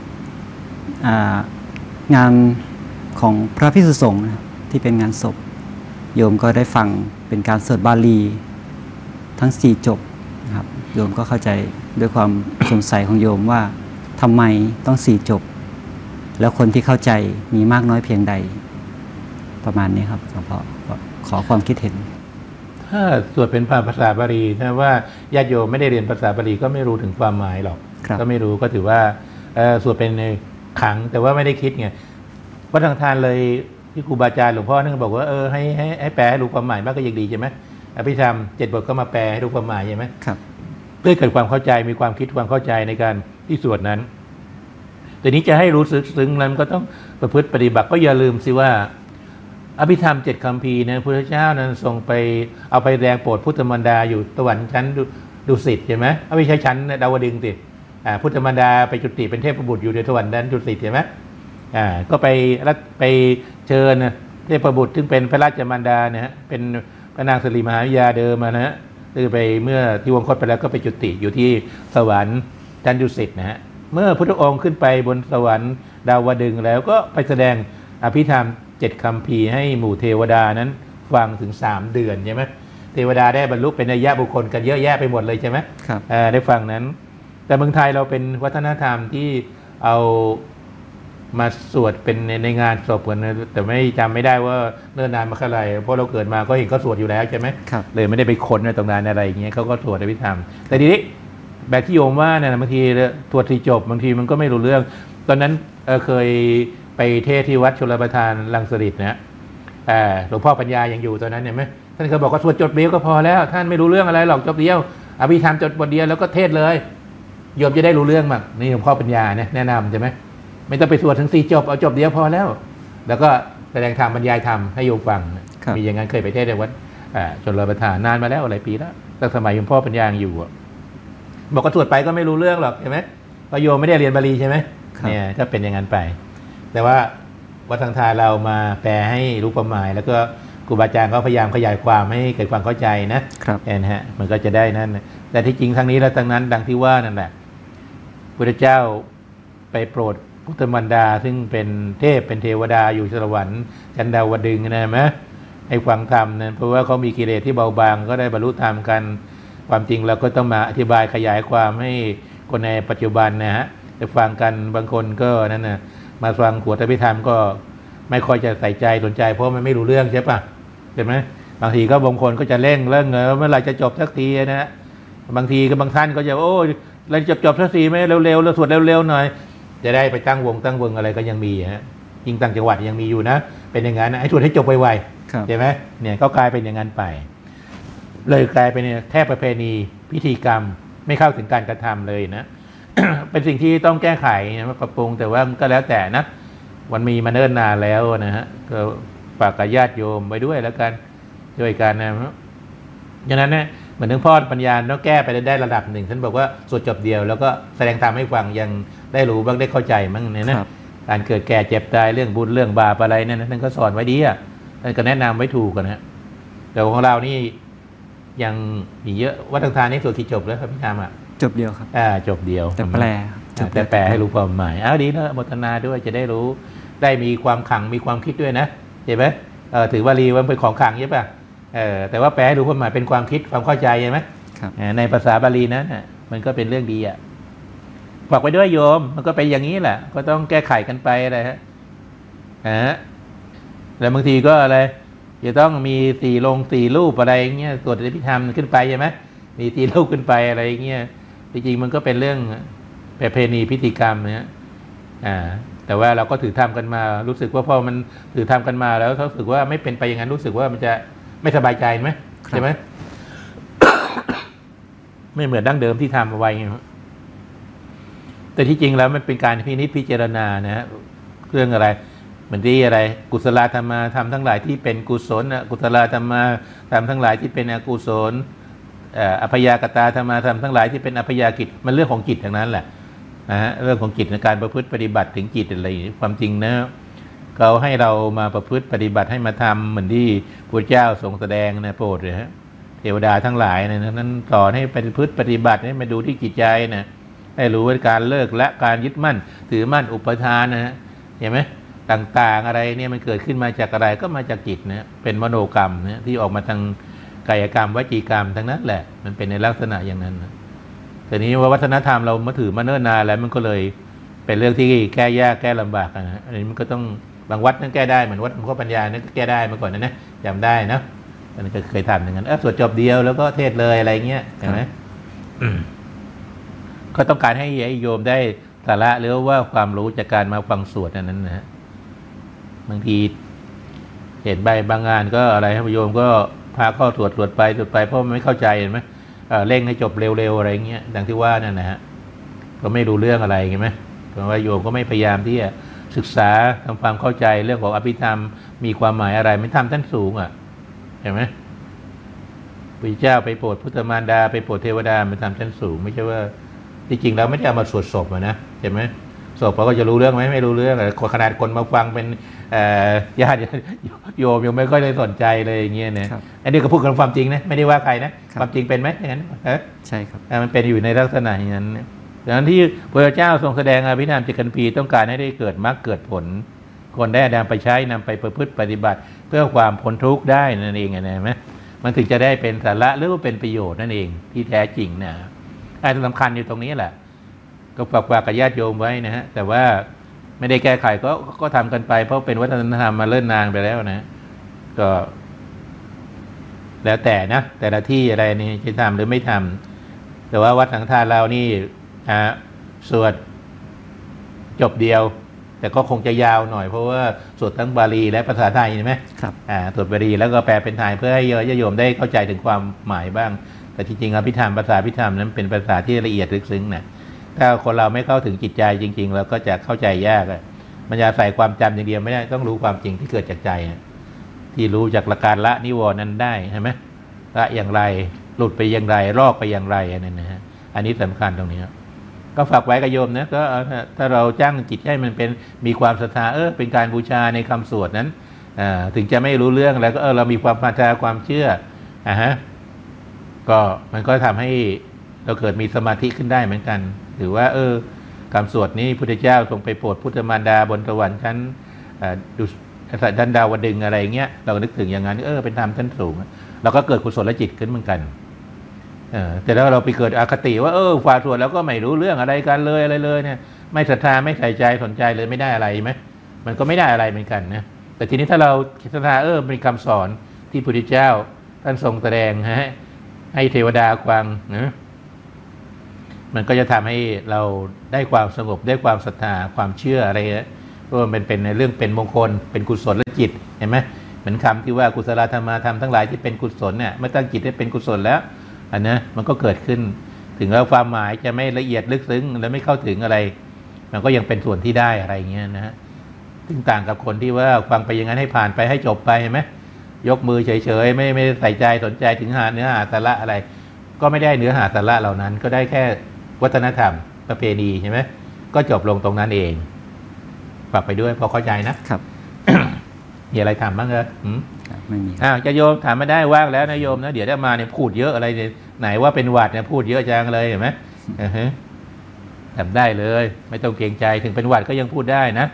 องานของพระภิกษุสงฆ์ที่เป็นงานศพโยมก็ได้ฟังเป็นการสวดบาลีทั้ง4 จบนะครับโยมก็เข้าใจด้วยความสงสัยของโยมว่าทำไมต้อง4 จบแล้วคนที่เข้าใจมีมากน้อยเพียงใดประมาณนี้ครับหลวงพ่อขอความคิดเห็นถ้าสวดเป็นภาษาบาลีถ้าว่าญาติโยมไม่ได้เรียนภาษาบาลีก็ไม่รู้ถึงความหมายหรอกก็ไม่รู้ก็ถือว่าสวดเป็นขังแต่ว่าไม่ได้คิดไงวัดทางทานเลยที่ครูบาอาจารย์หลวงพ่อนั่นบอกว่าให้แปลให้รู้ความหมายมากก็ยังดีใช่ไหมอภิธรรม7 บทก็มาแปลให้รู้ความหมายใช่ไหมครับเพื่อเกิดความเข้าใจมีความคิดความเข้าใจในการที่สวดนั้นแต่นี้จะให้รู้สึกซึ้งแล้วก็ต้องประพฤติปฏิบัติก็อย่าลืมสิว่าอภิธรรม7 คัมภีร์นะพระพุทธเจ้านั้นทรงไปเอาไปแสดงโปรดพุทธมารดาอยู่สวรรค์ชั้นดุสิตใช่ไหมไม่ใช่ชั้นดาวดึงส์สิพุทธมารดาไปจุติเป็นเทพบุตรอยู่ในสวรรค์นั้นดุสิตใช่ไหมก็ไปเชิญเทพบุตรซึ่งเป็นพระราชมารดาเนี่ยเป็นพระนางสิริมหาวิทยาเดิมนะฮะคือไปเมื่อที่วงคตไปแล้วก็ไปจุติอยู่ที่สวรรค์ชั้นดุสิตนะฮะเมื่อพุทธองค์ขึ้นไปบนสวรรค์ดาวดึงส์แล้วก็ไปแสดงอภิธรรม7 คัมภีร์ให้หมู่เทวดานั้นฟังถึง3 เดือนใช่ไหมเทวดาได้บรรลุเป็นนัยยะบุคคลกันเยอะแยะไปหมดเลยใช่ไหมครับได้ฟังนั้นแต่เมืองไทยเราเป็นวัฒนธรรมที่เอามาสวดเป็นในงานศพกันแต่ไม่จำไม่ได้ว่าเนิ่นนานมาเท่าไหร่เพราะเราเกิดมาก็เห็นเขาสวดอยู่แล้วใช่ไหมเลยไม่ได้ไปค้นในตรงนั้นอะไรอย่างเงี้ยเขาก็สวดอภิธรรมแต่ทีนี้แบบที่โยมว่าเนี่ยบางทีสวด4 จบบางทีมันก็ไม่รู้เรื่องตอนนั้นเคยไปเทศที่วัดชลประทานรังสฤษนะหลวงพ่อปัญญายังอยู่ตอนนั้นเห็นไหมท่านเคยบอกว่าสวดจบเดียวก็พอแล้วท่านไม่รู้เรื่องอะไรหรอกจบเดียวอภิธรรมจบบทเดียวแล้วก็เทศเลยโยมจะได้รู้เรื่องมากนี่หลวงพ่อปัญญาเนี่ยแนะนำใช่ไหมไม่ต้องไปสวดถึง4 จบเอาจบเดียวพอแล้วแล้วก็แสดงธรรมบรรยายธรรมให้โยมฟังมีอย่างนั้นเคยไปเทศในวัดชลประทานนานมาแล้วหลายปีแล้วตั้งสมัยหลวงพ่อปัญญาอยู่บอกก็สวดไปก็ไม่รู้เรื่องหรอกใช่ไหมเพราะโยมไม่ได้เรียนบาลีใช่ไหมเนี่ยก็เป็นอย่างนั้นไปแต่ว่าวัดทางทานเรามาแปลให้รู้ความหมายแล้วก็ครูบาอาจารย์เขาพยายามขยายความให้เกิดความเข้าใจนะครับนะฮะมันก็จะได้นั่นแต่ที่จริงทั้งนี้และทั้งนั้นดังที่ว่านั่นแหละพระเจ้าไปโปรดพุทธมารดาซึ่งเป็นเทพเป็นเทวดาอยู่สวรรค์ชั้นดาวดึงส์นะไหมให้ฟังธรรมนั้นเพราะว่าเขามีกิเลสที่เบาบางก็ได้บรรลุธรรมกันความจริงเราก็ต้องมาอธิบายขยายความให้คนในปัจจุบันนะฮะได้ฟังกันบางคนก็นั่นนะมาฟังขวดอภิธรรมก็ไม่ค่อยจะใส่ใจสนใจเพราะมันไม่รู้เรื่องใช่ปะใช่ไหมบางทีก็บางคนก็จะเร่งเมื่อไหร่จะจบสักทีนะฮะบางทีก็บางท่านก็จะโอ้ยเราจบสักทีไหมเร็วๆเราสวดเร็วๆหน่อยจะได้ไปตั้งวงอะไรก็ยังมีฮะยิ่งต่างจังหวัดยังมีอยู่นะเป็นอย่างนั้นให้สวดให้จบไวๆใช่ไหมเนี่ยก็กลายเป็นอย่างนั้นไปเลยกลายเป็นแค่ประเพณีพิธีกรรมไม่เข้าถึงการกระทำเลยนะ เป็นสิ่งที่ต้องแก้ไขปรับปรุงแต่ว่าก็แล้วแต่นะวันมีมาเนิ่นนานแล้วนะฮะก็ฝากกับญาติโยมไปด้วยแล้วกันช่วยกันนะดังนั้นเนี่ยเหมือนหลวงพ่อปัญญาต้องแก้ไปได้ระดับหนึ่งท่านบอกว่าสวดจบเดียวแล้วก็แสดงธรรมให้ฟังยังได้รู้บ้างได้เข้าใจมั้งเนี่ยนะการเกิดแก่เจ็บตายเรื่องบุญเรื่องบาปอะไรเนี่ยท่านก็สอนไว้ดีอ่ะท่านก็แนะนำไว้ถูกกันนะแต่ของเรานี่ยังมีเยอะวัดทางทานนี่สวดกี่จบแล้วครับพี่ธรรมอ่ะจบเดียวครับจบเดียวแต่แปลแต่แปลให้รู้ความหมายดีนะโมทนาด้วยจะได้รู้ได้มีความขังมีความคิดด้วยนะเห็นไหมถือวลีว่าเป็นของขังใช่ป่ะแต่ว่าแปลให้รู้ความหมายเป็นความคิดความเข้าใจใช่ไหมในภาษาบาลีนั้นมันก็เป็นเรื่องดีอ่ะฝากไว้ด้วยโยมมันก็เป็นอย่างนี้แหละก็ต้องแก้ไขกันไปอะไรฮะแล้วบางทีก็อะไรจะต้องมี4 รูปอะไรเงี้ยตรวจอภิธรรมขึ้นไปใช่ไหมมี4 รูปขึ้นไปอะไรเงี้ยจริงๆมันก็เป็นเรื่องประเพณีพิธีกรรมนะแต่ว่าเราก็ถือทำกันมารู้สึกว่าพอมันถือทำกันมาแล้วรู้สึกว่าไม่เป็นไปอย่างนั้นรู้สึกว่ามันจะไม่สบายใจไหมใช่ไหม ไม่เหมือนดั้งเดิมที่ทำเอาไว้แต่ที่จริงแล้วมันเป็นการพินิจพิจารณานะฮะเรื่องอะไรเหมือนที่อะไรกุศลธรรมะทำทั้งหลายที่เป็นกุศลกุศลธรรมะทำทั้งหลายที่เป็นอกุศลอัพยากตาธรรมะทำทั้งหลายที่เป็นอัพยากิจมันเรื่องของจิตทั้งนั้นแหละนะฮะเรื่องของจิตในการประพฤติปฏิบัติถึงจิตอะไรความจริงนะเขาให้เรามาประพฤติปฏิบัติให้มาทำเหมือนที่พระเจ้าทรงแสดงนะโปรดเลยฮะเทวดาทั้งหลายนะนั้นสอนให้ประพฤติปฏิบัติให้มาดูที่จิตใจนะให้รู้ว่าการเลิกและการยึดมั่นถือมั่นอุปทานนะฮะเห็นไหมต่างๆอะไรเนี่ยมันเกิดขึ้นมาจากอะไรก็มาจากจิตนะเป็นมโนกรรมนะที่ออกมาทางกายกรรมวจีกรรมทั้งนั้นแหละมันเป็นในลักษณะอย่างนั้นนะแต่นี้ว่าวัฒนธรรมเรามาถือมาเนิ่นนานแล้วมันก็เลยเป็นเรื่องที่แก้ยากแก้ลำบากนะอันนี้มันก็ต้องบางวัดนั่นแก้ได้เหมือนวัดหลวงพ่อปัญญานั่นก็แก้ได้มาก่อนนะจำได้นะอันนี้ก็เคยทำอย่างนั้นสวดจบเดียวแล้วก็เทศเลยอะไรเงี้ยเห็นไหมก็ต้องการให้โยมได้สาระหรือว่าความรู้จากการมาฟังสวดนั้นนะบางทีเห็นใบบางงานก็อะไรให้โยมก็พาเข้าสวดไปเพราะไม่เข้าใจเห็นไหมเร่งให้จบเร็วๆอะไรเงี้ยดังที่ว่านั่นนะฮะก็ไม่รู้เรื่องอะไรเห็นไหมเพราะว่าโยมก็ไม่พยายามที่จะศึกษาทำความเข้าใจเรื่องของอภิธรรมมีความหมายอะไรไม่ทำท่านสูงเห็นไหมพระเจ้าไปโปรดพุทธมารดาไปโปรดเทวดามันทำชั้นสูงไม่ใช่ว่าจริงๆแล้วไม่ได้เอามาสวดศพนะเห็นไหมศพเราก็จะรู้เรื่องไหมไม่รู้เรื่องขนาดคนมาฟังเป็นญาติโยมยังไม่ค่อยได้สนใจเลยอย่างเงี้ยนะอันนี้ก็พูดกันความจริงนะไม่ได้ว่าใครนะความจริงเป็นไหมอย่างนั้นใช่ครับมันเป็นอยู่ในลักษณะอย่างนั้นดังนั้นที่พระเจ้าทรงแสดงอภิธรรม7 คัมภีร์ต้องการให้ได้เกิดมรรคเกิดผลคนได้นำไปใช้นำไปประพฤติปฏิบัติเพื่อความพ้นทุกข์ได้นั่นเองนะไหมมันถึงจะได้เป็นสาระหรือว่าเป็นประโยชน์นั่นเองที่แท้จริงนะไอ้สำคัญอยู่ตรงนี้แหละก็ฝากกับญาติโยมไว้นะฮะแต่ว่าไม่ได้แก้ไขก็ทำกันไปเพราะเป็นวัฒนธรรมมาเลิ่นนานไปแล้วนะก็แล้วแต่นะแต่ละที่อะไรนี่จะทำหรือไม่ทำแต่ว่าวัดสังฆทานเรานี่สวดจบเดียวแต่ก็คงจะยาวหน่อยเพราะว่าสวดทั้งบาลีและภาษาไทยใช่ไหมครับสวดบาลีแล้วก็แปลเป็นไทยเพื่อให้ญาติโยมได้เข้าใจถึงความหมายบ้างแต่จริงๆอภิธรรมภาษาอภิธรรมนั้นเป็นภาษาที่ละเอียดลึกซึ้งนะถ้าคนเราไม่เข้าถึงจิตใจจริงๆเราก็จะเข้าใจยากมันจะใส่ความจำอย่างเดียวไม่ได้ต้องรู้ความจริงที่เกิดจากใจที่รู้จากหลักการละนิวรณ์นั้นได้ใช่ไหมละอย่างไรหลุดไปอย่างไรลอกไปอย่างไรนั่นนะฮะอันนี้สำคัญตรงนี้ก็ฝากไว้กับโยมนะก็ถ้าเราจ้างจิตให้มันเป็นมีความศรัทธาเป็นการบูชาในคำสวดนั้นถึงจะไม่รู้เรื่องแล้วก็เรามีความศรัทธาความเชื่อก็มันก็ทำให้เราเกิดมีสมาธิขึ้นได้เหมือนกันหรือว่าคำสวดนี้พุทธเจ้าทรงไปโปรดพุทธมารดาบนสวรรค์ชั้นดุสิตดันดาวดึงอะไรเงี้ยเราก็นึกถึงอย่างนั้นเป็นธรรมชั้นสูงเราก็เกิดกุศลจิตขึ้นเหมือนกันแต่แล้วเราไปเกิดอคติว่าฝ่าสวดแล้วก็ไม่รู้เรื่องอะไรกันเลยอะไรเลยเนี่ยไม่ศรัทธาไม่ใส่ใจสนใจเลยไม่ได้อะไรไหมมันก็ไม่ได้อะไรเหมือนกันนะแต่ทีนี้ถ้าเราศรัทธามีคำสอนที่พระพุทธเจ้าท่านทรงแสดงให้เทวดาฟังนะมันก็จะทำให้เราได้ความสงบได้ความศรัทธาความเชื่ออะไรเพราะมันเป็นในเรื่องเป็นมงคลเป็นกุศลจิตเห็นไหมเหมือนคำที่ว่ากุศลธรรมะธรรมทั้งหลายที่เป็นกุศลเนี่ยเมื่อตั้งจิตให้เป็นกุศลแล้วอันนะมันก็เกิดขึ้นถึงแล้วความหมายจะไม่ละเอียดลึกซึ้งและไม่เข้าถึงอะไรมันก็ยังเป็นส่วนที่ได้อะไรเงี้ยนะฮะซึ่งต่างกับคนที่ว่าฟังไปอย่างนั้นให้ผ่านไปให้จบไปเห็นไหมยกมือเฉยๆไม่ใส่ใจสนใจถึงเนื้อหาสาระอะไรก็ไม่ได้เนื้อหาสาระเหล่านั้นก็ได้แค่วัฒนธรรมประเพณีใช่ไหมก็จบลงตรงนั้นเองฝากไปด้วยพอเข้าใจนะครับ มีอะไรถามบ้างไม่มีจะโยมถามมาได้ว่างแล้วนะโยมนะเดี๋ยวได้มาเนี่ยพูดเยอะอะไรไหนว่าเป็นหวัดเนี่ยพูดเยอะจังเลยเห็นไหมทำได้เลยไม่ต้องเกรงใจถึงเป็นหวัดก็ยังพูดได้นะ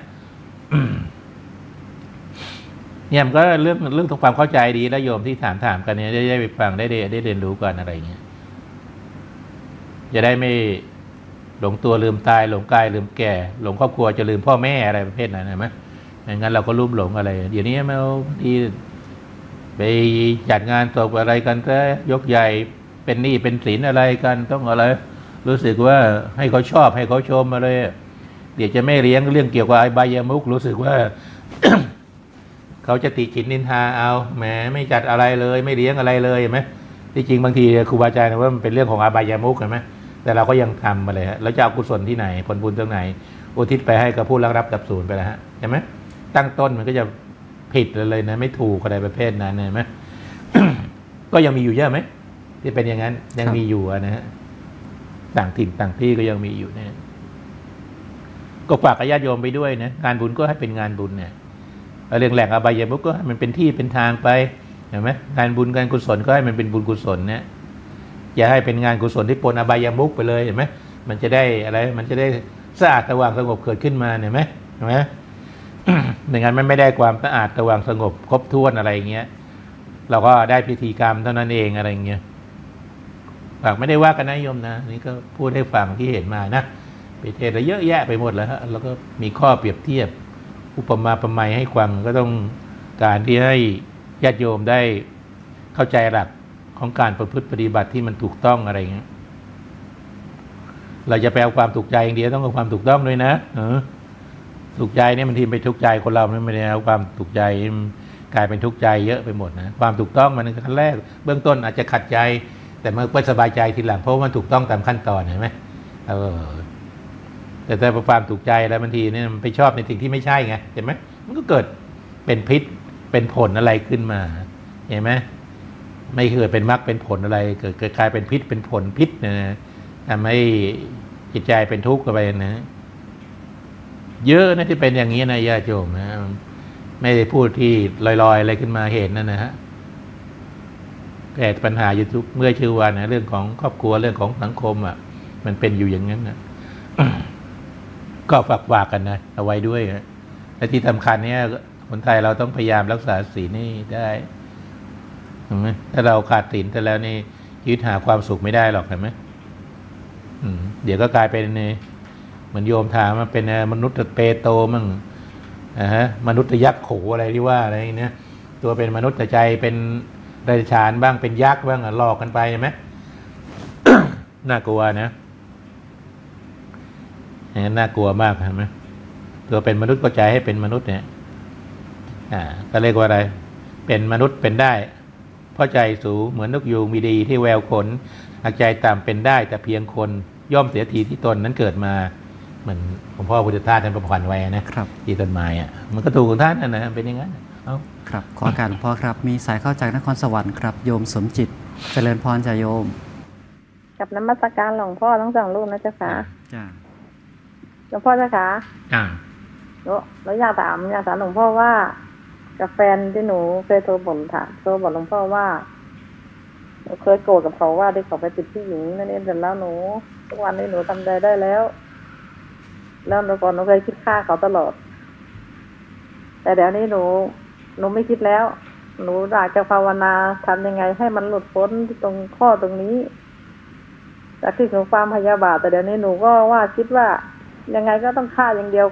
เนี่ยมันก็เรื่องของความเข้าใจดีแล้วโยมที่ถามกันเนี่ยได้ไปฟังได้เรียนรู้กันอะไรเงี้ยจะได้ไม่หลงตัวลืมตายหลงกายลืมแก่หลงครอบครัวจะลืมพ่อแม่อะไรประเภทนั้นใช่ไหมไม่งั้นเราก็ลุ่มหลงอะไรเดี๋ยวนี้เราที่ไปจัดงานศพอะไรกันซะยกใหญ่เป็นหนี้เป็นสินอะไรกันต้องอะไรรู้สึกว่าให้เขาชอบให้เขาชมอะไรเดี๋ยวจะไม่เลี้ยงเรื่องเกี่ยวกับอบายมุขรู้สึกว่า เขาจะติฉินนินทาเอาแหมไม่จัดอะไรเลยไม่เลี้ยงอะไรเลยเห็นไหมที่จริงบางทีครูบาอาจารย์ว่ามันเป็นเรื่องของอบายมุขเห็นไหมแต่เราก็ยังทำมาเลยฮะแล้วจะเอากุศลที่ไหนผลบุญตรงไหนอุทิศไปให้กับผู้รับดับสูญไปแล้วฮะเห็นไหมตั้งต้นมันก็จะผิดเลยนะไม่ถูกอะไรประเภทนั้นเห็นไหม ก็ยังมีอยู่เยอะไหมที่เป็นอย่างนั้นยังมีอยู่นะฮะต่างถิ่นต่างที่ก็ยังมีอยู่เนี่ยก็ฝากญาติโยมไปด้วยนะงานบุญก็ให้เป็นงานบุญเนี่ยเรื่องแหล่งอบายมุขก็ให้มันเป็นที่เป็นทางไปเห็นไหมงานบุญการกุศลก็ให้มันเป็นบุญกุศลเนี่ยอย่าให้เป็นงานกุศลที่ปนอบายมุขไปเลยเห็นไหมมันจะได้อะไรมันจะได้สะอาดสว่างสงบเกิดขึ้นมาเห็นไหมในงานมันไม่ได้ความสะอาดสว่างสงบครบถ้วนอะไรเงี้ยเราก็ได้พิธีกรรมเท่านั้นเองอะไรเงี้ยฝากไม่ได้ว่ากันนะโยมนะนี่ก็พูดให้ฟังที่เห็นมานะไปเทศอะไรเยอะแยะไปหมดแล้วฮะแล้วก็มีข้อเปรียบเทียบอุปมาประไมยให้ฟังก็ต้องการที่ให้ญาติโยมได้เข้าใจหลักของการประพฤติปฏิบัติที่มันถูกต้องอะไรเงี้ยเราจะไปเอาความถูกใจอย่างเดียวต้องเอาความถูกต้องด้วยนะถูกใจเนี่ยมันทีไปทุกข์ใจคนเราไม่ได้เอาความถูกใจกลายเป็นทุกข์ใจเยอะไปหมดนะความถูกต้องมันขั้นแรกเบื้องต้นอาจจะขัดใจแต่เมื่อไม่สบายใจทีหลังเพราะมันถูกต้องตามขั้นตอนเห็นไหมแต่ความถูกใจแล้วบางทีเนี่ยมันไปชอบในสิ่งที่ไม่ใช่ไงเห็นไหมมันก็เกิดเป็นพิษเป็นผลอะไรขึ้นมาเห็นไหมไม่เกิดเป็นมรรคเป็นผลอะไรเกิดกลายเป็นพิษเป็นผลพิษนะทำให้จิตใจเป็นทุกข์กันไปนะเยอะนะที่เป็นอย่างนี้นะญาติโยมนะไม่ได้พูดที่ลอยๆอะไรขึ้นมาเห็นนั่นนะฮะแต่ปัญหาอยู่ทุกเมื่อชื่อว่านะเรื่องของครอบครัวเรื่องของสังคมอ่ะมันเป็นอยู่อย่างนั้นนะ ก็ฝากกันนะเอาไว้ด้วยนะและที่สำคัญเนี่ยคนไทยเราต้องพยายามรักษาศีลนี่ได้ถูกไหมถ้าเราขาดศีลแต่แล้วนี่ยึดหาความสุขไม่ได้หรอกเห็นไหมเดี๋ยวก็กลายเป็นเหมือนโยมถามมันเป็นมนุษย์เปโตมั่งมนุษย์ยักษ์โขอะไรที่ว่าอะไรเนี่ยตัวเป็นมนุษย์แต่ใจเป็นเดรัจฉานบ้างเป็นยักษ์บ้างหลอกกันไปใช่ไหม น่ากลัวนะน่ากลัวมากใช่ไหมตัวเป็นมนุษย์ก็ใจให้เป็นมนุษย์เนี่ยก็เรียกว่าอะไรเป็นมนุษย์เป็นได้เพราะใจสูงเหมือนนกยูงมีดีที่แววขนหากใจต่ำเป็นได้แต่เพียงคนย่อมเสียทีที่ตนนั้นเกิดมาเหมือนหลวงพ่อพุทธทาสท่านประพันธ์ไว้นะครับที่ต้นไม้มันก็ถูกของท่านนะเป็นอย่างนั้นครับขอการหลวงพ่อครับมีสายเข้าจากนครสวรรค์ครับโยมสมจิตเจริญพรจ่าโยมกับนมัสการหลวงพ่อทั้งสองรูปนะเจ้าค่ะจ้าหลวงพ่อเจ้าค่ะแล้วอยากถามหลวงพ่อว่ากับแฟนที่หนูเคยโทรบอกหลวงพ่อว่าหนูเคยโกรธกับเขาว่าที่เขาไปติดผู้หญิงนั่นเองแต่แล้วหนูทุกวันนี้หนูทำใจได้แล้วก่อนหนูเคยคิดฆ่าเขาตลอดแต่เดี๋ยวนี้หนูไม่คิดแล้วหนูอยากจะภาวนาทำยังไงให้มันหลุดพ้นตรงข้อตรงนี้จากที่หนูความพยาบาทแต่เดี๋ยวนี้หนูก็ว่าคิดว่ายังไงก็ต้องฆ่าอย่างเดียว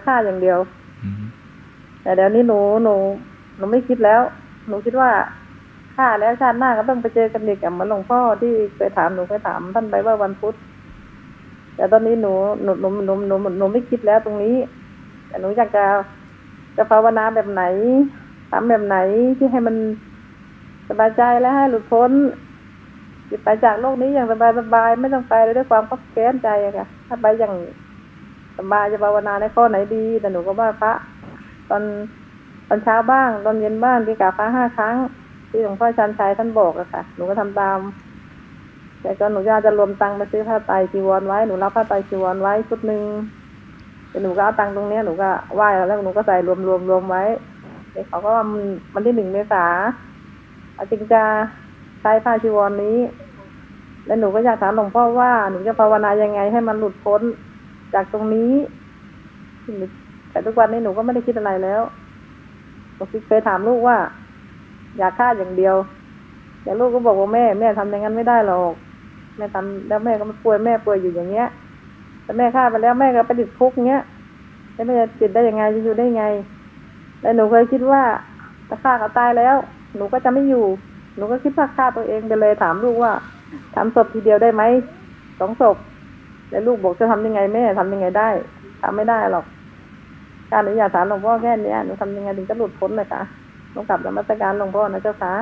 แต่เดี๋ยวนี้หนูไม่คิดแล้วหนูคิดว่าฆ่าแล้วชาติหน้าก็ต้องไปเจอกันอีกเหมือนหลวงพ่อที่เคยถามท่านไปว่าวันพุธแต่ตอนนี้หนูไม่คิดแล้วตรงนี้แต่หนูอยากจะภาวนาแบบไหนทำแบบไหนที่ให้มันสบายใจและให้หลุดพ้นจิตไปจากโลกนี้อย่างสบายไม่ต้องไปด้วยความขับแค้นใจอะค่ะถ้าไปอย่างสบายจะภาวนาในข้อไหนดีแต่หนูก็ว่าพระตอนเช้าบ้างตอนเย็นบ้างที่กราบพระ5 ครั้งที่หลวงพ่อชันชัยท่านบอกอะค่ะหนูก็ทำตามแต่ก็หนูจะรวมตังค์ไปซื้อผ้าไตรจีวรไว้หนูรับผ้าไตรจีวรไว้ชุดนึงแต่หนูก็เอาตังค์ตรงนี้หนูก็ไหว้แล้วหนูก็ใส่รวมไว้เด็กเขาก็วันที่1 เมษายนจริงจะใช้ผ้าจีวรนี้แล้วหนูก็อยากถามหลวงพ่อว่าหนูจะภาวนายังไงให้มันหลุดพ้นจากตรงนี้แต่ทุกวันนี้หนูก็ไม่ได้คิดอะไรแล้วหนูเคยถามลูกว่าอยากฆ่าอย่างเดียวแต่ลูกก็บอกว่าแม่ทำอย่างนั้นไม่ได้หรอกแม่ทำแล้วแม่ก็มาป่วยอยู่อย่างเงี้ยแต่แม่ฆ่าไปแล้วแม่ก็ไปติดคุกเงี้ยแล้วแม่จะติดได้ยังไงจะอยู่ได้ยังไงแล้วหนูเคยคิดว่าถ้าฆ่าเขาตายแล้วหนูก็จะไม่อยู่หนูก็คิดว่าฆ่าตัวเองไปเลยถามลูกว่าทำศพทีเดียวได้ไหม2 ศพแล้วลูกบอกจะทำยังไงแม่ทำยังไงได้ทำไม่ได้หรอกการหนูอยากถามหลวงพ่อแค่นี้หนูทำยังไงถึงจะหลุดพ้นเลยคะหนูกลับนมัสการหลวงพ่อนะเจ้าค่ะ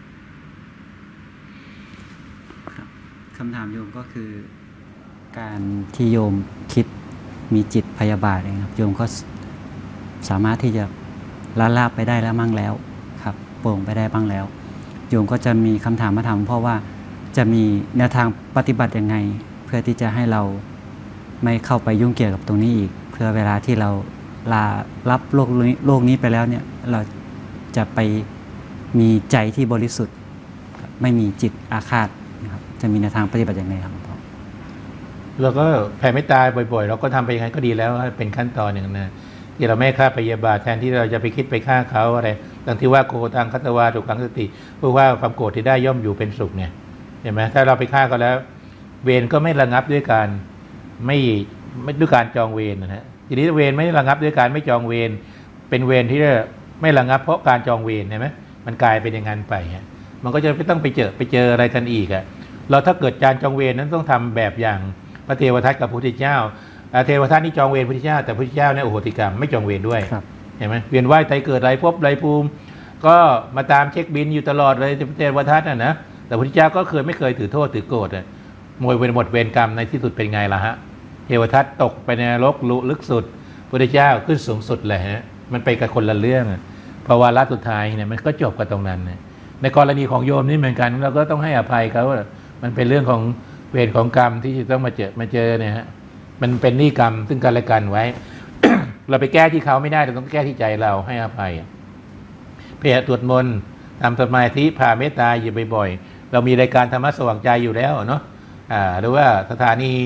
คำถามโยมก็คือการที่โยมคิดมีจิตพยาบาทเองครับโยมก็สามารถที่จะละไปได้แล้วมั่งแล้วครับโปร่งไปได้บ้างแล้วโยมก็จะมีคำถามมาถามเพราะว่าจะมีแนวทางปฏิบัติยังไงเพื่อที่จะให้เราไม่เข้าไปยุ่งเกี่ยวกับตรงนี้อีกเพื่อเวลาที่เรารับโลกนี้ไปแล้วเนี่ยเราจะไปมีใจที่บริสุทธิ์ไม่มีจิตอาฆาตนะครับจะมีแนวทางปฏิบัติยังไงครับหลวงพ่อเราก็แผ่เมตตาบ่อยๆเราก็ทำไปอย่างนั้นก็ดีแล้วเป็นขั้นตอนหนึ่งนะที่เราไม่ฆ่าพยาบาทแทนที่เราจะไปคิดไปฆ่าเขาอะไรดังที่ว่าโกตังคัตตวาทุกขังสติเพราะว่าความโกรธที่ได้ย่อมอยู่เป็นสุขเนี่ยเห็นไหมถ้าเราไปฆ่าเขาแล้วเวรก็ไม่ระงับด้วยการไม่ด้วยการจองเวรนะฮะทีนี้เวรไม่ระงับด้วยการไม่จองเวรเป็นเวรที่ไม่ระงับเพราะการจองเวรเห็นไหมมันกลายเป็นอย่างนั้นไปฮะมันก็จะไม่ต้องไปเจออะไรกันอีกอะเราถ้าเกิดการจองเวรนั้นต้องทำแบบอย่างพระเทวทัตกับพระพุทธเจ้าเทวทัตนี่จองเวรพระพุทธเจ้าแต่พระพุทธเจ้าเนี่ยโอโหติกรรมไม่จองเวรด้วยเห็นไหมเวียนว่ายตายเกิดไรภพไรภูมิก็มาตามเช็คบินอยู่ตลอดเลยเทวทัตนะแต่พระพุทธเจ้าก็ไม่เคยถือโทษถือโกรธหมดเวรกรรมในที่สุดเป็นไงล่ะฮะเทวทัตตกไปในนรกลึกสุดพระพุทธเจ้าขึ้นสูงสุดเลยฮะมันไปกับคนละเรื่องพอวาระสุดท้ายเนี่ยมันก็จบกับตรงนั้นในกรณีของโยมนี่เหมือนกันเราก็ต้องให้อภัยเขามันเป็นเรื่องของเวรของกรรมที่จะต้องมาเจอเนี่ยฮะมันเป็นหนี้กรรมซึ่งกันและกันไว้ เราไปแก้ที่เขาไม่ได้เราต้องแก้ที่ใจเราให้อภัยเพียรตรวจมนต์ทำสมาธิพาเมตตาอยู่บ่อยๆเรามีรายการธรรมะสว่างใจอยู่แล้วเนาะหรือว่าสถานี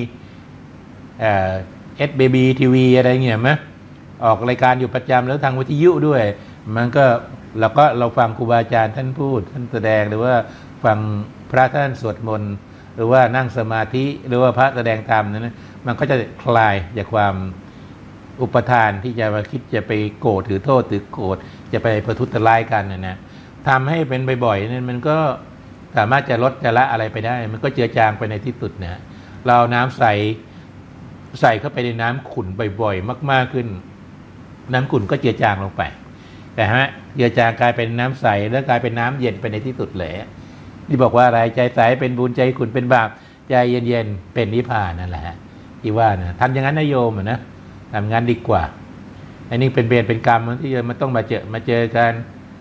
SBB TV อะไรเงี้ยมั้ยออกรายการอยู่ประจำแล้วทางวิทยุด้วยมันก็เราฟังครูบาอาจารย์ท่านพูดท่านแสดงหรือว่าฟังพระท่านสวดมนต์หรือว่านั่งสมาธิหรือว่าพระแสดงธรรมนั้นมันก็จะคลายจากความอุปทานที่จะมาคิดจะไปโกรธถือโทษถือโกรธจะไปประทุษร้ายกันนะทำให้เป็นบ่อยๆนั้นมันก็สามารถจะลดจะละอะไรไปได้มันก็เจือจางไปในที่สุดนะเราน้ำใส่เข้าไปในน้ำขุ่นบ่อยๆมากๆขึ้นน้ำขุ่นก็เจือจางลงไปแต่ฮะเจือจางกลายเป็นน้ำใสแล้วกลายเป็นน้ำเย็นไปในที่สุดเลยที่บอกว่าอะไรใจใสเป็นบุญใจขุ่นเป็นบาปใจเย็นๆเป็นนิพพานนั่นแหละที่ว่านะทำอย่างนั้นนะโยมนะทำงานดีกว่าอันนี้เป็นเวรเป็นกรรมที่มันต้องมาเจอกัน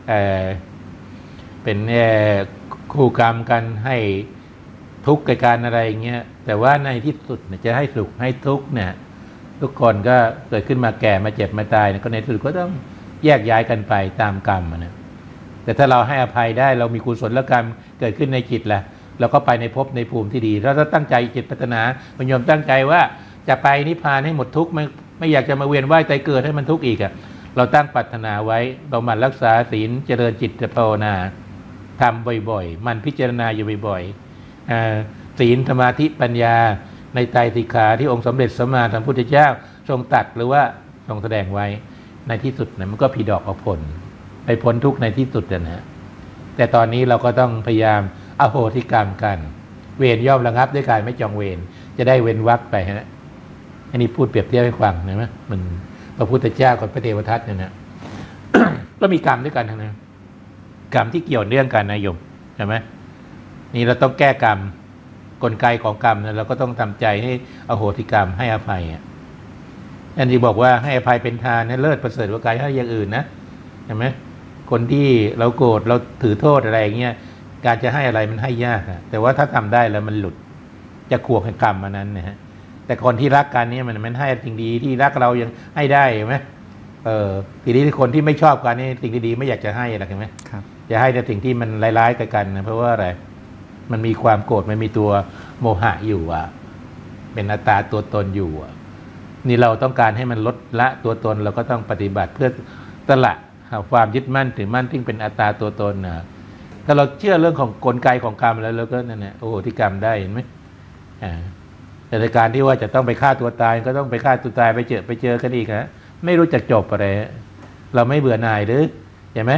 เป็นคู่กรรมกันให้ทุกข์กับการอะไรอย่างเงี้ยแต่ว่าในที่สุดจะให้สุขให้ทุกข์เนี่ยทุกคนก็เกิดขึ้นมาแก่มาเจ็บมาตายก็ในที่สุดก็ต้องแยกย้ายกันไปตามกรรมนะแต่ถ้าเราให้อภัยได้เรามีกุศลกรรมเกิดขึ้นในจิตแหละเราก็ไปในภพในภูมิที่ดีเราตั้งใจจิตพัฒนาพยายามตั้งใจว่าจะไปนิพพานให้หมดทุกข์ไม่อยากจะมาเวียนว่ายตายเกิดให้มันทุกข์อีกเราตั้งปรารถนาไว้เราหมั่นรักษาศีลเจริญจิตภาวนาทำบ่อยๆมันพิจารณาอยู่บ่อยๆศีลสมาธิปัญญาในไตรสิกขาที่องค์สมเด็จสัมมาสัมพุทธเจ้าทรงตรัสหรือว่าทรงแสดงไว้ในที่สุดมันก็ผีดอกออกผลไปพ้นทุกข์ในที่สุดนะฮะแต่ตอนนี้เราก็ต้องพยายามอโหสิกรรมกันเวรย่อมระงับด้วยการไม่จองเวรจะได้เว้นวรรคไปฮะอันนี้พูดเปรียบเทียบให้ฟังนะมั้ยมันพระพุทธเจ้ากับพระเทวทัตเนี่ยนะ ก็มีกรรมด้วยกันทั้งนั้นกรรมที่เกี่ยวเนื่องกันนะโยมใช่ไหมนี่เราต้องแก้กรรมกลไกของกรรมนะเราก็ต้องทำใจให้อโหสิกรรมให้อภัยอันที่บอกว่าให้อภัยเป็นทานนะเลิศประเสริฐกว่าการให้อย่างอื่นนะใช่ไหมคนที่เราโกรธเราถือโทษอะไรอย่างเงี้ยการจะให้อะไรมันให้ยากแต่ว่าถ้าทำได้แล้วมันหลุดจะขวบแห่งกรรมมันนั้นนะฮะแต่คนที่รักกันนี่มันให้สิ่งดีที่รักเรายังให้ได้เห็นไหมทีนี้คนที่ไม่ชอบกันนี่สิ่งดีๆไม่อยากจะให้หรอกเห็นไหมจะให้แต่สิ่งที่มันร้ายๆกันนะเพราะว่าอะไรมันมีความโกรธมันมีตัวโมหะอยู่เป็นอัตตาตัวตนอยู่นี่เราต้องการให้มันลดละตัวตนเราก็ต้องปฏิบัติเพื่อสละความยึดมั่นถือมั่นที่เป็นอัตตาตัวตนนะถ้าเราเชื่อเรื่องของกลไกของกรรมแล้วเราก็นั่นแหละโอ้โหที่กรรมได้เห็นไหมแต่ในการที่ว่าจะต้องไปฆ่าตัวตายก็ต้องไปฆ่าตัวตายไปเจอกันอีกฮะไม่รู้จักจบอะไรเราไม่เบื่อหน่ายหรือเห็นไหม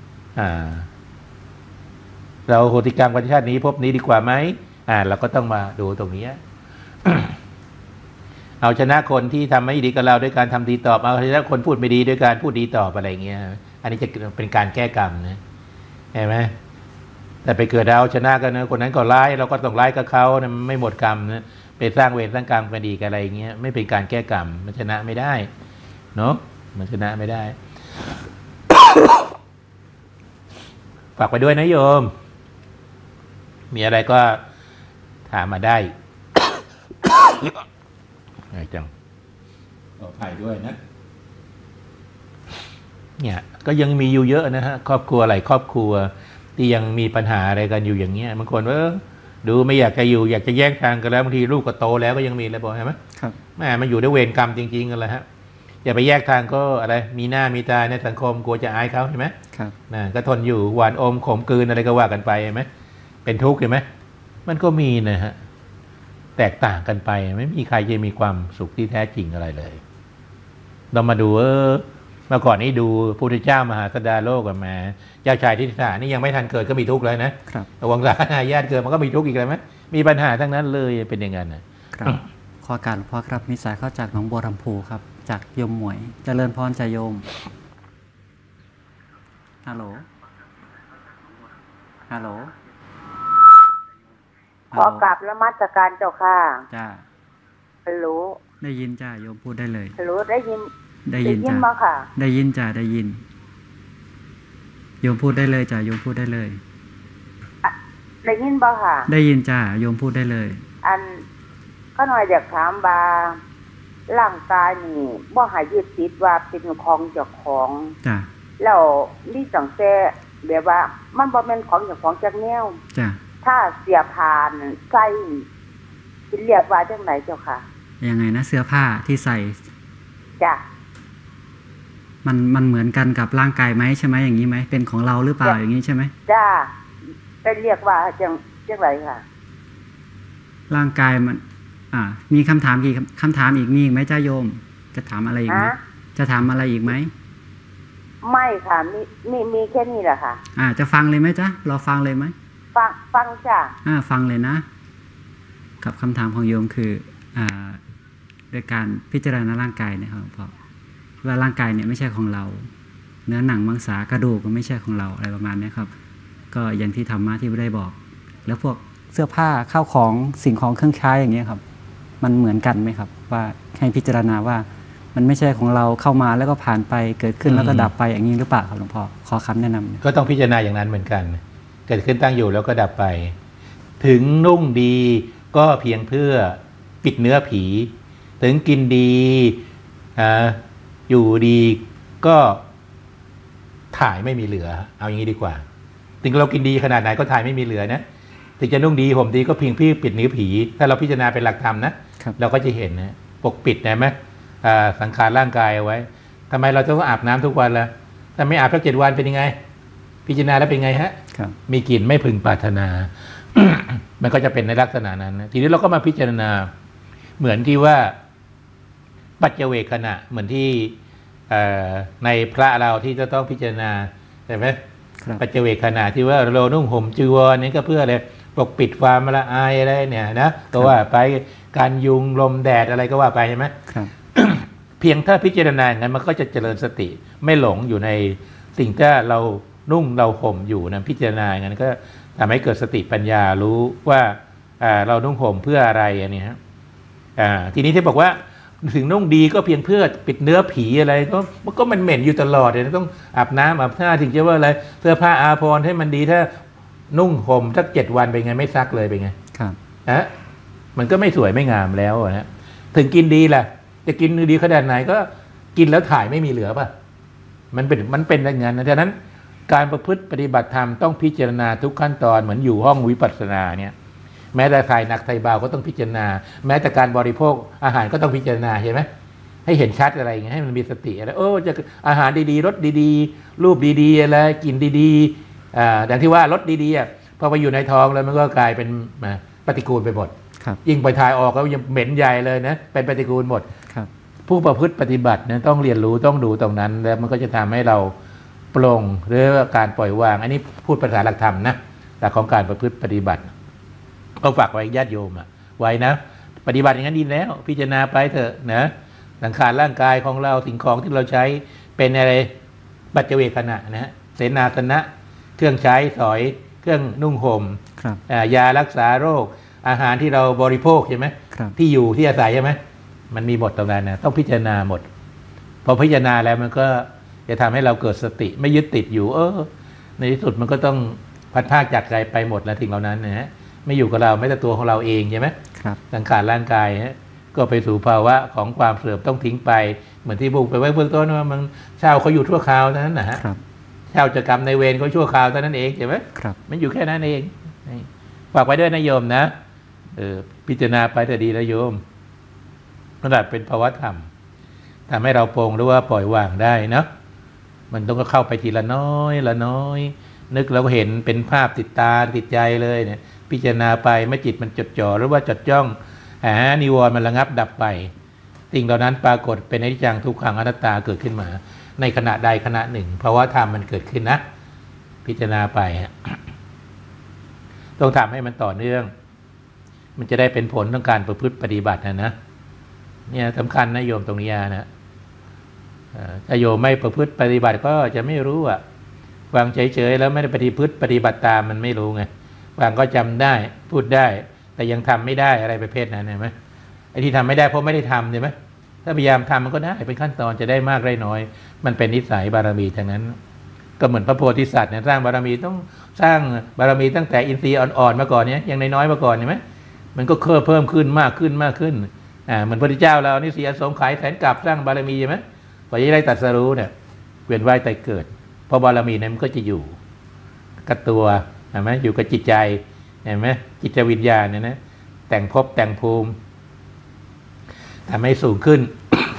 เราโหติกรรมกันชาตินี้พบนี้ดีกว่าไหมเราก็ต้องมาดูตรงนี้เอาชนะคนที่ทำไม่ดีกับเราด้วยการทำดีตอบเอาชนะคนพูดไม่ดีด้วยการพูดดีตอบอะไรเงี้ยอันนี้จะเป็นการแก้กรรมนะเห็นไหมแต่ไปเกิดเอาชนะกันนะคนนั้นก็ร้ายเราก็ต้องร้ายกับเขานะไม่หมดกรรมนะไปสร้างเวรสร้างกรรมกันดีกันอะไรเงี้ยไม่เป็นการแก้กรรมมันชนะไม่ได้เนาะมันชนะไม่ได้ ฝากไปด้วยนะโยมมีอะไรก็ถามมาได้ไงจังขออภัยด้วยนะเนี่ยก็ยังมีอยู่เยอะนะฮะครอบครัวหลายครอบครัวที่ยังมีปัญหาอะไรกันอยู่อย่างเงี้ยบางคนว่าดูไม่อยากจะอยู่อยากจะแยกทางกันแล้วบางทีลูกก็โตแล้วก็ยังมีเลยบอกใช่ไหมครับแม่มันอยู่ด้วยเวรกรรมจริงๆกันเลยฮะอย่าไปแยกทางก็อะไรมีหน้ามีตาในสังคมกลัวจะอายเขาใช่ไหมครับนะก็ทนอยู่หวานอมขมกลืนอะไรก็ว่ากันไปใช่ไหมเป็นทุกข์เห็นไหมมันก็มีนะฮะแตกต่างกันไปไม่มีใครจะมีความสุขที่แท้จริงอะไรเลยเรามาดูเมื่อก่อนนี้ดูพระพุทธเจ้ามหาสดาโลกกันมาเจ้าชายทิฏฐานี่ยังไม่ทันเกิดก็มีทุกข์เลยนะครับระวังสาญาติเกิดมันก็มีทุกข์อีกเลยไหมมีปัญหาทั้งนั้นเลยเป็นอย่างนั้นนะครับขอการหลวงพ่อครับมีสายเข้าจากหนองบัวลำพูครับจากโยมหมวยเจริญพรใจโยมฮัลโหลฮัลโหลขอกราบนมัสการเจ้าค่ะจ้าฮัลโหลได้ยินจ้าโยมพูดได้เลยฮัลโหลได้ยินจ้ามาค่ะได้ยินจ้าได้ยินโยมพูดได้เลยจ้าโยมพูดได้เลยได้ยินบ่ค่ะได้ยินจ้าโยมพูดได้เลยอันก็หน่อยอยากถามบาร่างกายนี่บ่หายยึดติดว่าเป็นของเจ้าของจ้าแล้วนี่จังแต่แบบว่ามันบ่แม่นของเจ้าของจักแนวจ้าถ้าเสียผ่านใส่เรียกว่าจังไหนเจ้าค่ะยังไงนะเสื้อผ้าที่ใส่จ้ะมันเหมือนกันกับร่างกายไหมใช่ไหมอย่างนี้ไหมเป็นของเราหรือเปล่าอย่างนี้ใช่ไหมจ้าเป็นเรียกว่าจังไรค่ะร่างกายมันมีคำถามกี่คำถามอีกมีอีกไหมจ้าโยมจะถามอะไรอีกไหมจะถามอะไรอีกไหมไม่ค่ะมีแค่นี้แหละค่ะจะฟังเลยไหมจ้าเราฟังเลยไหมฟังจ้ะฟังเลยนะกับคำถามของโยมคือโดยการพิจารณาร่างกายนะครับเพราะว่าร่างกายเนี่ยไม่ใช่ของเราเนื้อหนังมังสากระดูกก็ไม่ใช่ของเราอะไรประมาณนี้ครับก็อย่างที่ธรรมะที่ได้บอกแล้วพวกเสื้อผ้าข้าวของสิ่งของเครื่องใช้อย่างเงี้ยครับมันเหมือนกันไหมครับว่าให้พิจารณาว่ามันไม่ใช่ของเราเข้ามาแล้วก็ผ่านไปเกิดขึ้นแล้วก็ดับไปอย่างนี้หรือเปล่าครับหลวงพ่อขอคำแนะนำก็ต้องพิจารณาอย่างนั้นเหมือนกันเกิดขึ้นตั้งอยู่แล้วก็ดับไปถึงนุ่งดีก็เพียงเพื่อปิดเนื้อผีถึงกินดีอยู่ดีก็ถ่ายไม่มีเหลือเอาอย่างนี้ดีกว่าถึงเรากินดีขนาดไหนก็ถ่ายไม่มีเหลือนะถึงจะนุ่งดีห่มดีก็เพียงเพื่อปิดเนื้อผีถ้าเราพิจารณาเป็นหลักธรรมนะเราก็จะเห็นนะปกปิดนะไหมสังขารร่างกายเอาไว้ทำไมเราต้องอาบน้ำทุกวันล่ะถ้าไม่อาบสัก7 วันเป็นยังไงพิจารณาแล้วเป็นไงฮะมีกลิ่นไม่พึงปรารถนา มันก็จะเป็นในลักษณะนั้นนะทีนี้เราก็มาพิจารณาเหมือนที่ว่าปัจเจเวคขณะเหมือนที่ในพระเราที่จะต้องพิจารณาใช่ไหมปัจเจเวคขณะที่ว่าเรานุ่งห่มจีวรนี่ก็เพื่ออะไรปกปิดความละอายอะไรเนี่ยนะก็ว่าไปการยุงลมแดดอะไรก็ว่าไปใช่ไหม เพียงถ้าพิจารณาอย่างนั้นมันก็จะเจริญสติไม่หลงอยู่ในสิ่งที่เรานุ่งเราห่มอยู่นะพิจารณาอย่างนั้นก็ทำให้เกิดสติปัญญารู้ว่าเรานุ่งห่มเพื่ออะไรอันนี้ฮะทีนี้ที่บอกว่าถึงนุ่งดีก็เพียงเพื่อปิดเนื้อผีอะไรก็มันเหม็นอยู่ตลอดเลยต้องอาบน้ำอาบท่าถึงจะว่าอะไรเสื้อผ้าอาภรณ์ให้มันดีถ้านุ่งห่มสัก7 วันเป็นไงไม่ซักเลยเป็นไงครับมันก็ไม่สวยไม่งามแล้วนะถึงกินดีแหละจะกินดีขนาดไหนก็กินแล้วถ่ายไม่มีเหลือป่ะมันเป็นอย่างนั้นนะฉะนั้นการประพฤติปฏิบัติธรรมต้องพิจารณาทุกขั้นตอนเหมือนอยู่ห้องวิปัสสนาเนี่ยแม้แต่ถ่ายหนักถ่ายเบาก็ต้องพิจารณาแม้แต่การบริโภคอาหารก็ต้องพิจารณาเห็นไหมให้เห็นชัดอะไรอย่างเงี้ยให้มันมีสติอะไรจะอาหารดีๆรสดีๆรูปดีๆอะไรกินดีๆดังที่ว่ารสดีๆพอไปอยู่ในท้องแล้วมันก็กลายเป็นปฏิกูลไปหมดยิ่งไปถ่ายออกก็ยังเหม็นใหญ่เลยนะเป็นปฏิกูลหมดผู้ประพฤติปฏิบัติเนี่ยต้องเรียนรู้ต้องดูตรงนั้นแล้วมันก็จะทำให้เราปลงหรือการปล่อยวางอันนี้พูดภาษาหลักธรรมนะหลักของการประพฤติปฏิบัติก็ฝากไว้ญาติโยมไว้นะปฏิบัติอย่างนั้นดีแล้วพิจารณาไปเถอะนะสังขารร่างกายของเราสิ่งของที่เราใช้เป็นอะไรปัจเจเวคขณะนะฮะเสนาสนะเครื่องใช้สอยเครื่องนุ่งห่มยารักษาโรคอาหารที่เราบริโภคใช่ไหมที่อยู่ที่อาศัยใช่ไหมมันมีหมดตรงนั้นนะต้องพิจารณาหมดพอพิจารณาแล้วมันก็จะทำให้เราเกิดสติไม่ยึดติดอยู่ในที่สุดมันก็ต้องพัดพากจากใจไปหมดแล้วสิ่งเหล่านั้นนะฮะไม่อยู่กับเราไม่แต่ตัวของเราเองใช่ไหมสังขารร่างกายฮะก็ไปสู่ภาวะของความเสื่อมต้องทิ้งไปเหมือนที่บุกไปไว้เบื้องต้นว่ามันเช่าเขาอยู่ชั่วคราวเท่านั้นนะฮะเช่าจะกรรมในเวรเขาชั่วคราวเท่านั้นเองใช่ไหมมันอยู่แค่นั้นเองฝากไว้ด้วยนะโยมนะพิจารณาไปแต่ดีแล้วโยมนั่นแหละเป็นภาวะธรรมทำให้เราปลงหรือว่าปล่อยวางได้นะมันต้องก็เข้าไปทีละน้อยละน้อยนึกแล้วก็เห็นเป็นภาพติดตาติดใจเลยเนี่ยพิจารณาไปเมื่อจิตมันจดจ่อหรือว่าจดจ้องนิวรณ์มันระงับดับไปสิ่งเหล่านั้นปรากฏเป็นอนิจจังทุกขังอนัตตาเกิดขึ้นมาในขณะใดขณะหนึ่งภาวะธรรมมันเกิดขึ้นนะพิจารณาไปต้องทำให้มันต่อเนื่องมันจะได้เป็นผลของการประพฤติปฏิบัตินะเนี่ยสำคัญนะโยมตรงนี้นะถ้าโยมไม่ประพฤติปฏิบัติก็จะไม่รู้ฟังเฉยๆแล้วไม่ได้ปฏิบัติตามมันไม่รู้ไงฟังก็จำได้พูดได้แต่ยังทำไม่ได้อะไรประเภทนั้นเห็นไหมไอ้ที่ทำไม่ได้เพราะไม่ได้ทำใช่ไหมถ้าพยายามทำมันก็ได้เป็นขั้นตอนจะได้มากได้น้อยมันเป็นนิสัยบารมีทั้งนั้นก็เหมือนพระโพธิสัตว์เนี่ยสร้างบารมีต้องสร้างบารมีตั้งแต่อินทรีย์อ่อนๆมาก่อนเนี่ยยังน้อยๆมาก่อนเห็นไหมมันก็เพิ่มขึ้นมากขึ้นเหมือนพระพุทธเจ้าเรานี่เสียสงไขยแสนกลับสร้างบารมีใช่ไหมกว่าจะได้ตรัสรู้เนี่ยเวียนว่ายตายเกิดเพราะบารมีนั้นมันก็จะอยู่กับตัวเห็นไหมอยู่กับจิตใจเห็นไหมจิตวิญญาณเนี่ยนะแต่งภพแต่งภูมิทำให้สูงขึ้น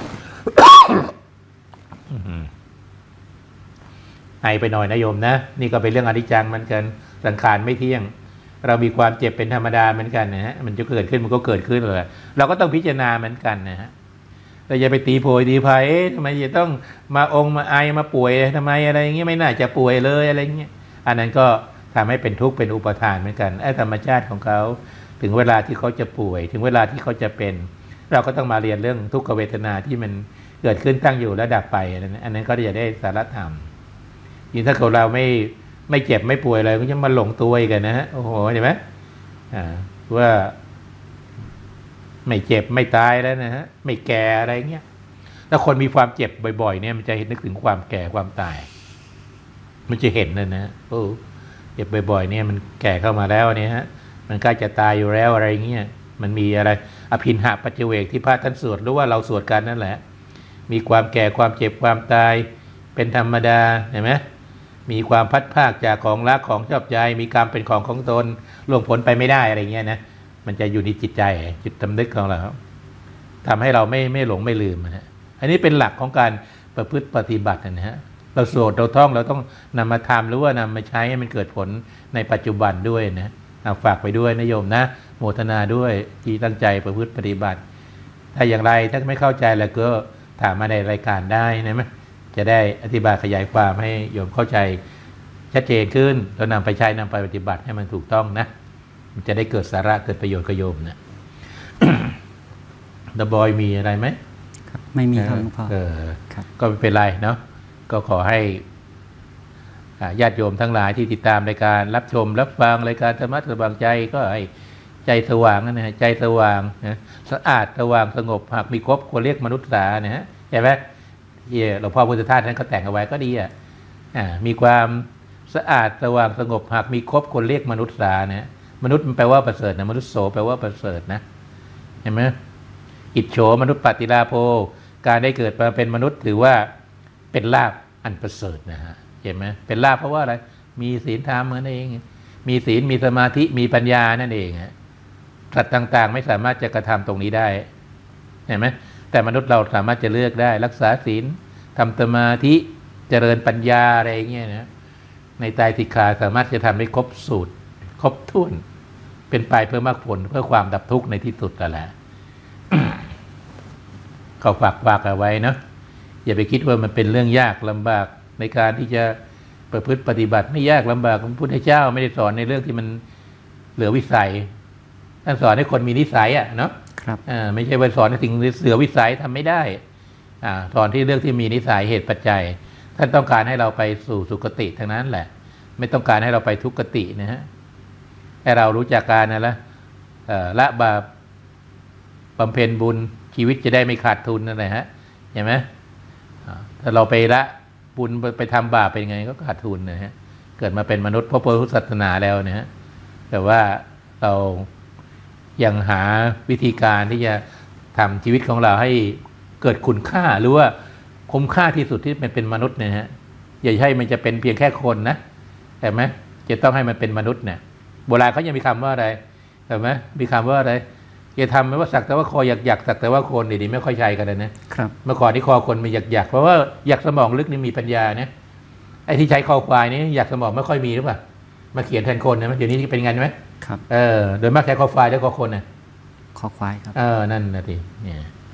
ไอไปหน่อยนะโยมนะนี่ก็เป็นเรื่องอนิจจังเหมือนกันสังขารไม่เที่ยงเรามีความเจ็บเป็นธรรมดาเหมือนกันนะฮะมันจะเกิดขึ้นมันก็เกิดขึ้นเลยเราก็ต้องพิจารณาเหมือนกันนะฮะเราอย่าไปตีโพยตีภัยทำไมจะต้องมามาไอมาป่วยทำไมอะไรอย่างเงี้ยไม่น่าจะป่วยเลยอะไรเงี้ยอันนั้นก็ทำให้เป็นทุกข์เป็นอุปทานเหมือนกันไอ้ธรรมชาติของเขาถึงเวลาที่เขาจะป่วยถึงเวลาที่เขาจะเป็นเราก็ต้องมาเรียนเรื่องทุกขเวทนาที่มันเกิดขึ้นตั้งอยู่และดับไปอันนั้นก็จะได้สาระธรรมยิ่งถ้าเราไม่เจ็บไม่ป่วยอะไรก็จะมาหลงตัวกันนะฮะโอ้โหเห็นไหมว่าไม่เจ็บไม่ตายแล้วนะฮะไม่แก่อะไรเงี้ยถ้าคนมีความเจ็บบ่อยๆเนี่ยมันจะนึกถึงความแก่ความตายมันจะเห็นเลยนะโอ้เจ็บบ่อยๆเนี่ยมันแก่เข้ามาแล้วเนี่ยฮะมันใกล้จะตายอยู่แล้วอะไรเงี้ยมันมีอะไรอภินหปัจเจเวกที่พระท่านสวดหรือว่าเราสวดกันนั่นแหละมีความแก่ความเจ็บความตายเป็นธรรมดาเห็นไหมมีความพัดภาคจากของรักของชอบใจมีกรรมเป็นของตนล่วงพ้นไปไม่ได้อะไรเงี้ยนะมันจะอยู่ในจิตใจจิตสำนึกของเราทำให้เราไม่หลงไม่ลืมนะอันนี้เป็นหลักของการประพฤติปฏิบัตินะฮะเราสวดเราท่องเราต้องนำมาทำหรือว่านำมาใช้ให้มันเกิดผลในปัจจุบันด้วยนะฝากไปด้วยนะโยมนะโมทนาด้วยที่ตั้งใจประพฤติปฏิบัติถ้าอย่างไรถ้าไม่เข้าใจแล้วก็ถามมาในรายการได้นะมั้ยจะได้อธิบายขยายความให้โยมเข้าใจชัดเจนขึ้นแล้วนำไปใช้นำไปปฏิบัติให้มันถูกต้องนะมันจะได้เกิดสาระเกิดประโยชน์กับโยมนะ ดบอยมีอะไรไหมไม่มีครับหลวงพ่อก็ไม่เป็นไรเนาะก็ขอให้ญาติโยมทั้งหลายที่ติดตามรายการรับชมรับฟังรายการธรรมะสว่างใจก็ให้ใจสว่างนะฮะใจสว่างนะสะอาดสว่างสงบหากมีครบควรเรียกมนุษย์สานะฮะใช่ไหมหลวงพ่อพุทธทาสท่านก็แต่งเอาไว้ก็ดีมีความสะอาดสว่างสงบหากมีครบควรเรียกมนุษย์สานะมนุษย์มันแปลว่าประเสริฐนะมนุษย์โสแปลว่าประเสริฐนะเห็นไหมอิจโฉมนุษย์ปฏิลาโภการได้เกิดมาเป็นมนุษย์ถือว่าเป็นลาภอันประเสริฐนะฮะเห็นไหมเป็นลาภเพราะว่าอะไรมีศีลธรรมนั่นเองมีศีลมีสมาธิมีปัญญานั่นเองสัตว์ต่างๆไม่สามารถจะกระทำตรงนี้ได้เห็นไหมแต่มนุษย์เราสามารถจะเลือกได้รักษาศีลทำสมาธิเจริญปัญญาอะไรอย่างเงี้ยนะในไตรสิกขาสามารถจะทำได้ครบสูตรครบถ้วนเป็นไปเพื่อมรรคผลเพื่อความดับทุกข์ในที่สุดนั่นแหละ เขาฝากเอาไว้เนาะอย่าไปคิดว่ามันเป็นเรื่องยากลำบากในการที่จะประพฤติปฏิบัติไม่ยากลำบากพระพุทธเจ้าไม่ได้สอนในเรื่องที่มันเหลือวิสัยท่านสอนให้คนมีนิสัยเนาะครับไม่ใช่ไปสอนในสิ่งเสือวิสัยทำไม่ได้สอนที่เรื่องที่มีนิสัยเหตุปัจจัยท่านต้องการให้เราไปสู่สุคติทั้งนั้นแหละไม่ต้องการให้เราไปทุกขตินะฮะให้เรารู้จักการนะละบาปบำเพ็ญบุญชีวิตจะได้ไม่ขาดทุนนั่นแหละฮะเห็นไหมถ้าเราไปละบุญไปทำบาปเป็นไงก็ขาดทุนนะฮะเกิดมาเป็นมนุษย์เพราะพุทธศาสนาแล้วนะฮะแต่ว่าเรายังหาวิธีการที่จะทำชีวิตของเราให้เกิดคุณค่าหรือว่าคุ้มค่าที่สุดที่เป็นมนุษย์เนี่ยฮะอย่าให้มันจะเป็นเพียงแค่คนนะเห็นไหมจะต้องให้มันเป็นมนุษย์เนี่ยโบราณเขายังมีคำว่าอะไรเห็นไหมมีคำว่าอะไรจะทำไม่ว่าสักแต่ว่าคออยากสักแต่ว่าคนดีๆไม่ค่อยใช้กันเลยนะครับเมื่อก่อนที่คอคนมีอยากเพราะว่าอยากสมองลึกนี่มีปัญญาเนี่ยไอ้ที่ใช้คอควายนี่อยากสมองไม่ค่อยมีหรือเปล่ามาเขียนแทนคนนะเดี๋ยวนี้เป็นไงไหมครับโดยมากใช้คอควายแล้วคอคนนะคอควายครับนั่นนะทีเนี่ย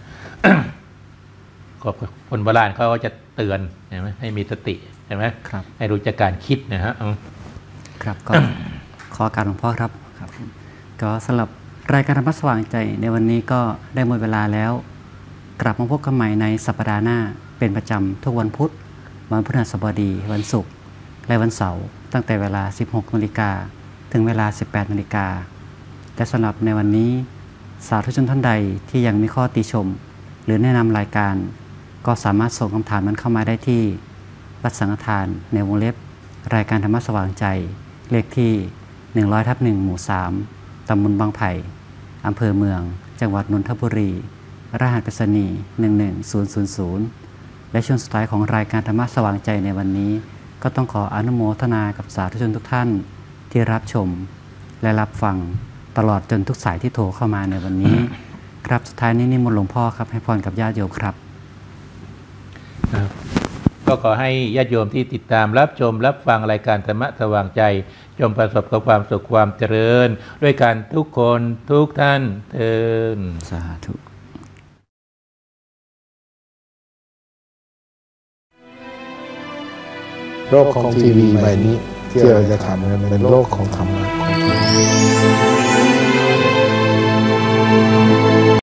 คนโบราณเขาก็จะเตือนใช่ไหมให้มีสติใช่ไหมครับให้รู้จักการคิดนะฮะครับก็ ขอการหลวงพ่อครับครับก็สำหรับรายการธรรมะสว่างใจในวันนี้ก็ได้หมดเวลาแล้วกลับมาพบกันใหม่ในสัปดาห์หน้าเป็นประจำทุกวันพุธวันพฤหัสบดีวันศุกร์และวันเสาร์ตั้งแต่เวลา 16 นาฬิกาถึงเวลา 18 นาฬิกาและสำหรับในวันนี้สาธุชนท่านใดที่ยังมีข้อติชมหรือแนะนำรายการก็สามารถส่งคำถามนั้นเข้ามาได้ที่วัดสังฆทานในวงเล็บรายการธรรมะสว่างใจเลขที่ 100/1 หมู่ 3 ตำบลบางไผ่อำเภอเมืองจังหวัดนนทบุรีรหัสไปรษณีย์11000และช่วงสุดท้ายของรายการธรรมะสว่างใจในวันนี้ก็ต้องขออนุโมทนากับสาธุชนทุกท่านที่รับชมและรับฟังตลอดจนทุกสายที่โทรเข้ามาในวันนี้ ครับสุดท้ายนี้นิมนต์หลวงพ่อครับให้พรกับญาติโยมครับก็ขอให้ญาติโยมที่ติดตามรับชมรับฟังรายการธรรมะสว่างใจจงประสบกับความสุขความเจริญด้วยกันทุกคนทุกท่านเถิดสาธุโลกของทีวีใบนี้ที่เราจะทำเป็นโลกของธรรมะ